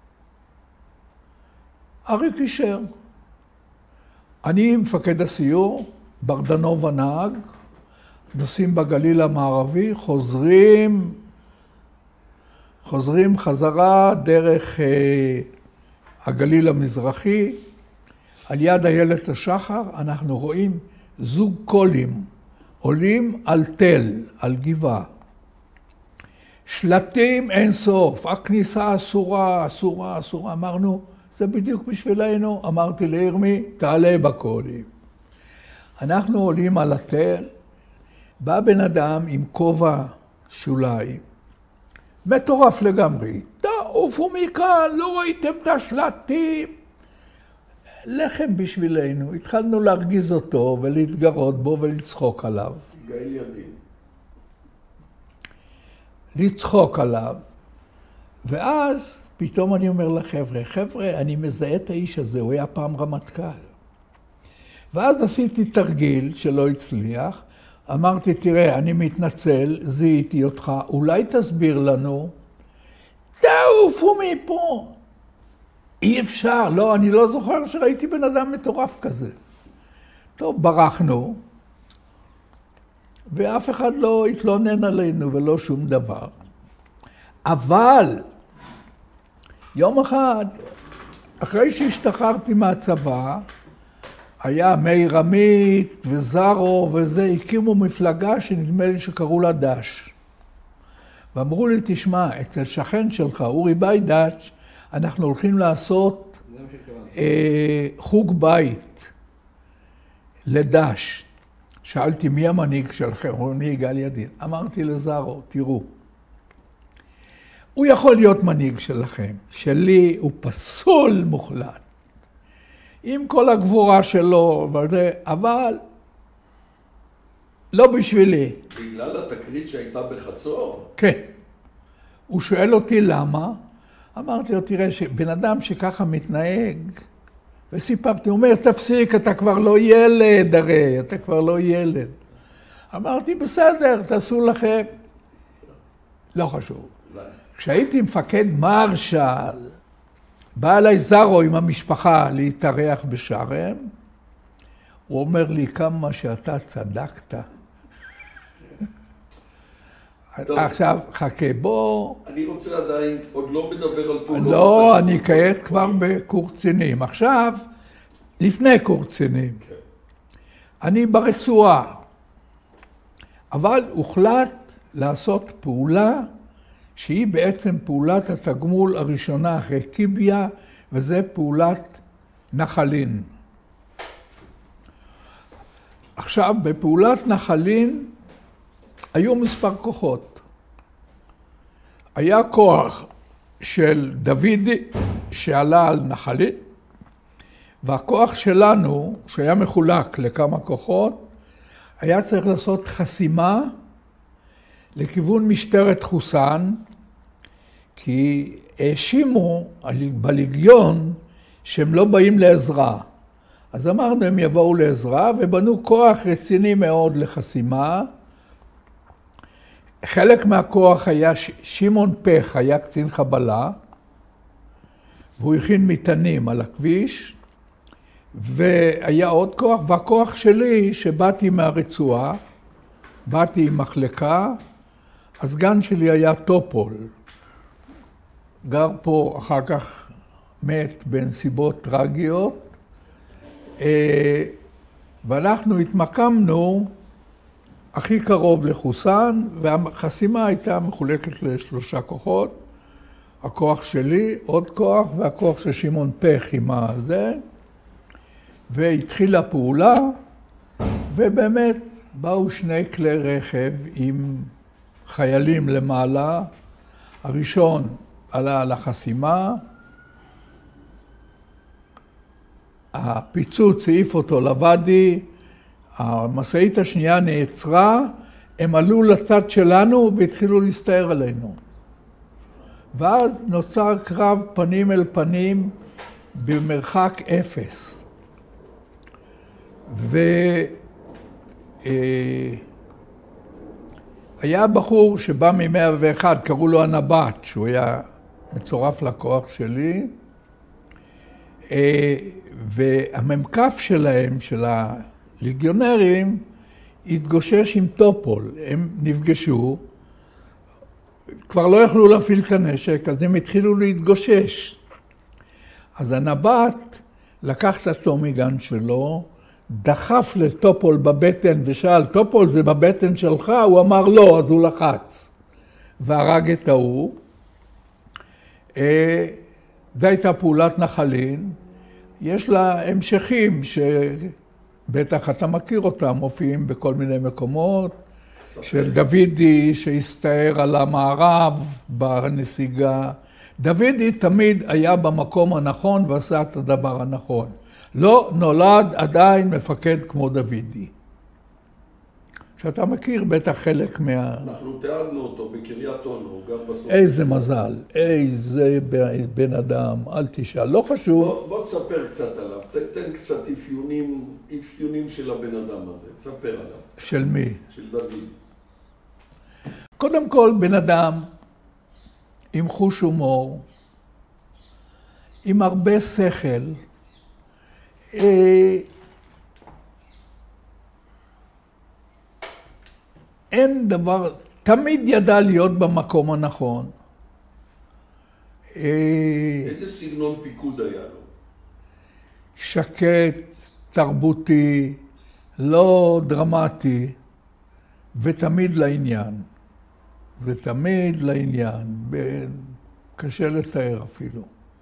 אריק אישר. אני מפקד הסיור, ברדנוב הנהג, נוסעים בגליל המערבי, חוזרים חזרה דרך הגליל המזרחי, על יד איילת השחר אנחנו רואים זוג קולים, עולים על תל, על גבעה. שלטים אין סוף, הכניסה אסורה, אסורה, אסורה. אמרנו, זה בדיוק בשבילנו. אמרתי לירמי, תעלה בקולים. אנחנו עולים על התל, בא בן אדם עם כובע שוליים, מטורף לגמרי. תעופו מכאן, לא ראיתם את השלטים. לחם בשבילנו. התחלנו להרגיז אותו ולהתגרות בו ולצחוק עליו. גאל ידין. לצחוק עליו. ואז פתאום אני אומר לחבר'ה, חבר'ה, אני מזהה את האיש הזה, הוא היה פעם רמטכ"ל. ואז עשיתי תרגיל שלא הצליח. אמרתי, תראה, אני מתנצל, זיהיתי אותך, אולי תסביר לנו, תעופו מפה. אי אפשר, לא, אני לא זוכר שראיתי בן אדם מטורף כזה. טוב, ברחנו, ואף אחד לא התלונן עלינו ולא שום דבר. אבל יום אחד, אחרי שהשתחררתי מהצבא, היה מאיר עמית וזרו וזה, הקימו מפלגה שנדמה לי שקראו לה דש. ואמרו לי, תשמע, אצל שכן שלך, אורי ביידש, אנחנו הולכים לעשות חוג בית לדש. שאלתי, מי המנהיג שלכם? הוא נהיג על ידין. אמרתי לזרו, תראו, הוא יכול להיות מנהיג שלכם. שלי הוא פסול מוחלט. עם כל הגבורה שלו, אבל לא בשבילי. בגלל התקרית שהייתה בחצור? כן. הוא שואל אותי למה. אמרתי לו, תראה, בן אדם שככה מתנהג, וסיפרתי, הוא אומר, תפסיק, אתה כבר לא ילד, הרי, אתה כבר לא ילד. אמרתי, בסדר, תעשו לכם. לא חשוב. כשהייתי מפקד מרשל, בא אליי זרו עם המשפחה להתארח בשארם, הוא אומר לי, כמה שאתה צדקת. עכשיו, חכה, בוא... אני רוצה עדיין, עוד לא מדבר על פעולות... לא, אני כעת כבר בקורצינים. עכשיו, לפני קורצינים. אני ברצועה. אבל הוחלט לעשות פעולה שהיא בעצם פעולת התגמול הראשונה אחרי קיביה, וזה פעולת נחלין. עכשיו, בפעולת נחלין היו מספר כוחות. היה כוח של דוידי שעלה על נחלין, והכוח שלנו, שהיה מחולק לכמה כוחות, היה צריך לעשות חסימה לכיוון משטרת חוסן, כי האשימו בלגיון שהם לא באים לעזרה. אז אמרנו, הם יבואו לעזרה, ובנו כוח רציני מאוד לחסימה. חלק מהכוח היה, שמעון פך היה קצין חבלה, והוא הכין מטענים על הכביש, והיה עוד כוח, והכוח שלי, שבאתי מהרצועה, באתי עם מחלקה, הסגן שלי היה טופול. גר פה, אחר כך מת בנסיבות טרגיות, ואנחנו התמקמנו הכי קרוב לחוסן, והחסימה הייתה מחולקת לשלושה כוחות, הכוח שלי, עוד כוח, והכוח של שמעון פך עם הזה, והתחילה פעולה, ובאמת באו שני כלי רכב עם חיילים למעלה, הראשון עלה על החסימה, הפיצוץ העיף אותו לוואדי, המשאית השנייה נעצרה, הם עלו לצד שלנו והתחילו להסתער עלינו. ואז נוצר קרב פנים אל פנים במרחק 0. היה בחור שבא מ-101, קראו לו הנבט, שהוא היה מצורף לכוח שלי, והממקף שלהם, של הליגיונרים, התגושש עם טופול. הם נפגשו, כבר לא יכלו להפעיל את הנשק, אז הם התחילו להתגושש. אז הנבט לקח את הטומיגן שלו, דחף לטופול בבטן ושאל, טופול זה בבטן שלך? הוא אמר לא, אז הוא לחץ. והרג את ההוא. זו הייתה פעולת נחלין. יש לה המשכים שבטח אתה מכיר אותם, מופיעים בכל מיני מקומות, של דוידי שהסתער על המערב בנסיגה. דוידי תמיד היה במקום הנכון ועשה את הדבר הנכון. לא נולד עדיין מפקד כמו דוידי. שאתה מכיר בטח חלק אנחנו תיארנו אותו בקריית אונו, גם בסוף. איזה מזל, איזה בן אדם, אל תשאל, לא חשוב. בוא תספר קצת עליו, תן קצת אפיונים של הבן אדם הזה, תספר עליו. של מי? של דוד. קודם כל, בן אדם עם חוש הומור, עם הרבה שכל, אין דבר, תמיד ידע להיות במקום הנכון. איזה סגנון פיקוד היה לו? שקט, תרבותי, לא דרמטי, ותמיד לעניין. ותמיד לעניין, קשה לתאר אפילו.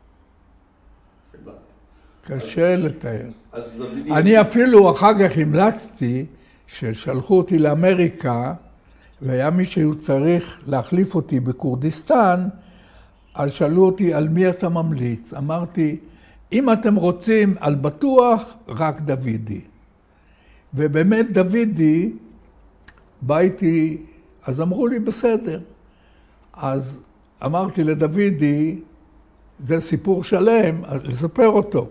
קשה לתאר. אני אפילו אחר כך המלצתי ששלחו אותי לאמריקה, והיה מישהו צריך להחליף אותי בכורדיסטן, אז שאלו אותי על מי אתה ממליץ. אמרתי, אם אתם רוצים על בטוח, רק דוידי. ובאמת דוידי בא איתי, אז אמרו לי בסדר. אז אמרתי לדוידי, זה סיפור שלם, אז לספר אותו.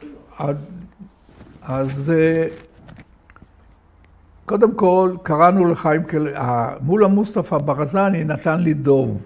אז קודם כל קראנו לחיים, מולה מוסטפא ברזני נתן לי דוב.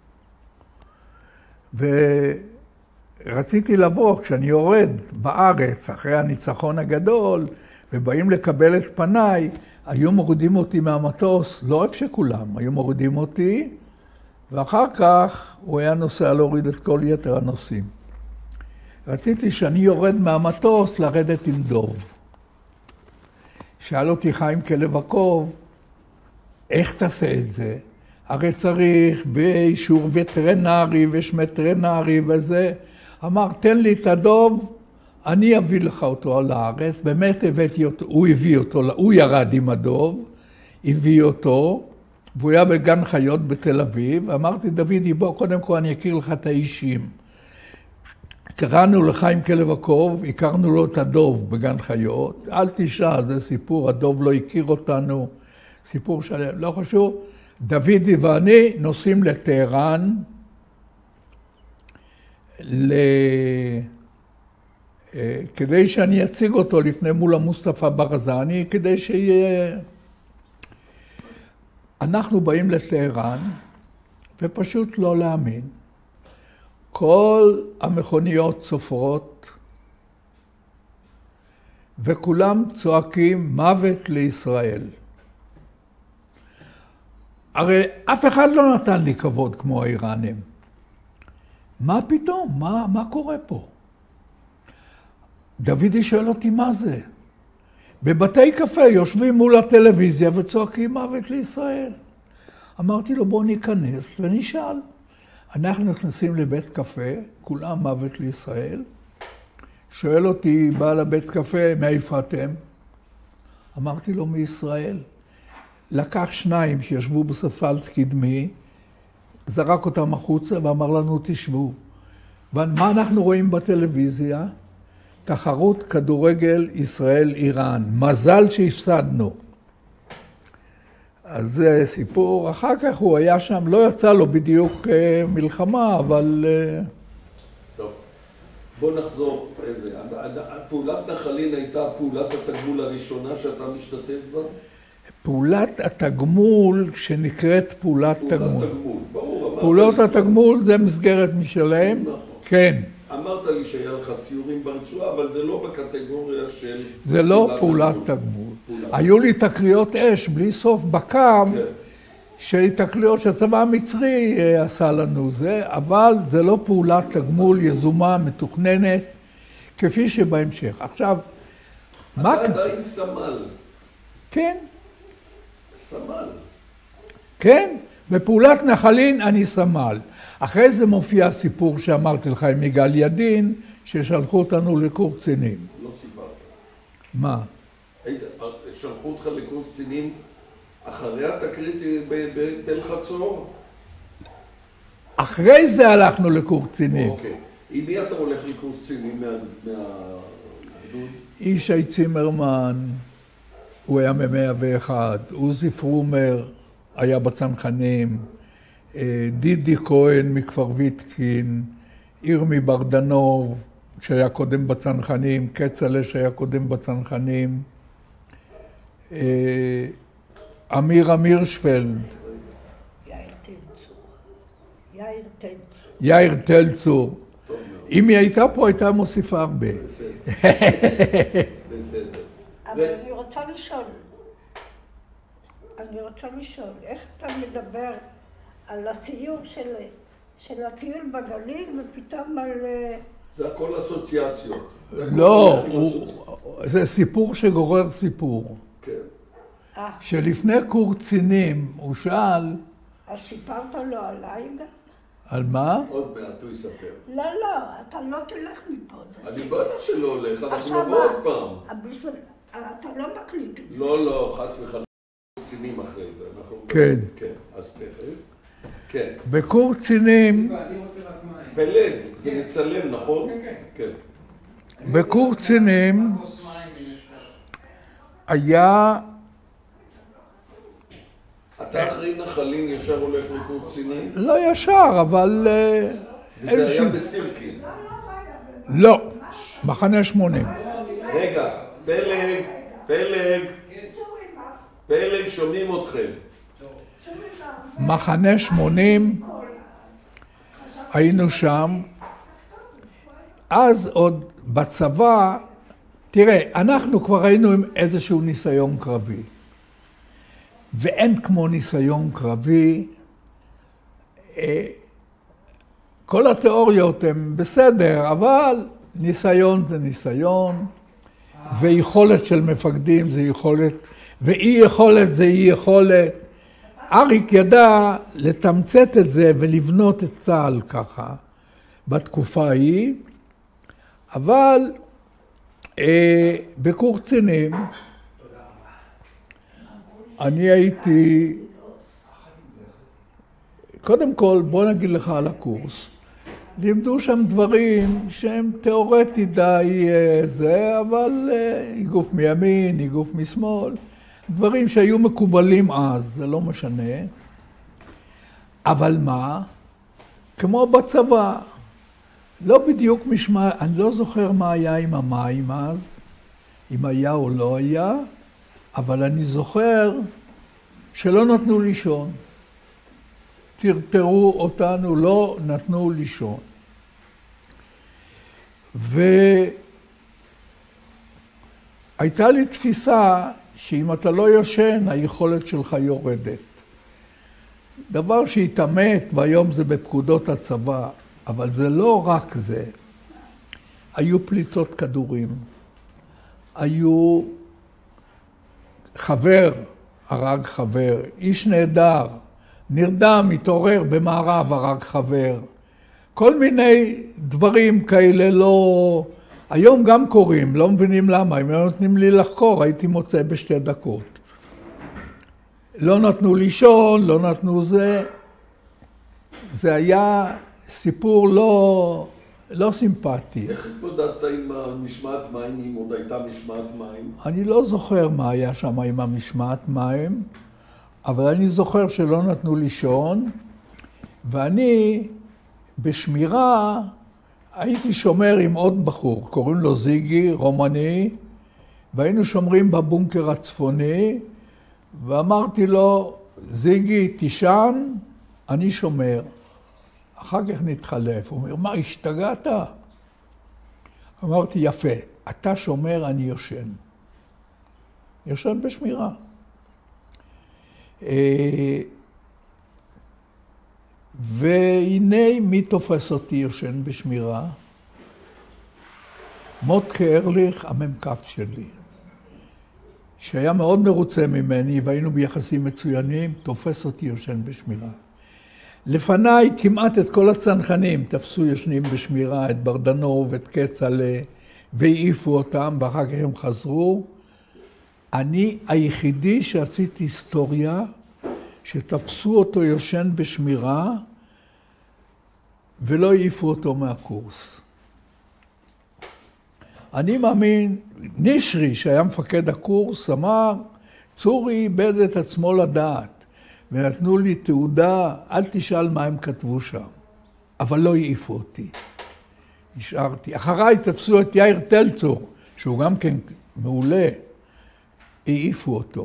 ורציתי לבוא, כשאני יורד בארץ, אחרי הניצחון הגדול, ובאים לקבל את פניי, היו מורידים אותי מהמטוס, לא איפה שכולם, היו מורידים אותי, ואחר כך הוא היה נוסע להוריד את כל יתר הנוסעים. רציתי שאני יורד מהמטוס לרדת עם דוב. שאל אותי חיים כלבקוב, איך תעשה את זה? הרי צריך באישור וטרינרי ושמטרינרי וזה. אמר, תן לי את הדוב, אני אביא לך אותו על הארץ. באמת הבאתי אותו, הוא הביא אותו, הוא ירד עם הדוב, הביא אותו, והוא היה בגן חיות בתל אביב. אמרתי, דודי, בוא, קודם כל אני אכיר לך את האישים. קראנו לחיים כלבקוב, הכרנו לו את הדוב בגן חיות. אל תשאל, זה סיפור, הדוב לא הכיר אותנו, סיפור שלם, לא חשוב. דודי ואני נוסעים לטהרן, כדי שאני אציג אותו לפני מולה מוסטפא ברזני, כדי שיהיה... אנחנו באים לטהרן, ופשוט לא להאמין. כל המכוניות סופרות, וכולם צועקים מוות לישראל. הרי אף אחד לא נתן לי כבוד כמו האיראנים. מה פתאום? מה קורה פה? דודי שואל אותי מה זה. בבתי קפה יושבים מול הטלוויזיה וצועקים מוות לישראל. אמרתי לו בוא ניכנס ונשאל. אנחנו נכנסים לבית קפה, כולם מוות לישראל. שואל אותי בעל הבית קפה, מאיפה אתם? אמרתי לו מישראל. לקח שניים שישבו בספלס קדמי, זרק אותם החוצה ואמר לנו תשבו. ומה אנחנו רואים בטלוויזיה? תחרות כדורגל ישראל-איראן. מזל שהפסדנו. אז זה סיפור. אחר כך הוא היה שם, לא יצא לו בדיוק מלחמה, אבל... טוב, בוא נחזור איזה. פעולת נחלין הייתה פעולת התגמול הראשונה שאתה משתתף בה? פעולת התגמול שנקראת פעולת תגמול. ברור. פעולות התגמול זה מסגרת משלהם. נכון. כן. אמרת לי שהיה לך סיורים ברצועה, אבל זה לא בקטגוריה של... זה לא פעולת תגמול. היו לי תקריות אש בלי סוף בקו, שתקריות שהצבא המצרי עשה לנו זה, אבל זה לא פעולת תגמול יזומה, מתוכננת, כפי שבהמשך. עכשיו, מה... אתה עדיין סמל. כן. סמל. כן, בפעולת נחלין אני סמל. אחרי זה מופיע הסיפור שאמרתי לך עם יגאל ידין, ששלחו אותנו לקורס קצינים. לא סיפרת. מה? שלחו אותך לקורס קצינים אחרי התקרית בתל חצור? אחרי זה הלכנו לקורס קצינים. אוקיי. עם מי אתה הולך לקורס קצינים מהגדוד? ישי צימרמן, הוא היה מ-101, עוזי פרומר היה בצנחנים, דידי כהן מכפר ויטקין, ירמי ברדנוב שהיה קודם בצנחנים, קצלה שהיה קודם בצנחנים, אמיר שפלד, יאיר תל צור. יאיר תל צור, אם היא הייתה פה, הייתה מוסיפה הרבה. בסדר. בסדר. אבל אני רוצה לשאול, איך אתה מדבר על הציור של הטיול בגליל ופתאום על... זה הכל אסוציאציות. לא, זה סיפור שגורר סיפור. כן. שלפני קורס קצינים הוא שאל... אז סיפרת לו עליי גם? על מה? עוד מעט הוא יספר. לא, אתה לא תלך מפה. אני בטח שלא הולך, אנחנו נבוא עוד פעם. אתה לא מקליט את זה. לא, חס וחלילה. קצינים אחרי זה. כן. כן, אז תכף. כן. בקורס קצינים... פלג, זה מצלם, נכון? כן. בקורס קצינים היה... אתה אחרי נחלים ישר הולך לקורס קצינים? לא ישר, אבל... וזה היה בסירקין. לא, מחנה 80. רגע, פלג, שומעים אתכם. מחנה 80, היינו שם. אז עוד בצבא, תראה, אנחנו כבר היינו עם איזשהו ניסיון קרבי. ואין כמו ניסיון קרבי. כל התיאוריות הן בסדר, אבל ניסיון זה ניסיון, ויכולת של מפקדים זה יכולת, ואי יכולת זה אי יכולת. אריק ידע לתמצת את זה ולבנות את צה"ל ככה בתקופה ההיא, אבל בקורס קצינים אני הייתי, קודם כל בוא נגיד לך על הקורס, לימדו שם דברים שהם תיאורטי די זה, אבל איגוף מימין, איגוף משמאל, דברים שהיו מקובלים אז, זה לא משנה. אבל מה? כמו בצבא, לא בדיוק משמע, אני לא זוכר מה היה עם המים אז, אם היה או לא היה, אבל אני זוכר שלא נתנו לישון. טרטרו אותנו, לא נתנו לישון. והייתה לי תפיסה שאם אתה לא יושן, היכולת שלך יורדת. דבר שהתאמת, והיום זה בפקודות הצבא, אבל זה לא רק זה. היו פליטות כדורים. היו חבר, הרג חבר, איש נהדר, נרדם, מתעורר במערב, הרג חבר. כל מיני דברים כאלה לא... היום גם קוראים, לא מבינים למה, אם לא נותנים לי לחקור, הייתי מוצא בשתי דקות. לא נתנו לישון, לא נתנו זה. זה היה סיפור לא סימפטי. איך התמודדת עם משמעת מים, אם עוד הייתה משמעת מים? אני לא זוכר מה היה שם עם המשמעת מים, אבל אני זוכר שלא נתנו לישון, ואני בשמירה הייתי שומר עם עוד בחור, קוראים לו זיגי, רומני, והיינו שומרים בבונקר הצפוני, ואמרתי לו, זיגי, תישן, אני שומר. אחר כך נתחלף. הוא אומר, מה, השתגעת? אמרתי, יפה, אתה שומר, אני יושן. יושן בשמירה. והנה מי תופס אותי יושן בשמירה? מוטקה ארליך, המ"כ שלי, שהיה מאוד מרוצה ממני, והיינו ביחסים מצוינים, תופס אותי יושן בשמירה. לפניי כמעט את כל הצנחנים תפסו ישנים בשמירה, את ברדנוב, את קצלה, והעיפו אותם, ואחר כך הם חזרו. אני היחידי שעשיתי היסטוריה, שתפסו אותו יושן בשמירה, ולא העיפו אותו מהקורס. אני מאמין, נשרי, שהיה מפקד הקורס, אמר, צורי איבד את עצמו לדעת, ונתנו לי תעודה, אל תשאל מה הם כתבו שם, אבל לא העיפו אותי. נשארתי. אחריי תפסו את יאיר טלצור, שהוא גם כן מעולה, העיפו אותו.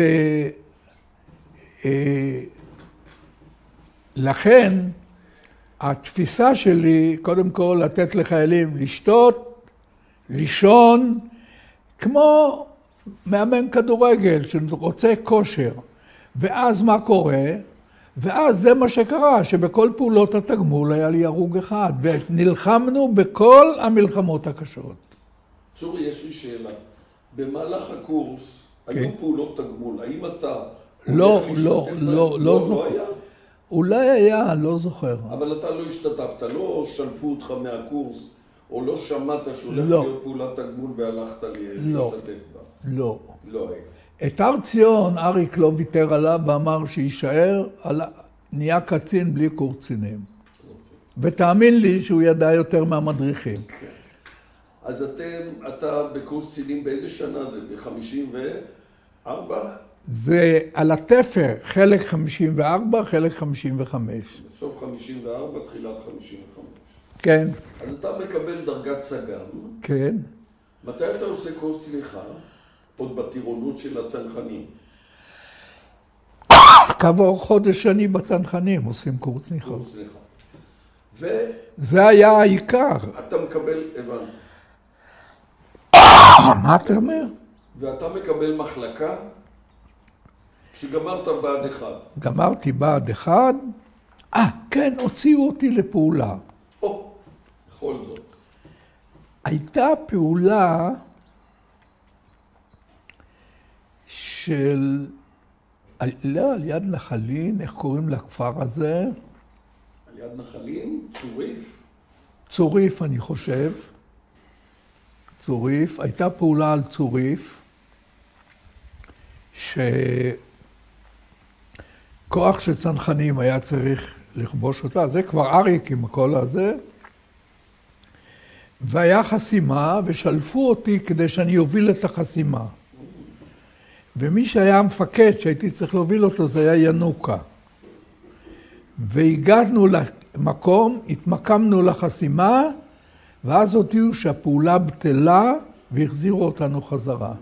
ולכן התפיסה שלי, קודם כל, לתת לחיילים לשתות, לישון, כמו מאמן כדורגל שרוצה כושר. ואז מה קורה? ואז זה מה שקרה, שבכל פעולות התגמול היה לי הרוג אחד, ונלחמנו בכל המלחמות הקשות. צורי, יש לי שאלה. במהלך הקורס, כן. היו פעולות תגמול. האם אתה... לא, הולך לא, להשתתף לא, בהם? לא זוכר. היה? אולי היה, לא זוכר. אבל אתה לא השתתפת, לא שלפו אותך מהקורס, או לא שמעת שהולך לא. להיות פעולת תגמול והלכת לא. להשתתף בה. לא. לא היה. את הר ציון, אריק לא ויתר עליו ואמר שישאר, נהיה קצין בלי קורצינים. ותאמין לי שהוא ידע יותר מהמדריכים. אז אתה בקורס קצינים באיזה שנה זה? ב-54? ועל התפר, חלק 54, חלק 55. בסוף 54, תחילת 55. כן, אז אתה מקבל דרגת סג"ם. כן. מתי אתה עושה קורס צניחה? עוד בטירונות של הצנחנים. כעבור חודש שני בצנחנים עושים קורס צניחה. קורס צניחה. זה היה העיקר. ואתה מקבל, הבנתי. מה אתה אומר? ואתה מקבל מחלקה שגמרת בעד אחד. גמרתי בעד אחד. כן, הוציאו אותי לפעולה. או, בכל זאת. הייתה פעולה של... לא, על יד נחלין, איך קוראים לכפר הזה? על יד נחלים, צוריף. צוריף, אני חושב. צוריף. הייתה פעולה על צוריף, שכוח של צנחנים היה צריך לכבוש אותה. זה כבר אריק עם הכל הזה. והיה חסימה, ושלפו אותי כדי שאני אוביל את החסימה. ומי שהיה המפקד שהייתי צריך להוביל אותו זה היה ינוקה. והגענו למקום, התמקמנו לחסימה, ואז הודיעו שהפעולה בטלה והחזירו אותנו חזרה.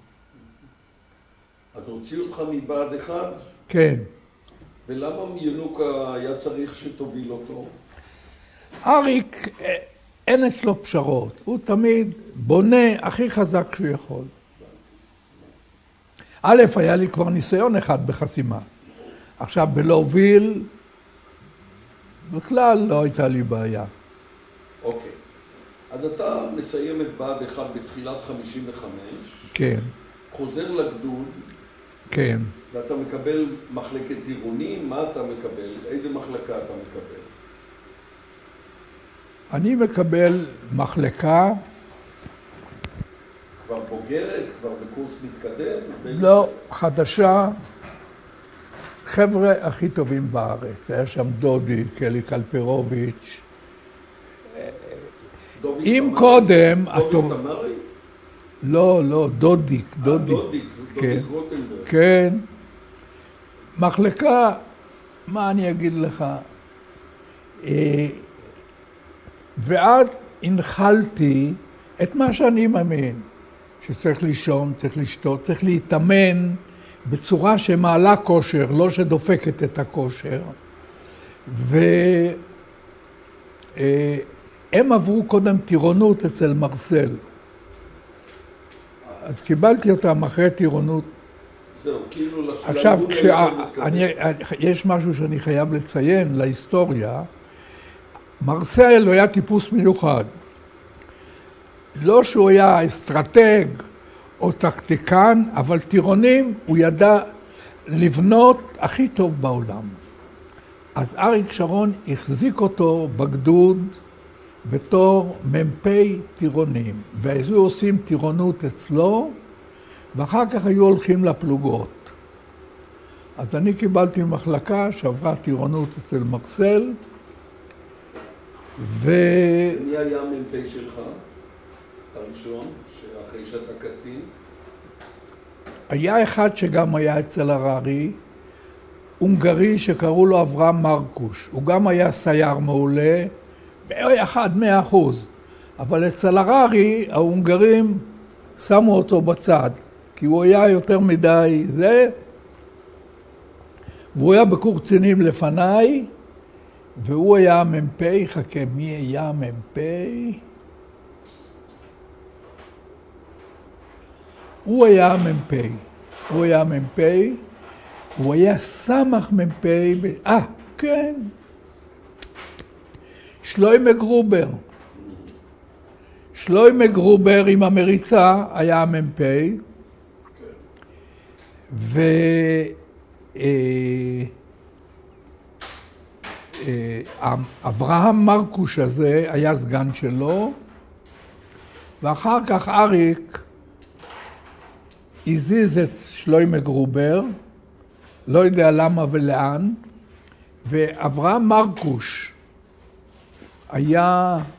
אז הוציאו אותך מבעד אחד? כן. ולמה ינוקה היה צריך שתוביל אותו? אריק, אין אצלו פשרות. הוא תמיד בונה הכי חזק שהוא יכול. א', היה לי כבר ניסיון אחד בחסימה. עכשיו, בלהוביל, בכלל לא הייתה לי בעיה. אוקיי. אז אתה מסיים את בה"ד 1 בתחילת 55. כן, חוזר לגדוד. כן. ואתה מקבל מחלקת טירונים. מה אתה מקבל? איזה מחלקה אתה מקבל? אני מקבל מחלקה, כבר בוגרת? כבר בקורס מתקדם? לא, חדשה, חבר'ה הכי טובים בארץ. היה שם דודי, קלי קלפרוביץ'. אם קודם... דוביק תמרי? לא, לא, דודיק, דודיק. דודיק כן, רוטנברג. כן. מחלקה, מה אני אגיד לך? ואז הנחלתי את מה שאני מאמין, שצריך לישון, צריך לשתות, צריך להתאמן בצורה שמעלה כושר, לא שדופקת את הכושר. והם עברו קודם טירונות אצל מרסל. אז קיבלתי אותם אחרי טירונות. זהו, כאילו עכשיו, יש משהו שאני חייב לציין להיסטוריה. מרסל הוא היה טיפוס מיוחד. לא שהוא היה אסטרטג או טקטיקן, אבל טירונים הוא ידע לבנות הכי טוב בעולם. אז אריק שרון החזיק אותו בגדוד בתור מ"פ טירונים. והיו עושים טירונות אצלו, ואחר כך היו הולכים לפלוגות. אז אני קיבלתי מחלקה שעברה טירונות אצל מרסל, מי היה המ"פ שלך? הראשון, אחרי שאתה קצין? היה אחד שגם היה אצל הררי, הונגרי שקראו לו אברהם מרקוש. הוא גם היה סייר מעולה, אחד 100%. אבל אצל הררי, ההונגרים שמו אותו בצד, כי הוא היה יותר מדי זה, והוא היה בקורס קצינים לפניי, והוא היה המ"פ, חכה, מי היה המ"פ? הוא היה המ"פ. הוא היה המ"פ, הוא היה סמ"ך מ"פ, כן. שלוימה גרובר. שלוימה גרובר עם המריצה היה המ"פ, אברהם מרקוש הזה היה סגן שלו, ואחר כך אריק הזיז את שלוימה גרובר, לא יודע למה ולאן, ואברהם מרקוש היה,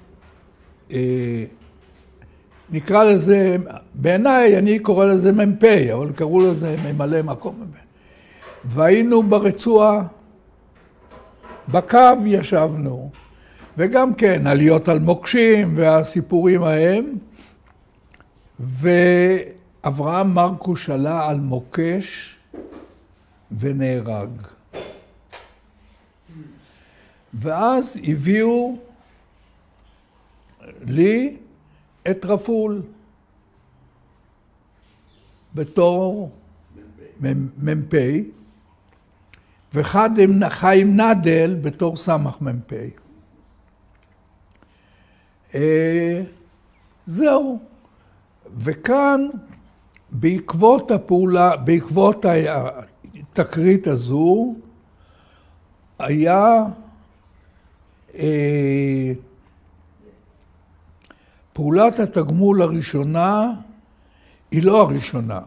נקרא לזה, בעיניי אני קורא לזה מ"פ, אבל קראו לזה ממלא מקום. והיינו ברצועה, בקו ישבנו, וגם כן עליות על מוקשים והסיפורים ההם, ואברהם מרקוש עלה על מוקש ונהרג. ואז הביאו לי את רפול בתור מ"פ, וחיים נדל בתור סמ"ך מ"פ. זהו. וכאן, בעקבות הפעולה, בעקבות התקרית הזו, היה פעולת התגמול הראשונה, היא לא הראשונה.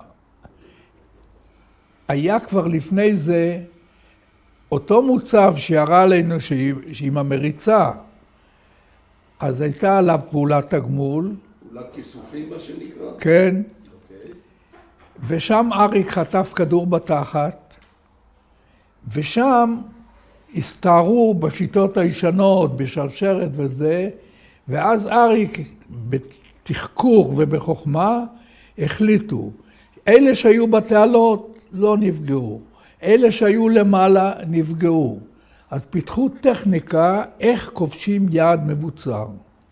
היה כבר לפני זה אותו מוצב שירה עלינו שעם המריצה, אז הייתה עליו פעולת תגמול. פעולת כיסופים מה שנקרא? כן. אוקיי. ושם אריק חטף כדור בתחת, ושם הסתערו בשיטות הישנות, בשרשרת וזה, ואז אריק בתחקור ובחוכמה החליטו, אלה שהיו בתעלות לא נפגעו, אלה שהיו למעלה נפגעו. אז פיתחו טכניקה איך כובשים יעד מבוצר.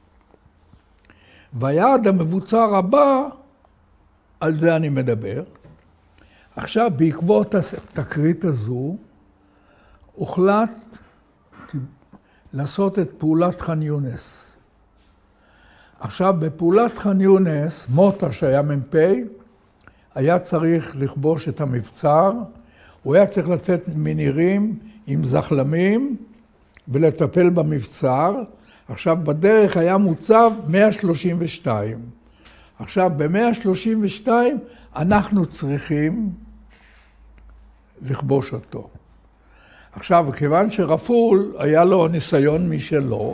והיעד המבוצר הבא, על זה אני מדבר. עכשיו, בעקבות התקרית הזו, הוחלט לעשות את פעולת ח'אן יונס. עכשיו, בפעולת ח'אן יונס, מוטה שהיה מ"פ, היה צריך לכבוש את המבצר, הוא היה צריך לצאת מנירים עם זחלמים ולטפל במבצר. עכשיו, בדרך היה מוצב 132. עכשיו, ב-132 אנחנו צריכים לכבוש אותו. עכשיו, כיוון שרפול היה לו ניסיון משלו,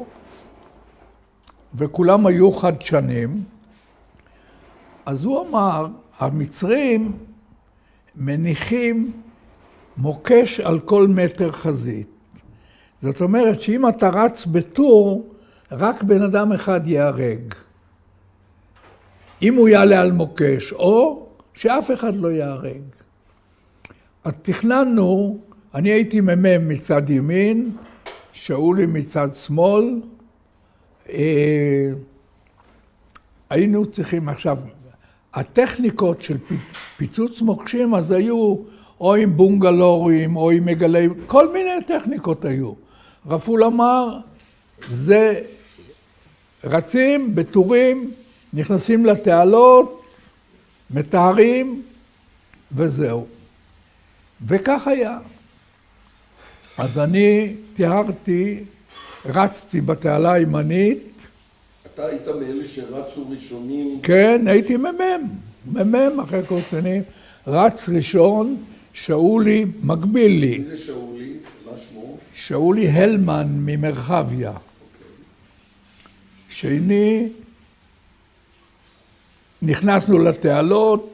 וכולם היו חדשנים, אז הוא אמר, המצרים מניחים מוקש על כל מטר חזית. זאת אומרת שאם אתה רץ בטור, רק בן אדם אחד ייהרג. אם הוא יעלה על מוקש, או שאף אחד לא ייהרג. אז תכננו, אני הייתי מ"מ מצד ימין, שאולי מצד שמאל, היינו צריכים עכשיו, הטכניקות של פיצוץ מוקשים אז היו או עם בונגלורים או עם מגלי, כל מיני טכניקות היו. רפול אמר, זה רצים בטורים, נכנסים לתעלות, מטהרים וזהו. וכך היה. אז אני תיארתי, רצתי בתעלה הימנית. אתה היית מאלה שרצו ראשונים? כן, הייתי מ"מ אחרי כל שנים. רץ ראשון, שאולי מקביל לי. מי זה שאולי? מה שמו? שאולי הלמן ממרחביה. שני, נכנסנו לתעלות,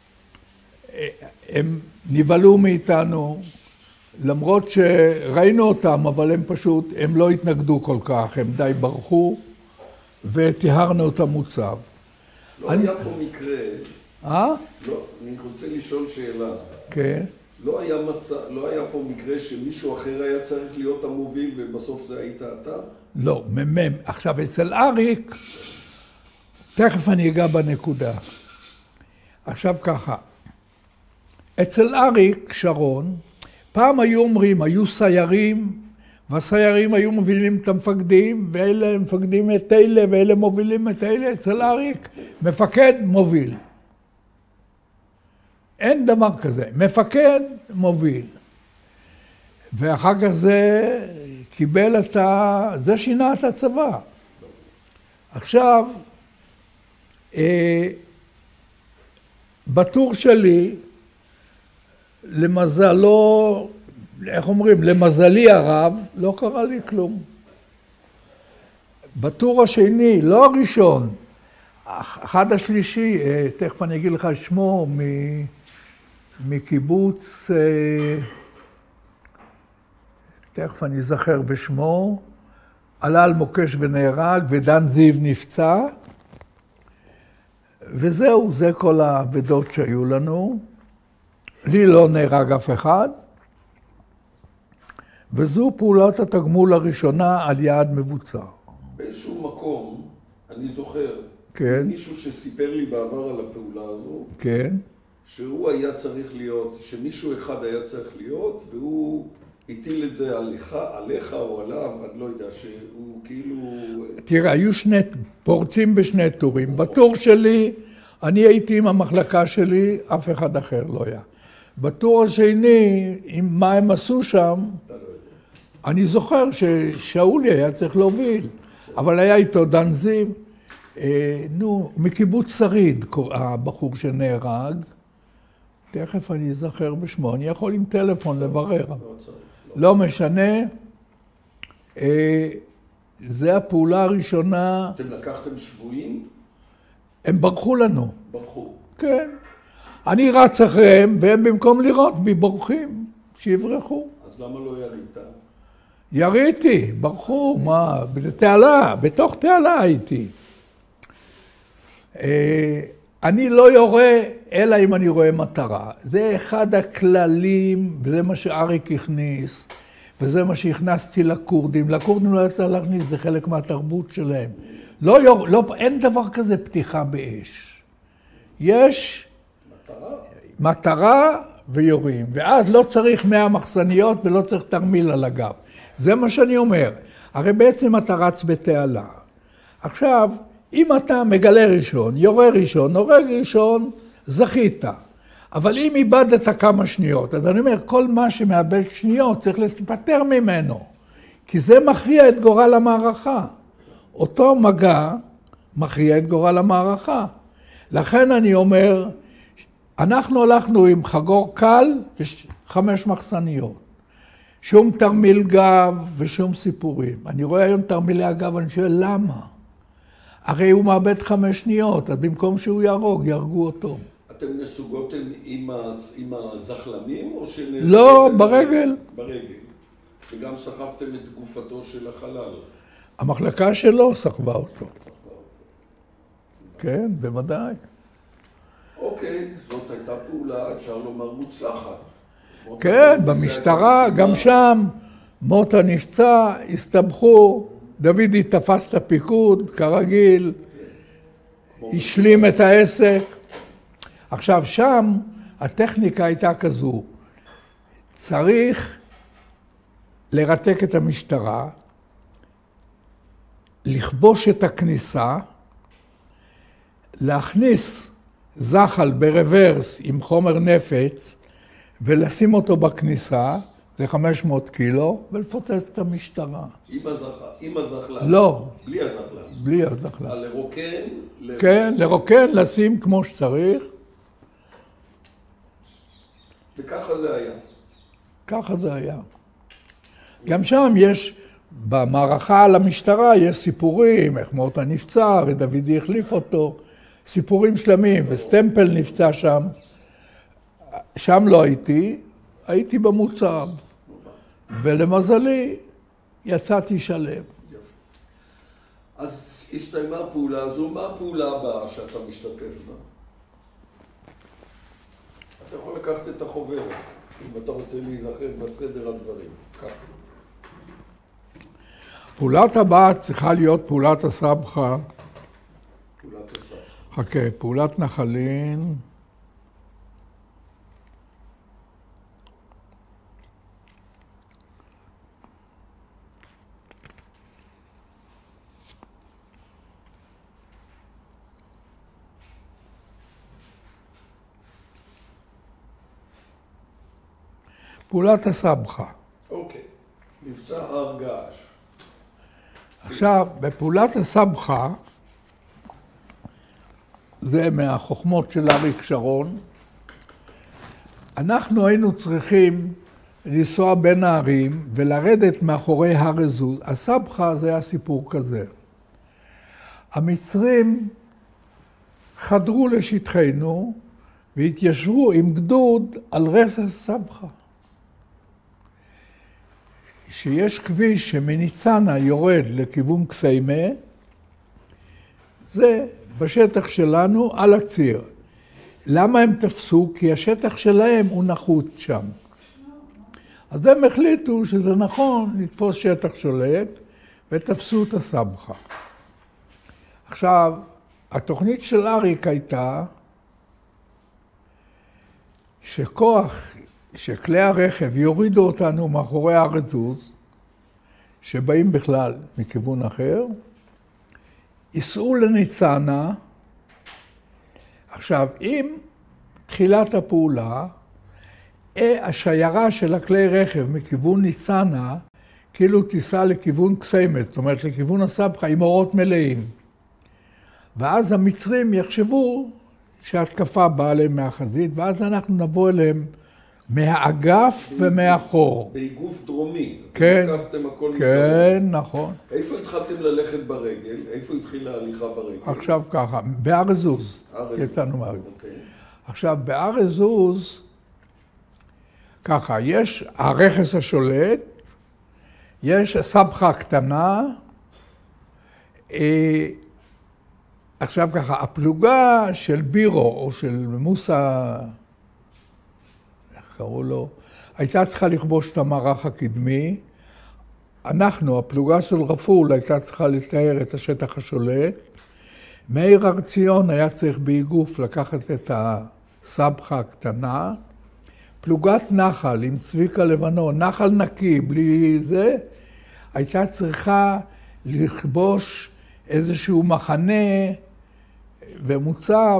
הם נבהלו מאיתנו, למרות שראינו אותם, אבל הם פשוט, הם לא התנגדו כל כך, הם די ברחו, וטיהרנו את המוצב. לא היה פה מקרה, לא, אני רוצה לשאול שאלה. כן. לא היה פה מקרה שמישהו אחר היה צריך להיות המוביל ובסוף זה היית אתה? לא, עכשיו אצל אריק, תכף אני אגע בנקודה. עכשיו ככה, אצל אריק שרון, פעם היו אומרים, היו סיירים, והסיירים היו מובילים את המפקדים, ואלה מפקדים את אלה, ואלה מובילים את אלה. אצל אריק, מפקד מוביל. אין דבר כזה. מפקד מוביל. ואחר כך זה קיבל זה שינה את הצבא. עכשיו, בטור שלי, למזלו, איך אומרים, למזלי הרב, לא קרה לי כלום. בטור השני, לא הראשון, אחד השלישי, תכף אני אגיד לך שמו, מקיבוץ, תכף אני זכר בשמו, עלה על מוקש ונהרג, ודן זיו נפצע, וזהו, זה כל העבדות שהיו לנו. לי לא נהרג אף אחד, וזו פעולת התגמול הראשונה על יעד מבוצע. באיזשהו מקום, אני זוכר, כן. מישהו שסיפר לי בעבר על הפעולה הזו, כן. שהוא היה צריך להיות, שמישהו אחד היה צריך להיות, והוא הטיל את זה עליך או עליו, אני לא יודע, שהוא כאילו... תראה, היו פורצים בשני טורים. בטור שלי, אני הייתי עם המחלקה שלי, אף אחד אחר לא היה. בטור השני, עם מה הם עשו שם, אני זוכר ששאולי היה צריך להוביל, אבל היה איתו דן זיו, מקיבוץ שריד, הבחור שנהרג, תכף אני אזכר בשמו, אני יכול עם טלפון לברר, לא משנה, זה הפעולה הראשונה. אתם לקחתם שבויים? הם ברחו לנו. ברחו. כן. אני רץ אחריהם, והם במקום לראות בי בורחים, שיברחו. אז למה לא ירית? יריתי, ברחו, מה, בתעלה, בתוך תעלה הייתי. אני לא יורה, אלא אם אני רואה מטרה. זה אחד הכללים, וזה מה שאריק הכניס, וזה מה שהכנסתי לקורדים. לקורדים לא יצא להכניס, זה חלק מהתרבות שלהם. אין דבר כזה פתיחה באש. יש מטרה ויורים, ואז לא צריך 100 מחסניות ולא צריך תרמיל על הגב. זה מה שאני אומר. הרי בעצם אתה רץ בתעלה. עכשיו, אם אתה מגלה ראשון, יורה ראשון, הורג ראשון, זכית. אבל אם איבדת כמה שניות, אז אני אומר, כל מה שמאבד שניות צריך להיפטר ממנו. כי זה מכריע את גורל המערכה. אותו מגע מכריע את גורל המערכה. לכן אני אומר, אנחנו הלכנו עם חגור קל ו5 מחסניות. שום תרמיל גב ושום סיפורים. אני רואה היום תרמילי הגב, אני שואל למה? הרי הוא מאבד 5 שניות, אז במקום שהוא יהרוג, יהרגו אותו. אתם נסוגותם עם הזחלמים או לא, ברגל. ברגל. וגם סחבתם את גופתו של החלל. המחלקה שלו סחבה אותו. כן, בוודאי. אוקיי, זאת הייתה פעולה, אפשר לומר, מוצלחת. כן, במשטרה, גם שם, מוטה נפצע, הסתבכו, דודי תפס את הפיקוד, כרגיל, השלים את העסק. עכשיו, שם הטכניקה הייתה כזו, צריך לרתק את המשטרה, לכבוש את הכניסה, להכניס זחל ברוורס עם חומר נפץ, ולשים אותו בכניסה, זה 500 קילו, ולפוצץ את המשטרה. עם הזחלן? לא. בלי הזחלן? בלי הזחלן. לרוקן? כן, לרוקן, לשים כמו שצריך. וככה זה היה? ככה זה היה. גם שם יש, במערכה על המשטרה, יש סיפורים, איך מוטה נפצע, ודודי החליף אותו, סיפורים שלמים, וסטמפל נפצע שם. שם לא הייתי במוצב, ולמזלי יצאתי שלם. אז הסתיימה הפעולה הזו, מה הפעולה הבאה שאתה משתתף בה? אתה יכול לקחת את החוברת. אם אתה רוצה להיזכר בסדר הדברים. ככה. פעולת הבאה צריכה להיות פעולת הסבכה. פעולת הסבכה. חכה, פעולת נחלין. פעולת הסבכה. אוקיי. מבצע הר געש. עכשיו, בפעולת הסבכה, זה מהחוכמות של אריק שרון, אנחנו היינו צריכים לנסוע בין הערים ולרדת מאחורי הר עזוז. הסבכה זה היה סיפור כזה. המצרים חדרו לשטחנו והתיישבו עם גדוד על רסס סבכה. שיש כביש שמניצנה יורד לכיוון קסיימה, זה בשטח שלנו על הציר. למה הם תפסו? כי השטח שלהם הוא נחות שם. אז הם החליטו שזה נכון לתפוס שטח שולט, ותפסו את הסבכה. עכשיו, התוכנית של אריק הייתה שכלי הרכב יורידו אותנו מאחורי הר עזוז, שבאים בכלל מכיוון אחר, ייסעו לניצנה. עכשיו, עם תחילת הפעולה, השיירה של הכלי רכב מכיוון ניצנה, כאילו תיסע לכיוון קסיימה, זאת אומרת לכיוון הסבכה עם אורות מלאים. ואז המצרים יחשבו שההתקפה באה אליהם מהחזית, ואז אנחנו נבוא אליהם מהאגף ומאחור. באיגוף דרומי. כן, הכל כן, נכון. איפה התחלתם ללכת ברגל? איפה התחילה ההליכה ברגל? עכשיו ככה, בהר עזוז. יצאנו מהר. עכשיו, בהר עזוז, ככה, יש הרכס השולט, יש הסבכה הקטנה, עכשיו ככה, הפלוגה של בירו או של מוסא, איך קראו לו, הייתה צריכה לכבוש את המערך הקדמי. אנחנו, הפלוגה של רפול, הייתה צריכה לתאר את השטח השולט. מאיר הר ציון היה צריך באיגוף לקחת את הסבכה הקטנה. פלוגת נחל עם צביקה לבנון, נחל נקי, בלי זה, הייתה צריכה לכבוש איזשהו מחנה ומוצב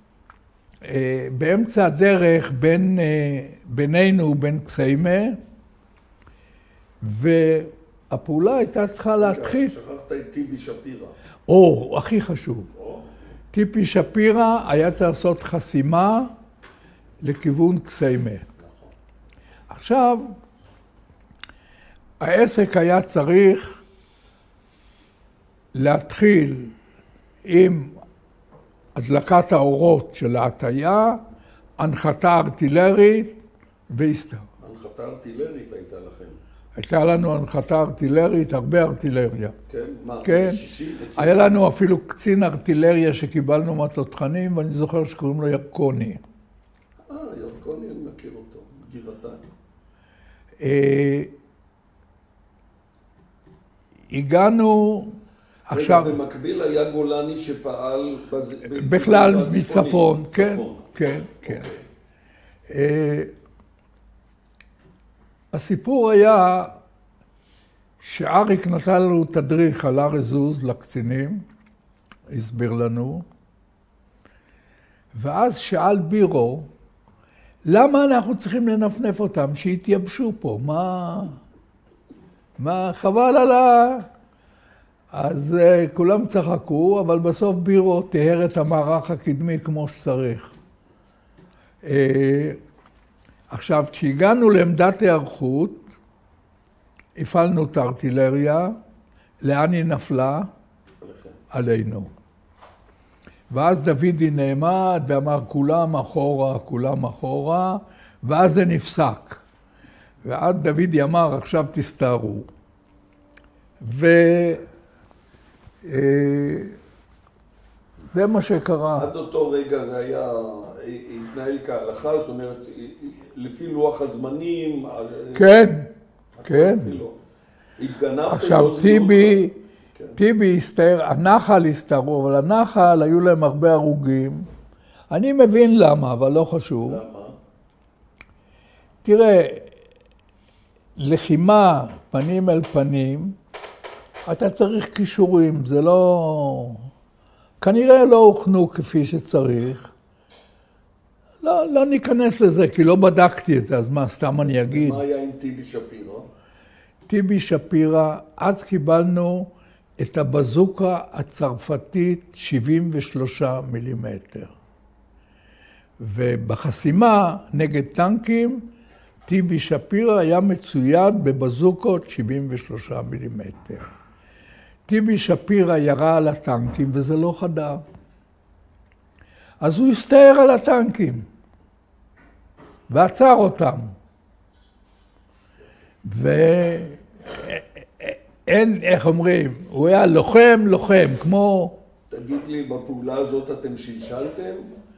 באמצע הדרך בינינו ובין קסיימה, והפעולה הייתה צריכה להתחיל. שכחת את טיבי שפירא. הכי חשוב. טיבי שפירא היה צריך לעשות חסימה לכיוון קסיימה. עכשיו, העסק היה צריך להתחיל עם הדלקת האורות של ההטיה, הנחתה ארטילרית והסתר. הנחתה ארטילרית הייתה לכם? הייתה לנו הנחתה ארטילרית, הרבה ארטילריה. כן? מה? כן. היה לנו אפילו קצין ארטילריה שקיבלנו מהתותחנים, ואני זוכר שקוראים לו ירקוני. ירקוני, אני מכיר אותו, גבעתיים. הגענו עכשיו... במקביל היה גולני שפעל... בכלל מצפון, כן, כן, כן. הסיפור היה שאריק נתן לנו תדריך על הר עזוז לקצינים, הסביר לנו, ואז שאל בירו, למה אנחנו צריכים לנפנף אותם, שיתייבשו פה? מה חבל על אז כולם צחקו, אבל בסוף בירו תיאר את המערך הקדמי כמו שצריך. עכשיו, כשהגענו לעמדת היערכות, הפעלנו את הארטילריה, לאן היא נפלה? עלינו. ואז דוידי נעמד ואמר, כולם אחורה, כולם אחורה, ואז זה נפסק. ואז דוידי אמר, עכשיו תסתערו. זה מה שקרה. עד אותו רגע זה היה, התנהל כהלכה, זאת אומרת, לפי לוח הזמנים. כן, כן. התגנבתם. עכשיו, טיבי הסתער, הנחל הסתערו, אבל הנחל היו להם הרבה הרוגים. אני מבין למה, אבל לא חשוב. למה? תראה, לחימה פנים אל פנים, אתה צריך כישורים, זה לא... כנראה לא הוכנו כפי שצריך. לא ניכנס לזה, כי לא בדקתי את זה, אז מה, סתם אני אגיד. מה היה עם טיבי שפירא? טיבי שפירא, אז קיבלנו את הבזוקה הצרפתית 73 מילימטר. ובחסימה נגד טנקים, טיבי שפירא היה מצויד בבזוקות 73 מילימטר. טיבי שפירא ירה על הטנקים וזה לא חדר. אז הוא הסתער על הטנקים ועצר אותם. ואין, איך אומרים, הוא היה לוחם, כמו... תגיד לי, בפעולה הזאת אתם שלשלתם?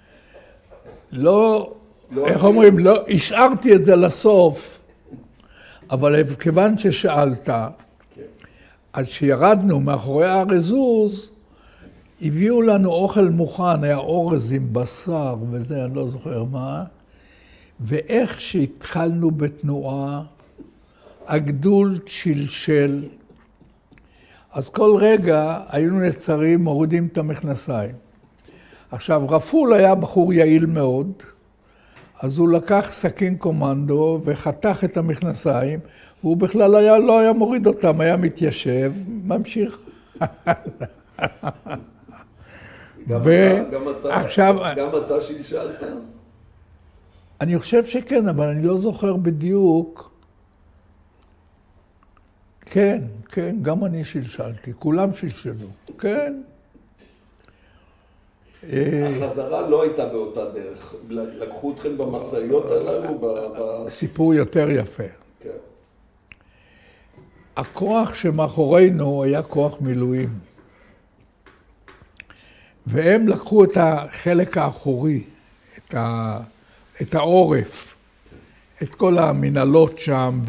לא, איך אומרים, לא, השארתי את זה לסוף, אבל כיוון ששאלת, אז כשירדנו מאחורי הרזוז, הביאו לנו אוכל מוכן, היה אורז עם בשר וזה, אני לא זוכר מה, ואיך שהתחלנו בתנועה, הגדול שלשל, אז כל רגע היינו נצרים, מורידים את המכנסיים. עכשיו, רפול היה בחור יעיל מאוד, אז הוא לקח סכין קומנדו וחתך את המכנסיים, והוא בכלל לא היה מוריד אותם, היה מתיישב, ממשיך. גם אתה שלשלת? אני חושב שכן, אבל אני לא זוכר בדיוק. כן, גם אני שלשלתי, כולם שלשלו, כן. החזרה לא הייתה באותה דרך, לקחו אתכם במסעיות הללו? סיפור יותר יפה. כן. הכוח שמאחורינו היה כוח מילואים. והם לקחו את החלק האחורי, את העורף, את כל המנהלות שם,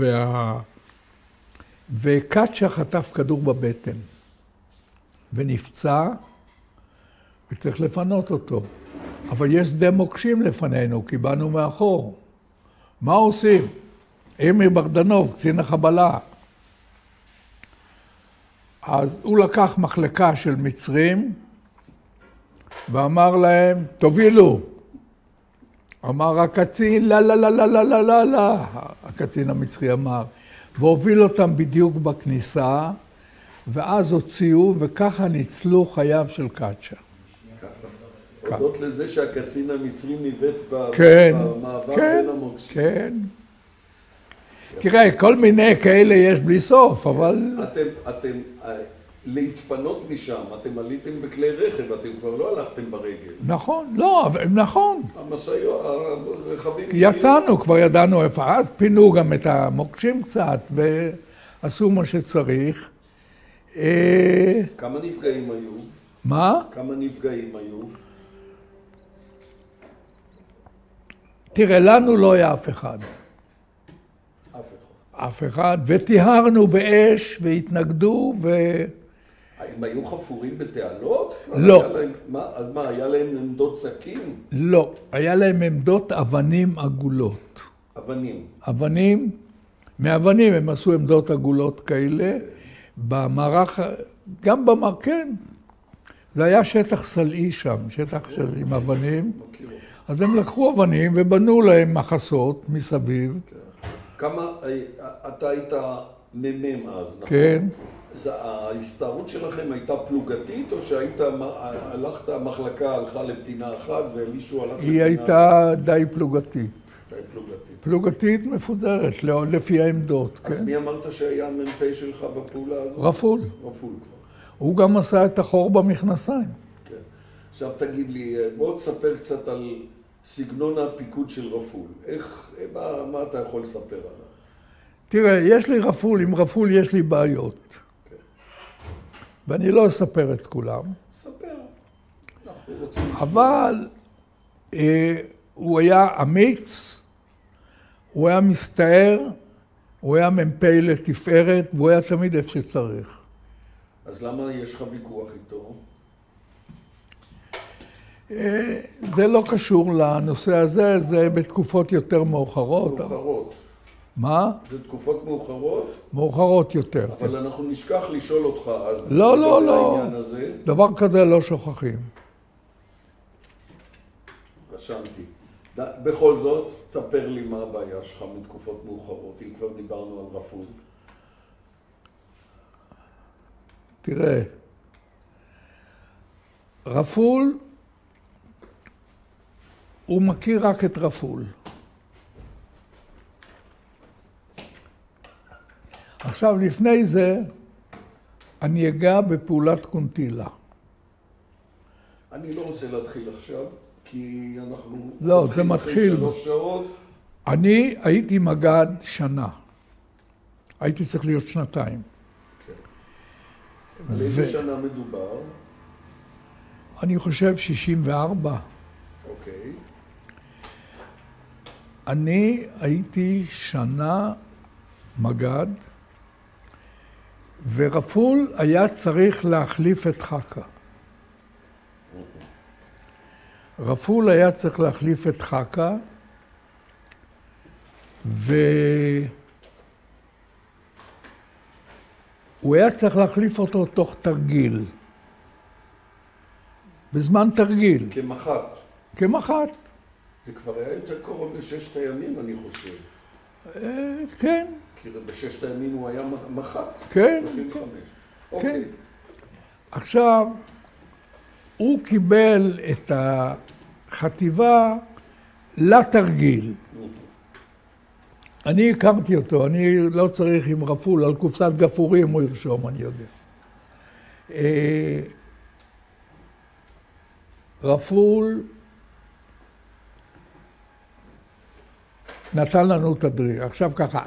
וקצ'ה חטף כדור בבטן, ונפצע, וצריך לפנות אותו. אבל יש שדה מוקשים לפנינו, כי באנו מאחור. מה עושים? אמיר ברדנוב, קצין החבלה. אז הוא לקח מחלקה של מצרים, ואמר להם, תובילו. אמר הקצין, לא. הקצין המצרי אמר, והוביל אותם בדיוק בכניסה, ואז הוציאו, וככה ניצלו חייו של קצ'ה. הודות לזה שהקצין המצרי ניווט במעבר בין המוקשים. כן. תראה, כל מיני כאלה יש בלי סוף, אבל... אתם להתפנות משם, אתם עליתם בכלי רכב, אתם כבר לא הלכתם ברגל. נכון, לא, נכון. המשאיות, הרכבים... יצאנו, כבר ידענו איפה, אז פינו גם את המוקשים קצת, ועשו מה שצריך. כמה נפגעים היו? מה? כמה נפגעים היו? תראה, לנו לא היה אף אחד. אף אחד, וטיהרנו באש, והתנגדו, הם היו חפורים בתעלות? לא. אז מה, היה להם עמדות סכין? לא, היה להם עמדות אבנים עגולות. אבנים? אבנים, מאבנים הם עשו עמדות עגולות כאלה, במערך, גם כן. זה היה שטח סלעי שם, שטח עם אבנים. אז הם לקחו אבנים ובנו להם מחסות מסביב. כמה, אתה היית מ"מ אז, נכון? כן. ההסתערות שלכם הייתה פלוגתית, או שהלכת, המחלקה הלכה לפינה אחת ומישהו הלך לפינה? היא הייתה די פלוגתית. די פלוגתית. פלוגתית מפוזרת, לפי העמדות, כן. אז מי אמרת שהיה המ"פ שלך בפעולה הזאת? רפול. רפול כבר. הוא גם עשה את החור במכנסיים. כן. עכשיו תגיד לי, בוא תספר קצת על סגנון הפיקוד של רפול. מה אתה יכול לספר עליו? תראה, יש לי רפול, עם רפול יש לי בעיות. ואני לא אספר את כולם. ספר. אבל הוא היה אמיץ, הוא היה מסתער, הוא היה מ"פ לתפארת, והוא היה תמיד איפה שצריך. אז למה יש לך ויכוח איתו? זה לא קשור לנושא הזה, זה בתקופות יותר מאוחרות. מאוחרות. מה? זה תקופות מאוחרות? מאוחרות יותר. אבל אנחנו נשכח לשאול אותך, אז... לא. העניין הזה, דבר כזה לא שוכחים. רשמתי. בכל זאת, תספר לי מה הבעיה שלך מתקופות מאוחרות, אם כבר דיברנו על רפול. תראה, רפול, הוא מכיר רק את רפול. עכשיו, לפני זה, אני אגע בפעולת קונטילה. אני לא רוצה להתחיל עכשיו, כי אנחנו... לא, זה מתחיל. 3 שעות. אני הייתי מג"ד שנה. הייתי צריך להיות 2. על איזה שנה מדובר? אני חושב 64. אוקיי. אני הייתי שנה מג"ד, ורפול היה צריך להחליף את חכה. רפול היה צריך להחליף את חכה, והוא היה צריך להחליף אותו תוך תרגיל. בזמן תרגיל. כמח"ט. כמח"ט. זה כבר היה יותר קרוב ל6 הימים, אני חושב. כן. כי ב6 הימים הוא היה מח"ט. כן. 35. כן. אוקיי. עכשיו, הוא קיבל את החטיבה לתרגיל. אני הכרתי אותו, אני לא צריך עם רפול, על קופסת גפורים הוא ירשום, אני יודע. רפול נתן לנו תדריך. עכשיו ככה,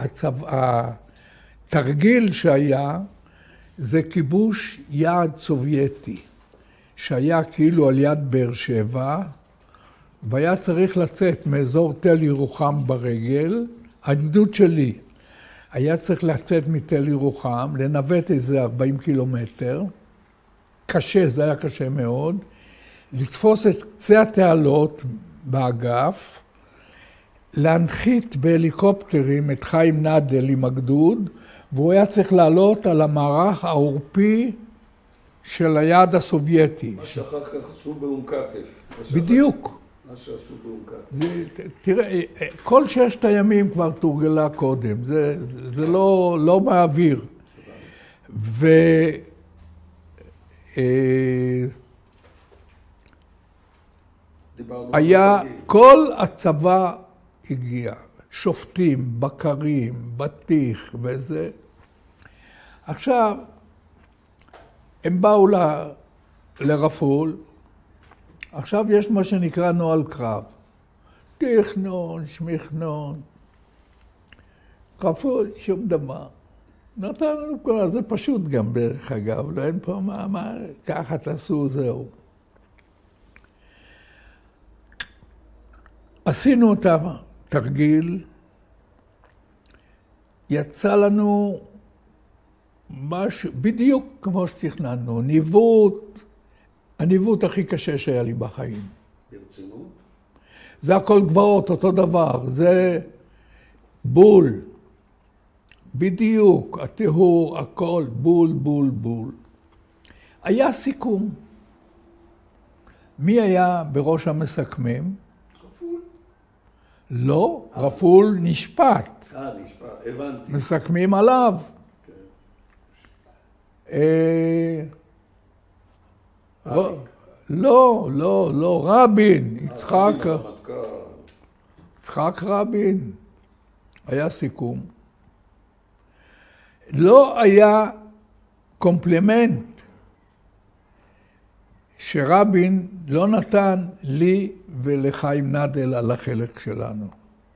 התרגיל שהיה זה כיבוש יעד סובייטי, שהיה כאילו על יד באר שבע, והיה צריך לצאת מאזור תל ירוחם ברגל, הגדוד שלי היה צריך לצאת מתל ירוחם, לנווט איזה 40 קילומטר, קשה, זה היה קשה מאוד, לתפוס את קצה התעלות באגף, להנחית בהליקופטרים את חיים נדל עם הגדוד, והוא היה צריך לעלות על המערך העורפי של היעד הסובייטי. מה שאחר כך עשו באום כתף. בדיוק. מה שעשו באום כתף. תראה, כל 6 הימים כבר תורגלה קודם, זה לא מהאוויר. היה, כל הצבא הגיע, שופטים, בקרים, בטיח וזה. עכשיו, הם באו לרפול, עכשיו יש מה שנקרא נוהל קרב. תכנון, שמכנון, רפול, שום דבר. נתן לנו כל זה פשוט גם דרך אגב, לא אין פה מה, ככה תעשו, זהו. עשינו את התרגיל, יצא לנו משהו, בדיוק כמו שתכננו, ניווט, הניווט הכי קשה שהיה לי בחיים. ברצינות? זה הכל גבעות, אותו דבר, זה בול. בדיוק, התיאור, הכל, בול, בול, בול. היה סיכום. מי היה בראש המסכמים? רפול. לא, רפול נשפט. נשפט, הבנתי. מסכמים עליו. לא, רבין, יצחק רבין. היה סיכום. לא היה קומפלימנט שרבין לא נתן לי ולחיים נדל על החלק שלנו.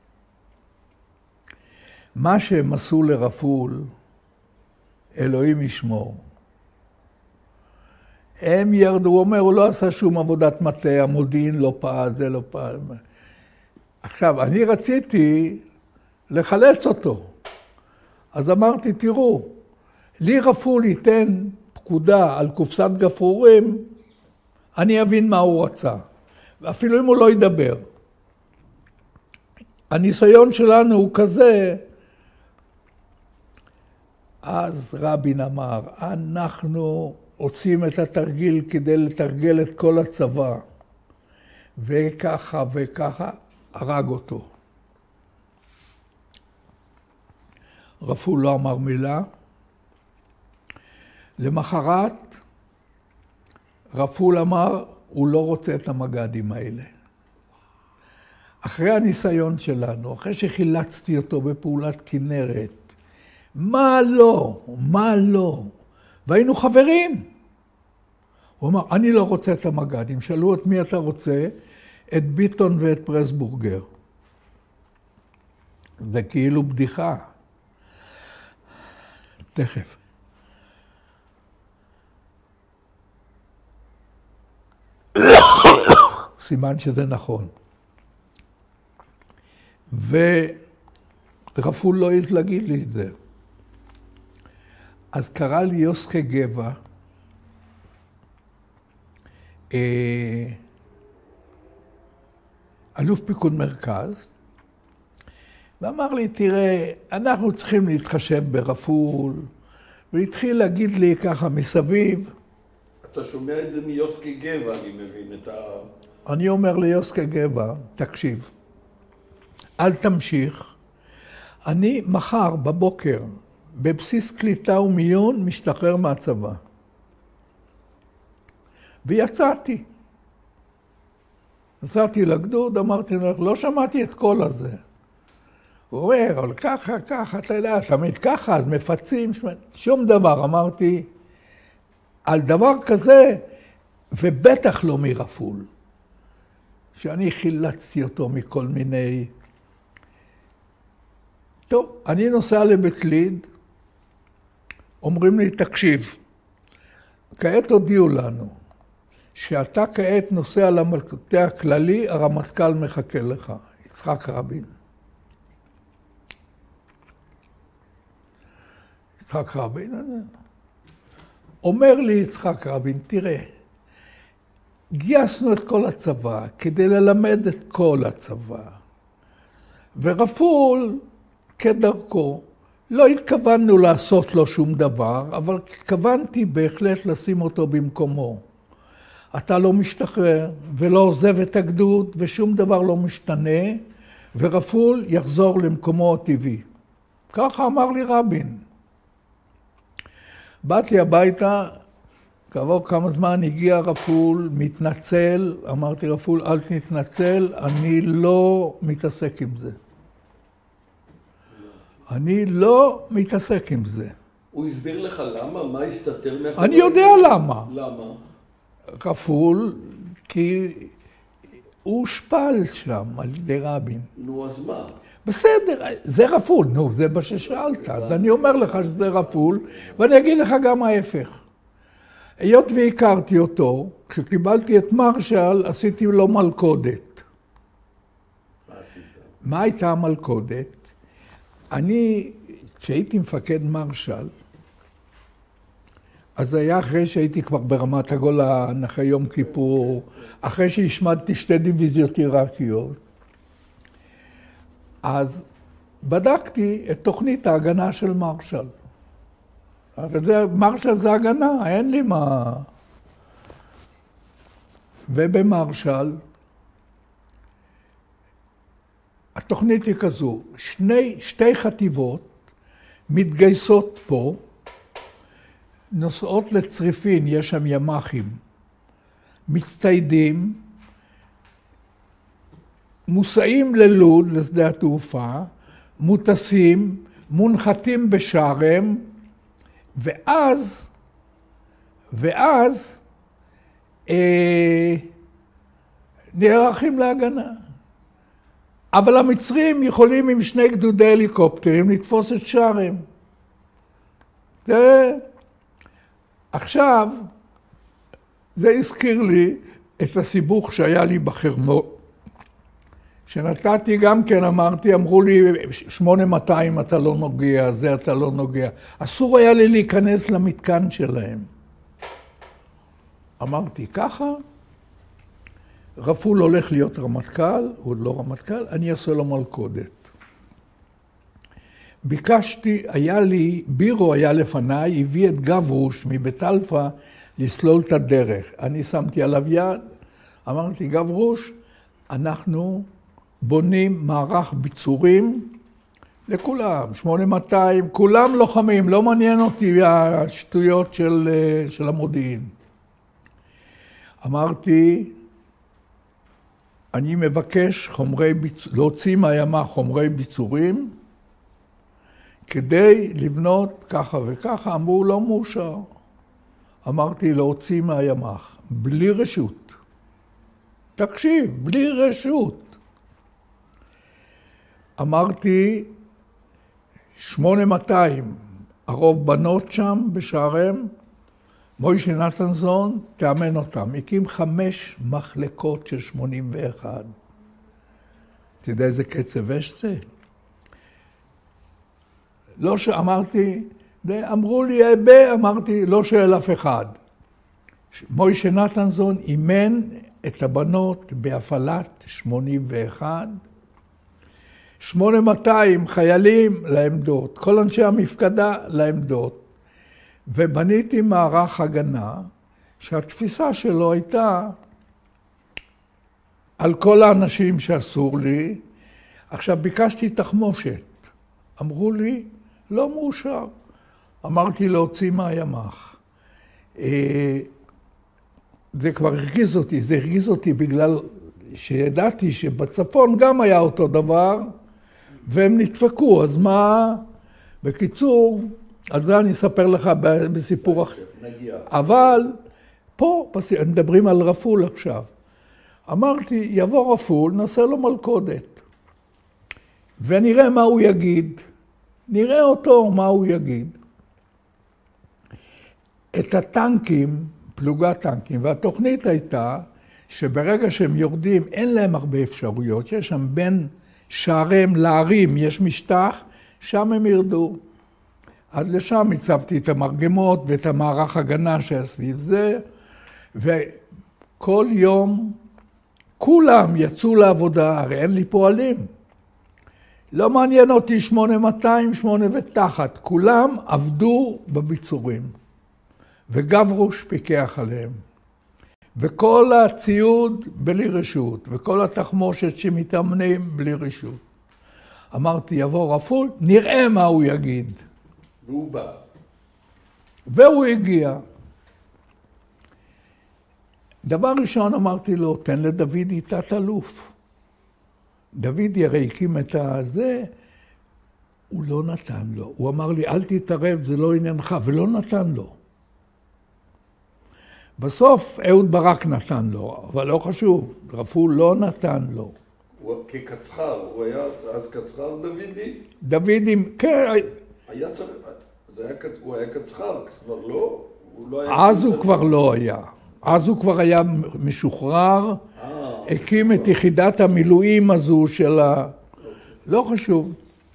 מה שהם עשו לרפול, אלוהים ישמור. הם ירדו, הוא אומר, הוא לא עשה שום עבודת מטה, המודיעין לא פעל, זה לא פעל. עכשיו, אני רציתי לחלץ אותו. אז אמרתי, תראו, לי רפול ייתן פקודה על קופסת גפרורים, אני אבין מה הוא רצה. ואפילו אם הוא לא ידבר. הניסיון שלנו הוא כזה, אז רבין אמר, אנחנו עושים את התרגיל כדי לתרגל את כל הצבא. וככה וככה, הרג אותו. רפול לא אמר מילה. למחרת, רפול אמר, הוא לא רוצה את המג"דים האלה. אחרי הניסיון שלנו, אחרי שחילצתי אותו בפעולת כנרת, מה לא? והיינו חברים. הוא אמר, אני לא רוצה את המג"דים. שאלו את מי אתה רוצה? את ביטון ואת פרסבורגר. זה כאילו בדיחה. תכף. סימן שזה נכון. ורפול לא העז להגיד לי את זה. אז קרא לי יוסקה גבע, אלוף פיקוד מרכז, ואמר לי, תראה, אנחנו צריכים להתחשב ברפול, והתחיל להגיד לי ככה מסביב. אתה שומע את זה מיוסקי גבע, אני מבין את ה... אני אומר ליוסקה גבע, תקשיב, אל תמשיך, אני מחר בבוקר, בבסיס קליטה ומיון, משתחרר מהצבא. ויצאתי. נסעתי לגדוד, אמרתי לו, לא שמעתי את כל הזה. הוא אומר, אבל ככה, אתה יודע, תמיד ככה, אז מפצים, שום דבר. אמרתי, על דבר כזה, ובטח לא מרפול, שאני חילצתי אותו מכל מיני... טוב, אני נוסע לבית ליד, אומרים לי, תקשיב, כעת הודיעו לנו, שאתה כעת נוסע למטה הכללי, הרמטכ"ל מחכה לך, יצחק רבין. יצחק רבין, אומר לי יצחק רבין, תראה, גייסנו את כל הצבא כדי ללמד את כל הצבא. ורפול, כדרכו, לא התכוונו לעשות לו שום דבר, אבל התכוונתי בהחלט לשים אותו במקומו. אתה לא משתחרר ולא עוזב את הגדוד ושום דבר לא משתנה, ורפול יחזור למקומו הטבעי. ככה אמר לי רבין. באתי הביתה, כעבור כמה זמן הגיע רפול, מתנצל, אמרתי רפול אל תתנצל, אני לא מתעסק עם זה. אני לא מתעסק עם זה. הוא הסביר לך למה? מה הסתתר מאחורי? אני יודע למה. למה? רפול, כי הוא הושפל שם על ידי רבין. נו, אז מה? בסדר, זה רפול, נו, זה מה ששאלת. אז אני אומר לך שזה רפול, ואני אגיד לך גם ההפך. היות והכרתי אותו, כשקיבלתי את מרשל, עשיתי לו מלכודת. מה עשית? מה הייתה המלכודת? אני, כשהייתי מפקד מרשל, אז היה אחרי שהייתי כבר ברמת הגולן, אחרי יום כיפור, אחרי שהשמדתי 2 דיוויזיות עיראקיות, אז בדקתי את תוכנית ההגנה של מרשל. מרשל זה הגנה, אין לי מה... ובמרשל, התוכנית היא כזו, 2 חטיבות מתגייסות פה, נוסעות לצריפין, יש שם ימ"חים, מצטיידים, מוסעים ללוד, לשדה התעופה, מוטסים, מונחתים בשארם, ואז נערכים להגנה. אבל המצרים יכולים עם 2 גדודי הליקופטרים לתפוס את שארם. עכשיו, זה הזכיר לי את הסיבוך שהיה לי בחרמון, כשנתתי גם כן אמרתי, אמרו לי 8200 אתה לא נוגע, זה אתה לא נוגע. אסור היה לי להיכנס למתקן שלהם. אמרתי ככה, רפול הולך להיות רמטכ"ל, הוא לא רמטכ"ל, אני אעשה לו מלכודת. ביקשתי, היה לי, בירו היה לפניי, הביא את גברוש מבית אלפא לסלול את הדרך. אני שמתי עליו יד, אמרתי, גברוש, אנחנו בונים מערך ביצורים לכולם, 8200, כולם לוחמים, לא מעניין אותי השטויות של המודיעין. אמרתי, אני מבקש להוציא מהימה חומרי ביצורים, כדי לבנות ככה וככה, אמרו לא מאושר. אמרתי להוציא מהימ"ח, בלי רשות. תקשיב, בלי רשות. אמרתי, 8200, הרוב בנות שם בשעריהם, מוישה נתנזון, תאמן אותם. הקים 5 מחלקות של 81. אתה יודע איזה קצב יש זה? לא שאמרתי, אמרו לי, אמרתי, לא שואל אף אחד. מוישה נתנזון אימן את הבנות בהפעלת 81, 8200 חיילים לעמדות, כל אנשי המפקדה לעמדות, ובניתי מערך הגנה שהתפיסה שלו הייתה על כל האנשים שאסור לי. עכשיו ביקשתי תחמושת, אמרו לי, לא מאושר. אמרתי להוציא מהימ"ח. זה כבר הרגיז אותי, זה הרגיז אותי בגלל שידעתי שבצפון גם היה אותו דבר, והם נדפקו, אז מה? בקיצור, על זה אני אספר לך בסיפור אחר. אבל פה מדברים על רפול עכשיו. אמרתי, יבוא רפול, נעשה לו מלכודת. ונראה מה הוא יגיד. נראה אותו מה הוא יגיד. את הטנקים, פלוגת טנקים, והתוכנית הייתה שברגע שהם יורדים, אין להם הרבה אפשרויות. יש שם בין שעריהם לערים, יש משטח, שם הם ירדו. עד לשם הצבתי את המרגמות ואת המערך הגנה שהיה סביב זה, וכל יום כולם יצאו לעבודה, הרי אין לי פועלים. לא מעניין אותי 8200, 8 ותחת, כולם עבדו בביצורים, וגברוש פיקח עליהם. וכל הציוד בלי רשות, וכל התחמושת שמתאמנים בלי רשות. אמרתי, יבוא רפול, נראה מה הוא יגיד. והוא בא. והוא הגיע. דבר ראשון אמרתי לו, תן לדוידי תת-אלוף. דוידי הרי הקים את הזה, הוא לא נתן לו. הוא אמר לי, אל תתערב, זה לא עניינך, ולא נתן לו. בסוף אהוד ברק נתן לו, אבל לא חשוב, רפול לא נתן לו. הוא כקצחר, הוא היה אז קצחר דוידי? דוידי, כן. היה צריך, הוא היה קצחר, כבר לא? אז הוא כבר לא היה. אז הוא כבר היה משוחרר, הקים את יחידת המילואים הזו של לא חשוב.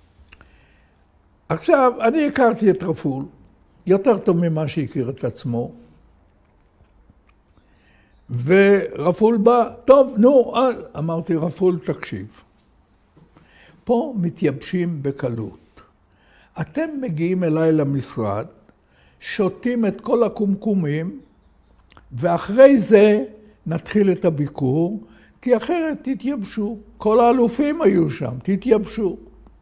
עכשיו, אני הכרתי את רפול, יותר טוב ממה שהכיר את עצמו. ורפול בא, טוב, נו, אמרתי, רפול, תקשיב. פה מתייבשים בקלות. אתם מגיעים אליי למשרד, שותים את כל הקומקומים, ואחרי זה נתחיל את הביקור, כי אחרת תתייבשו. כל האלופים היו שם, תתייבשו.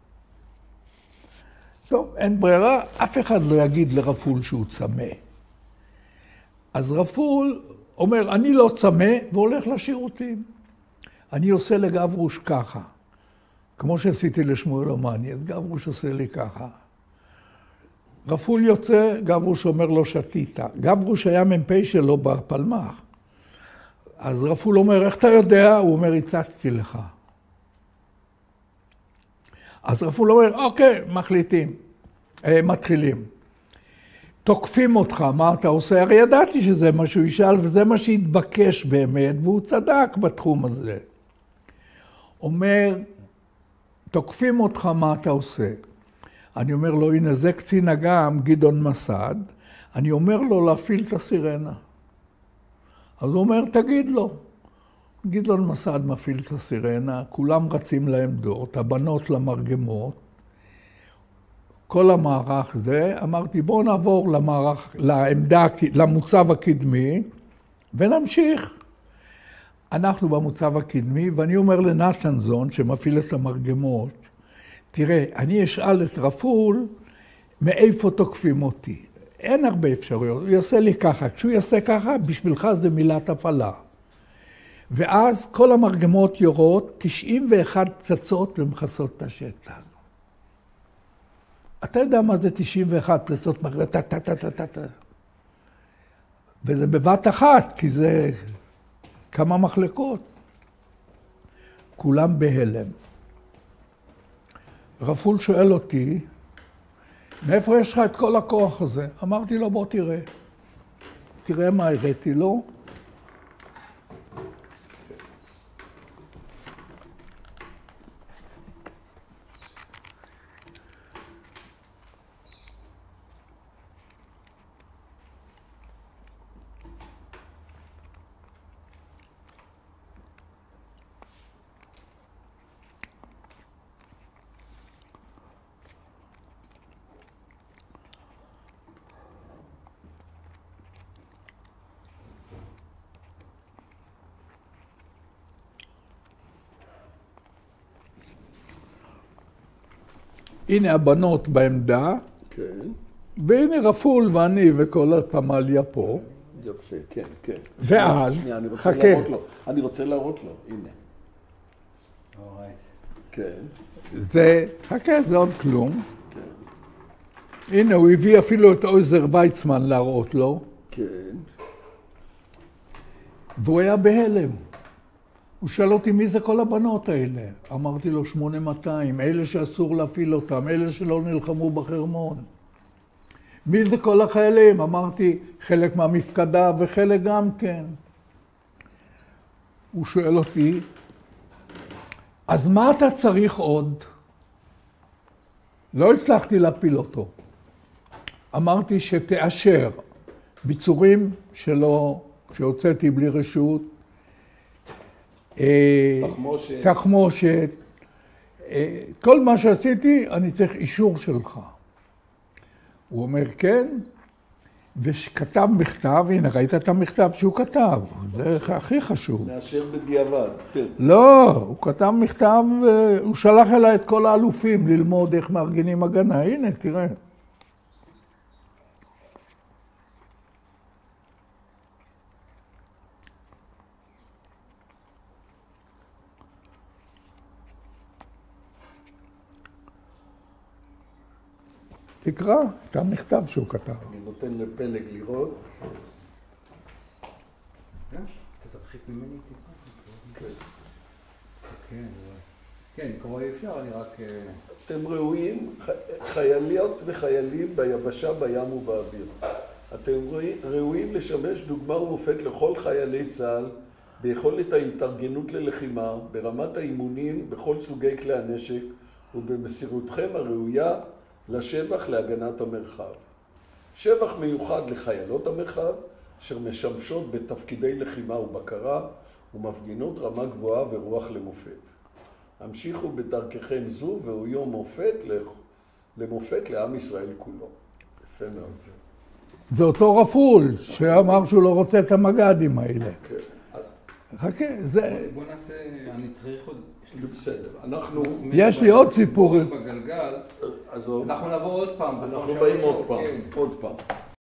טוב, אין ברירה, אף אחד לא יגיד לרפול שהוא צמא. אז רפול אומר, אני לא צמא והולך לשירותים. אני עושה לגברוש ככה. כמו שעשיתי לשמואל אומני, אז גברוש עושה לי ככה. רפול יוצא, גברוש אומר לו שתית. גברוש היה מ"פ שלו בפלמ"ח. אז רפול אומר, איך אתה יודע? הוא אומר, הצצתי לך. אז רפול אומר, אוקיי, מתחילים. תוקפים אותך, מה אתה עושה? הרי ידעתי שזה מה שהוא ישאל, וזה מה שהתבקש באמת, והוא צדק בתחום הזה. אומר, תוקפים אותך, מה אתה עושה? אני אומר לו, הנה זה קצין אג"ם, גדעון מסד, אני אומר לו להפעיל את הסירנה. אז הוא אומר, תגיד לו. גדעון מסד מפעיל את הסירנה, כולם רצים לעמדות, הבנות למרגמות, כל המערך זה, אמרתי בואו נעבור לעמדה, למוצב הקדמי, ונמשיך. אנחנו במוצב הקדמי, ואני אומר לנתנזון, שמפעיל את המרגמות, תראה, אני אשאל את רפול, מאיפה תוקפים אותי? אין הרבה אפשרויות, הוא יעשה לי ככה, כשהוא יעשה ככה, בשבילך זה מילת הפעלה. ואז כל המרגמות יורות, 91 פצצות ומכסות את השטח. אתה יודע מה זה 91 פצצות מרגמות? וזה בבת אחת, כי זה כמה מחלקות. כולם בהלם. רפול שואל אותי, מאיפה יש לך את כל הכוח הזה? אמרתי לו, בוא תראה. תראה מה הראיתי לו. הנה הבנות בעמדה, כן. והנה רפול ואני וכל הפמליה פה. יפה, כן, כן. ואז, חכה. אני רוצה להראות לו, הנה. כן. זה, חכה, זה עוד כלום. כן. הנה, הוא הביא אפילו את עוזר ויצמן להראות לו. כן. והוא היה בהלם. הוא שאל אותי, מי זה כל הבנות האלה? אמרתי לו, 8200, אלה שאסור להפעיל אותם, אלה שלא נלחמו בחרמון. מי זה כל החיילים? אמרתי, חלק מהמפקדה וחלק גם כן. הוא שואל אותי, אז מה אתה צריך עוד? לא הצלחתי להפיל אותו. אמרתי שתאשר ביצורים שלו, שהוצאתי בלי רשות, תחמושת, כל מה שעשיתי, אני צריך אישור שלך. הוא אומר, כן, וכתב מכתב, הנה, ראית את המכתב שהוא כתב, זה הכי חשוב. מאשר בדיעבד. לא, הוא כתב מכתב, הוא שלח אליי את כל האלופים ללמוד איך מארגנים הגנה, הנה, תראה. תקרא את המכתב שהוא כתב. אני נותן לפלג לראות. אתה תרחיק ממני טיפה. כן, כמו אי אפשר, אני רק... אתם ראויים, חיילות וחיילים ביבשה, בים ובאוויר. אתם ראויים לשמש דוגמה ומופת לכל חיילי צה"ל, ביכולת ההתארגנות ללחימה, ברמת האימונים, בכל סוגי כלי הנשק, ובמסירותכם הראויה לשבח להגנת המרחב. שבח מיוחד לחיילות המרחב, אשר משמשות בתפקידי לחימה ובקרה, ומפגינות רמה גבוהה ורוח למופת. המשיכו בדרככם זו, והוא יום למופת לעם ישראל כולו. יפה מאוד. זה אותו רפול, שאמר שהוא לא רוצה את המג"דים האלה. כן. חכה, זה... בוא נעשה, אני צריך עוד... בסדר, אנחנו... יש לי עוד סיפורים. בגלגל, אנחנו נבוא עוד פעם. אנחנו באים עוד פעם, עוד פעם.